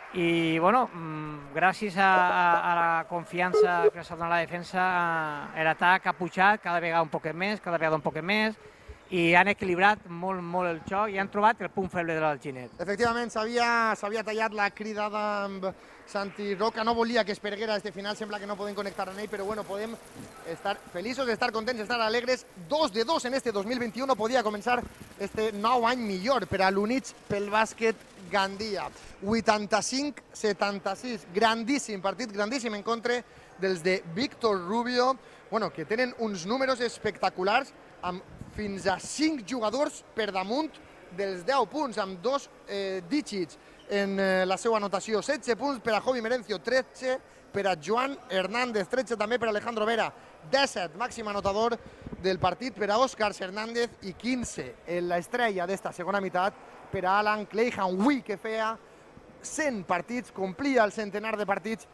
I, bueno, gràcies a, a, a la confiança que s'ha donat la defensa, l'atac ha pujat cada vegada un poquet més, cada vegada un poquet més, i han equilibrat molt, molt el joc i han trobat el punt feble de l'Alginet. Efectivament, s'havia tallat la cridada amb Santi Roca, no volia que es perguera este final, sembla que no podem connectar amb ell, però bueno, podem estar feliços, estar contents, estar alegres. Dos de dos en este dos mil vint-i-u, podia començar este nou any millor per a l'Units pel bàsquet Gandia. vuitanta-cinc setanta-sis, grandíssim partit, grandíssim en contra dels de Víctor Rubio, bueno, que tenen uns números espectaculars amb fins a cinc jugadors per damunt dels deu punts, amb dos eh, dígits en eh, la seva anotació. setze punts per a Jovi Merencio, tretze per a Joan Hernández, tretze també per a Alejandro Vera, disset, màxim anotador del partit per a Òscar Hernández i quinze en l'estrella d'esta segona meitat per a Alan Clayhan. Avui que feia cent partits, complia el centenar de partits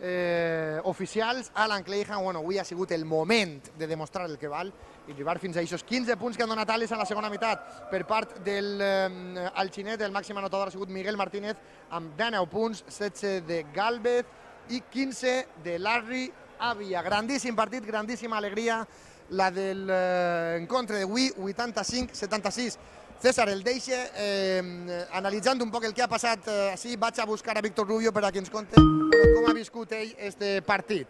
eh, oficials. Alan Clayhan, bueno, avui ha sigut el moment de demostrar el que val i arribar fins a aquests quinze punts que han donat ales a la segona meitat per part del eh, Alginet. El màxim anotador ha sigut Miguel Martínez amb dinou punts, setze de Galvez i quinze de Larry Avia. Grandíssim partit, grandíssima alegria la del eh, encontre d'avui, vuitanta-cinc setanta-sis. César, el deixe, eh, analitzant un poc el que ha passat eh, així, vaig a buscar a Víctor Rubio per a que ens conti com ha viscut ell este partit.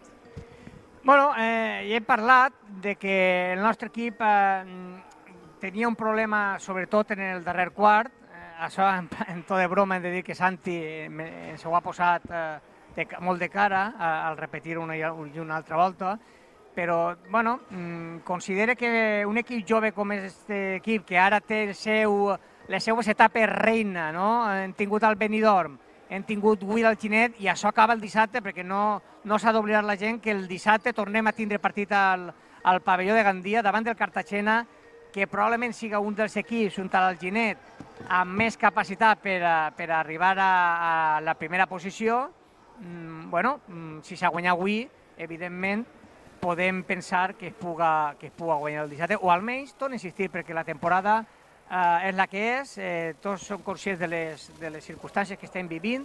Bueno, eh, he parlat de que el nostre equip eh, tenia un problema sobretot en el darrer quart. Eh, això en, en to de broma hem de dir que Santi ens ho ha posat eh, de, molt de cara eh, al repetir una i una altra volta. Però, bueno, considera que un equip jove com és aquest equip, que ara té el seu, les seues etapes reina, no? Hem tingut el Benidorm, hem tingut avui l'Alginet i això acaba el dissabte perquè no, no s'ha d'oblidar la gent que el dissabte tornem a tindre partit al, al pavelló de Gandia davant del Cartagena, que probablement siga un dels equips, un tal Alginet, amb més capacitat per, a, per a arribar a, a la primera posició. Mm, bueno, si s'ha guanyat avui, evidentment, podem pensar que es puga, que es puga guanyar el dissabte, o almenys, torno a insistir, perquè la temporada eh, és la que és, eh, tots som conscients de les, de les circumstàncies que estem vivint,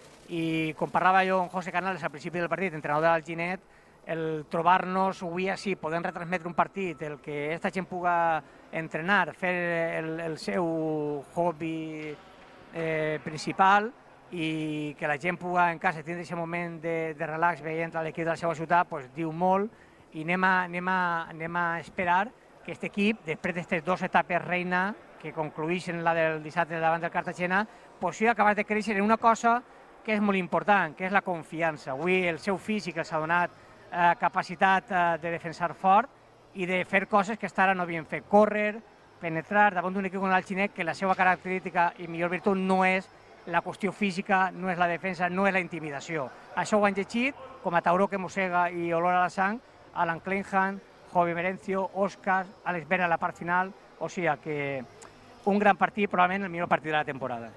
i com parlava jo amb José Canales al principi del partit, entrenador de l'Alginet, el trobar-nos avui així, podem retransmetre un partit, el que aquesta gent puga entrenar, fer el, el seu hobby eh, principal, i que la gent puga en casa tindre aquest moment de, de relax veient l'equip de la seva ciutat, pues, diu molt, i anem a, anem, a, anem a esperar que aquest equip, després d'aquestes dues etapes reina, que concluïssin la del dissabte davant del Cartagena, pues, sigui acabar de créixer en una cosa que és molt important, que és la confiança. Avui el seu físic els ha donat eh, capacitat eh, de defensar fort i de fer coses que fins ara no havien fet. Córrer, penetrar davant d'un equip com l'Alginet, que la seva característica i millor virtut no és la qüestió física, no és la defensa, no és la intimidació. Això ho han llegit, com a tauró que mossega i olor a la sang, Alan Clayhan, Jovi Merencio, Òscar, Alex Vera a la part final, o sigui que un gran partit, probablement el millor partit de la temporada.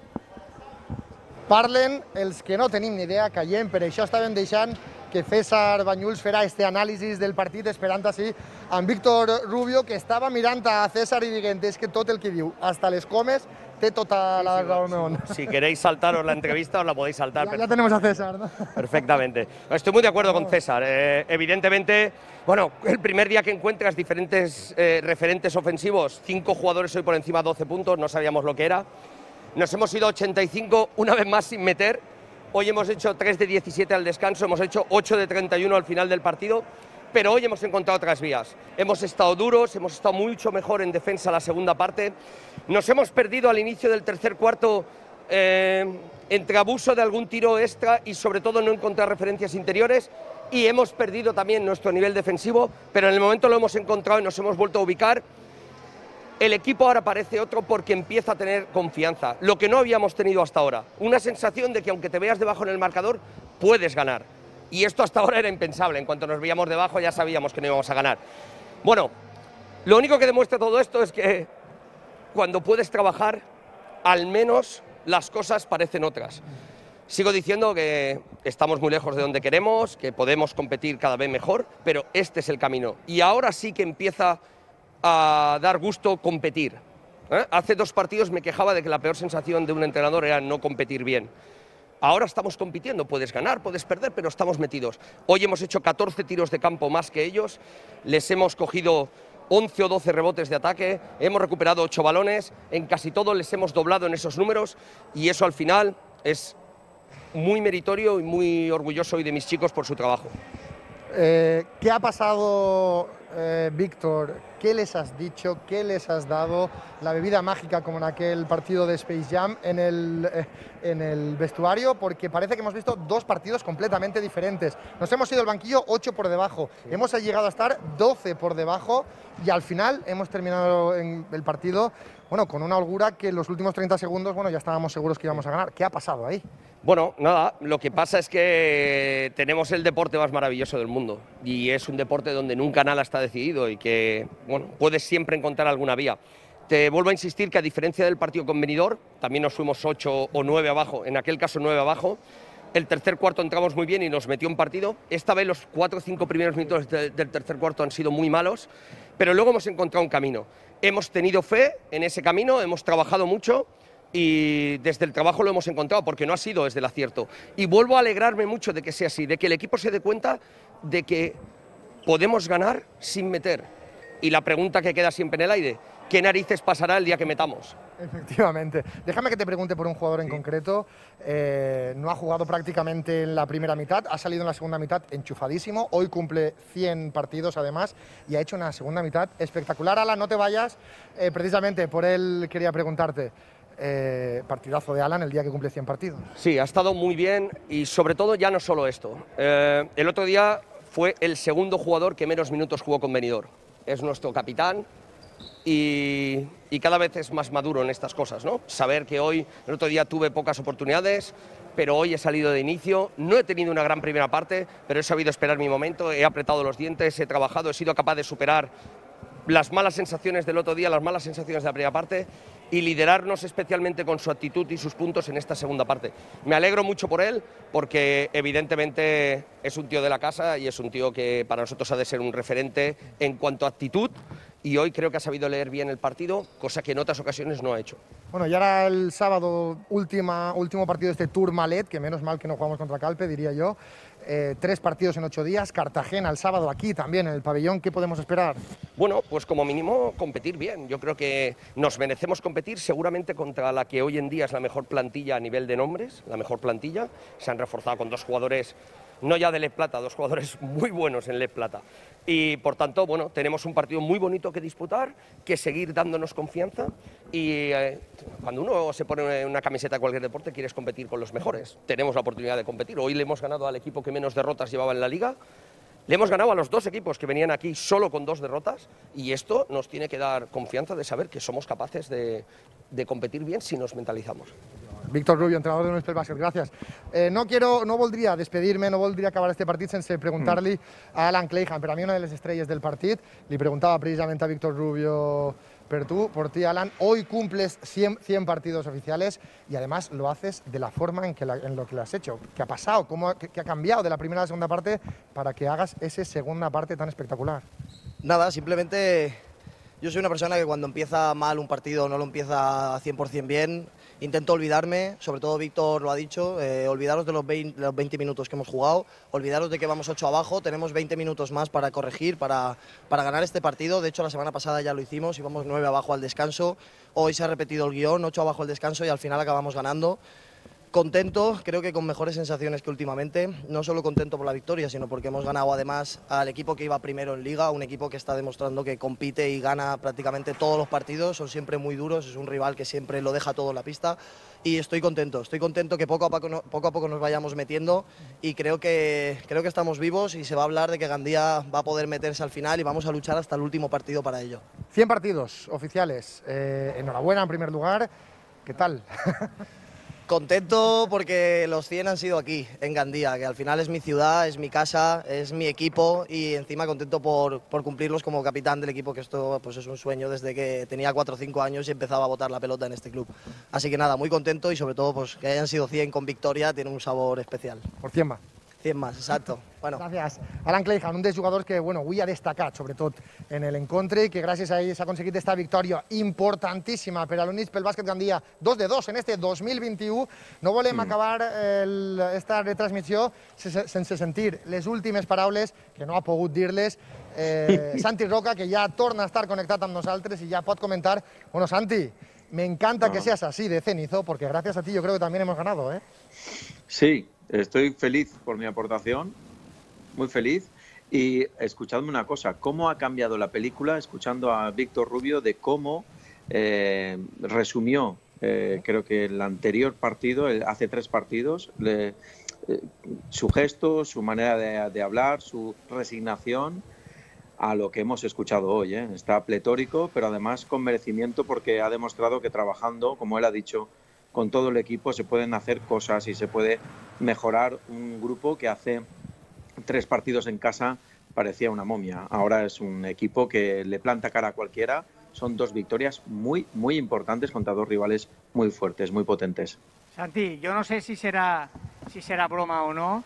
Parlen els que no tenim ni idea, callem, per això estàvem deixant que César Banyuls farà este anàlisi del partit, esperant així amb Víctor Rubio, que estava mirant a César i dient, és que tot el que diu, hasta les comes, té tota la razón. Si queréis saltaros la entrevista, os la podéis saltar. Ya, ya tenemos a César, ¿no? Perfectamente. Estoy muy de acuerdo con César. Eh, evidentemente, bueno, el primer día que encuentras diferentes eh, referentes ofensivos, cinco jugadores hoy por encima de doce puntos, no sabíamos lo que era. Nos hemos ido ochenta y cinco, una vez más sin meter. Hoy hemos hecho tres de diecisiete al descanso, hemos hecho ocho de treinta y uno al final del partido. pero hoy hemos encontrado otras vías. Hemos estado duros, hemos estado mucho mejor en defensa la segunda parte. Nos hemos perdido al inicio del tercer cuarto eh, entre abuso de algún tiro extra y sobre todo no encontrar referencias interiores, y hemos perdido también nuestro nivel defensivo, pero en el momento lo hemos encontrado y nos hemos vuelto a ubicar. El equipo ahora parece otro porque empieza a tener confianza, lo que no habíamos tenido hasta ahora. Una sensación de que aunque te veas debajo en el marcador, puedes ganar. Y esto hasta ahora era impensable, en cuanto nos veíamos debajo ya sabíamos que no íbamos a ganar. Bueno, lo único que demuestra todo esto es que cuando puedes trabajar, al menos las cosas parecen otras. Sigo diciendo que estamos muy lejos de donde queremos, que podemos competir cada vez mejor, pero este es el camino. Y ahora sí que empieza a dar gusto competir. ¿Eh? Hace dos partidos me quejaba de que la peor sensación de un entrenador era no competir bien. Ahora estamos compitiendo, puedes ganar, puedes perder, pero estamos metidos. Hoy hemos hecho catorce tiros de campo más que ellos, les hemos cogido once o doce rebotes de ataque, hemos recuperado ocho balones, en casi todo les hemos doblado en esos números, y eso al final es muy meritorio y muy orgulloso hoy de mis chicos por su trabajo. Eh, ¿Qué ha pasado, eh, Víctor? ¿Qué les has dicho? ¿Qué les has dado? La bebida mágica como en aquel partido de Space Jam en el, eh, en el vestuario, porque parece que hemos visto dos partidos completamente diferentes. Nos hemos ido al banquillo ocho por debajo, sí. Hemos llegado a estar doce por debajo y al final hemos terminado en el partido, bueno, con una holgura que en los últimos treinta segundos, bueno, ya estábamos seguros que íbamos a ganar. ¿Qué ha pasado ahí? Bueno, nada, lo que pasa es que tenemos el deporte más maravilloso del mundo y es un deporte donde nunca nada está decidido y que, bueno, puedes siempre encontrar alguna vía. Te vuelvo a insistir que a diferencia del partido con Benidorm, también nos fuimos ocho o nueve abajo, en aquel caso nueve abajo, el tercer cuarto entramos muy bien y nos metió un partido. Esta vez los cuatro o cinco primeros minutos de, del tercer cuarto han sido muy malos, pero luego hemos encontrado un camino. Hemos tenido fe en ese camino, hemos trabajado mucho, y desde el trabajo lo hemos encontrado, porque no ha sido desde el acierto. Y vuelvo a alegrarme mucho de que sea así, de que el equipo se dé cuenta de que podemos ganar sin meter. Y la pregunta que queda siempre en el aire, ¿qué narices pasará el día que metamos? Efectivamente. Déjame que te pregunte por un jugador en sí. concreto. Eh, no ha jugado prácticamente en la primera mitad, ha salido en la segunda mitad enchufadísimo. Hoy cumple cien partidos además y ha hecho una segunda mitad espectacular. Alan, no te vayas, eh, precisamente por él quería preguntarte. Eh, partidazo de Alan el día que cumple cien partidos. Sí, ha estado muy bien y sobre todo ya no solo esto. Eh, el otro día fue el segundo jugador que menos minutos jugó con Benidorm. Es nuestro capitán y, y cada vez es más maduro en estas cosas, ¿no? Saber que hoy, el otro día tuve pocas oportunidades, pero hoy he salido de inicio. No he tenido una gran primera parte, pero he sabido esperar mi momento, he apretado los dientes, he trabajado, he sido capaz de superar las malas sensaciones del otro día, las malas sensaciones de la primera parte y liderarnos especialmente con su actitud y sus puntos en esta segunda parte. Me alegro mucho por él porque evidentemente es un tío de la casa y es un tío que para nosotros ha de ser un referente en cuanto a actitud y hoy creo que ha sabido leer bien el partido, cosa que en otras ocasiones no ha hecho. Bueno, ya era el sábado, última, último partido de este Tourmalet, que menos mal que no jugamos contra Calpe, diría yo. Eh, tres partidos en ocho días, Cartagena el sábado aquí también en el pabellón. ¿Qué podemos esperar? Bueno, pues como mínimo competir bien. Yo creo que nos merecemos competir seguramente contra la que hoy en día es la mejor plantilla a nivel de nombres, la mejor plantilla. Se han reforzado con dos jugadores, no ya de Le Plata, dos jugadores muy buenos en Le Plata. Y por tanto, bueno, tenemos un partido muy bonito que disputar, que seguir dándonos confianza y eh, cuando uno se pone una camiseta de cualquier deporte quieres competir con los mejores. Tenemos la oportunidad de competir. Hoy le hemos ganado al equipo que menos derrotas llevaba en la liga. Le hemos ganado a los dos equipos que venían aquí solo con dos derrotas y esto nos tiene que dar confianza de saber que somos capaces de, de competir bien si nos mentalizamos. Víctor Rubio, entrenador de Nespel Bàsquet, gràcies. Eh, no, quiero, no voldria despedir-me, no voldria acabar este partit sense preguntar-li mm. a Alan Clayhan, per a mi una de les estrelles del partit. Li preguntaba precisamente a Víctor Rubio per tú, por ti, Alan. Hoy cumples cien, cien partidos oficiales y además lo haces de la forma en, que la, en lo que lo has hecho. ¿Qué ha pasado? ¿Cómo, qué, qué ha cambiado de la primera a la segunda parte para que hagas esa segunda parte tan espectacular? Nada, simplemente yo soy una persona que cuando empieza mal un partido no lo empieza a cien por cien bien. Intento olvidarme, sobre todo Víctor lo ha dicho, eh, olvidaros de los veinte, los veinte minutos que hemos jugado, olvidaros de que vamos ocho abajo, tenemos veinte minutos más para corregir, para, para ganar este partido. De hecho, la semana pasada ya lo hicimos, íbamos nueve abajo al descanso, hoy se ha repetido el guión, ocho abajo al descanso y al final acabamos ganando. Contento, creo que con mejores sensaciones que últimamente, no solo contento por la victoria, sino porque hemos ganado además al equipo que iba primero en Liga, un equipo que está demostrando que compite y gana prácticamente todos los partidos, son siempre muy duros, es un rival que siempre lo deja todo en la pista y estoy contento, estoy contento que poco a poco, poco a poco nos vayamos metiendo y creo que, creo que estamos vivos y se va a hablar de que Gandía va a poder meterse al final y vamos a luchar hasta el último partido para ello. cien partidos oficiales, eh, enhorabuena en primer lugar, ¿qué tal? Contento porque los cien han sido aquí, en Gandía, que al final es mi ciudad, es mi casa, es mi equipo y encima contento por, por cumplirlos como capitán del equipo, que esto pues es un sueño desde que tenía cuatro o cinco años y empezaba a botar la pelota en este club. Así que nada, muy contento y sobre todo pues, que hayan sido cien con victoria tiene un sabor especial. Por cien más. cien más, exacto. Bueno. Gràcies. Alan Clayhan, un dels jugadors que bueno, avui ha destacat, sobretot en l'encontre, i que gràcies a ell s'ha aconseguit esta victòria importantíssima per a l'Units pel bàsquet Gandia, dos de dos en este dos mil vint-i-u. No volem mm. acabar el, esta retransmissió sense sentir les últimes paraules, que no ha pogut dir-les, eh, Santi Roca, que ja torna a estar connectat amb nosaltres i ja pot comentar. Bueno, Santi, me encanta no. que seas así de cenizo, porque gracias a ti yo creo que también hemos ganado, ¿eh? Sí, estoy feliz por mi aportación, muy feliz. Y escuchadme una cosa, ¿cómo ha cambiado la película escuchando a Víctor Rubio de cómo eh, resumió, eh, creo que el anterior partido, el, hace tres partidos, le, eh, su gesto, su manera de, de hablar, su resignación a lo que hemos escuchado hoy, ¿eh? Está pletórico, pero además con merecimiento porque ha demostrado que trabajando, como él ha dicho, con todo el equipo se pueden hacer cosas y se puede mejorar un grupo que hace tres partidos en casa parecía una momia. Ahora es un equipo que le planta cara a cualquiera. Son dos victorias muy, muy importantes contra dos rivales muy fuertes, muy potentes. Santi, yo no sé si será, si será broma o no,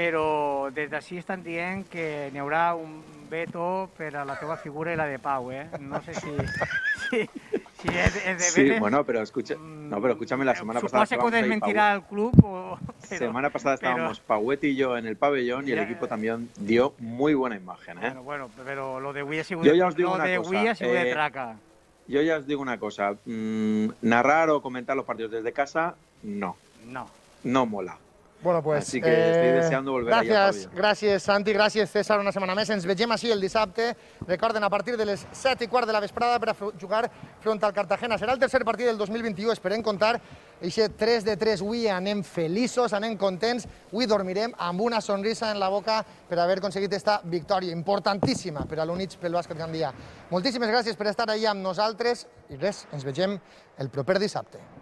però des d'ací estan dient que n'hi haurà un veto per a la teva figura i la de Pau, eh? No sé si... si, si és, és de sí, bueno, pero, escucha, no, pero escúchame, la semana pasada... Suposo que ho desmentirà el club o... La semana pasada estábamos pero, Pauet y yo en el pabellón y el equipo también dio muy buena imagen, ¿eh? Bueno, bueno, pero lo de avui ha sigut, yo ya os digo lo una de, cosa, ha sigut eh, de traca. Yo ya os digo una cosa, mmm, narrar o comentar los partidos desde casa, no. No. No mola. Bueno, pues, Así que eh, estoy deseando volver gràcies, allà al pavelló. Gràcies, Santi, gràcies, César, una setmana més. Ens vegem així el dissabte. Recorden, a partir de les set i quart de la vesprada per a jugar front al Cartagena. Serà el tercer partit del dos mil vint-i-u, esperem comptar aquest tres de tres. Avui anem feliços, anem contents. Avui dormirem amb una sonrisa en la boca per haver aconseguit esta victòria importantíssima per a l'Units pel bàsquet Gandia. Moltíssimes gràcies per estar ahí amb nosaltres i res, ens vegem el proper dissabte.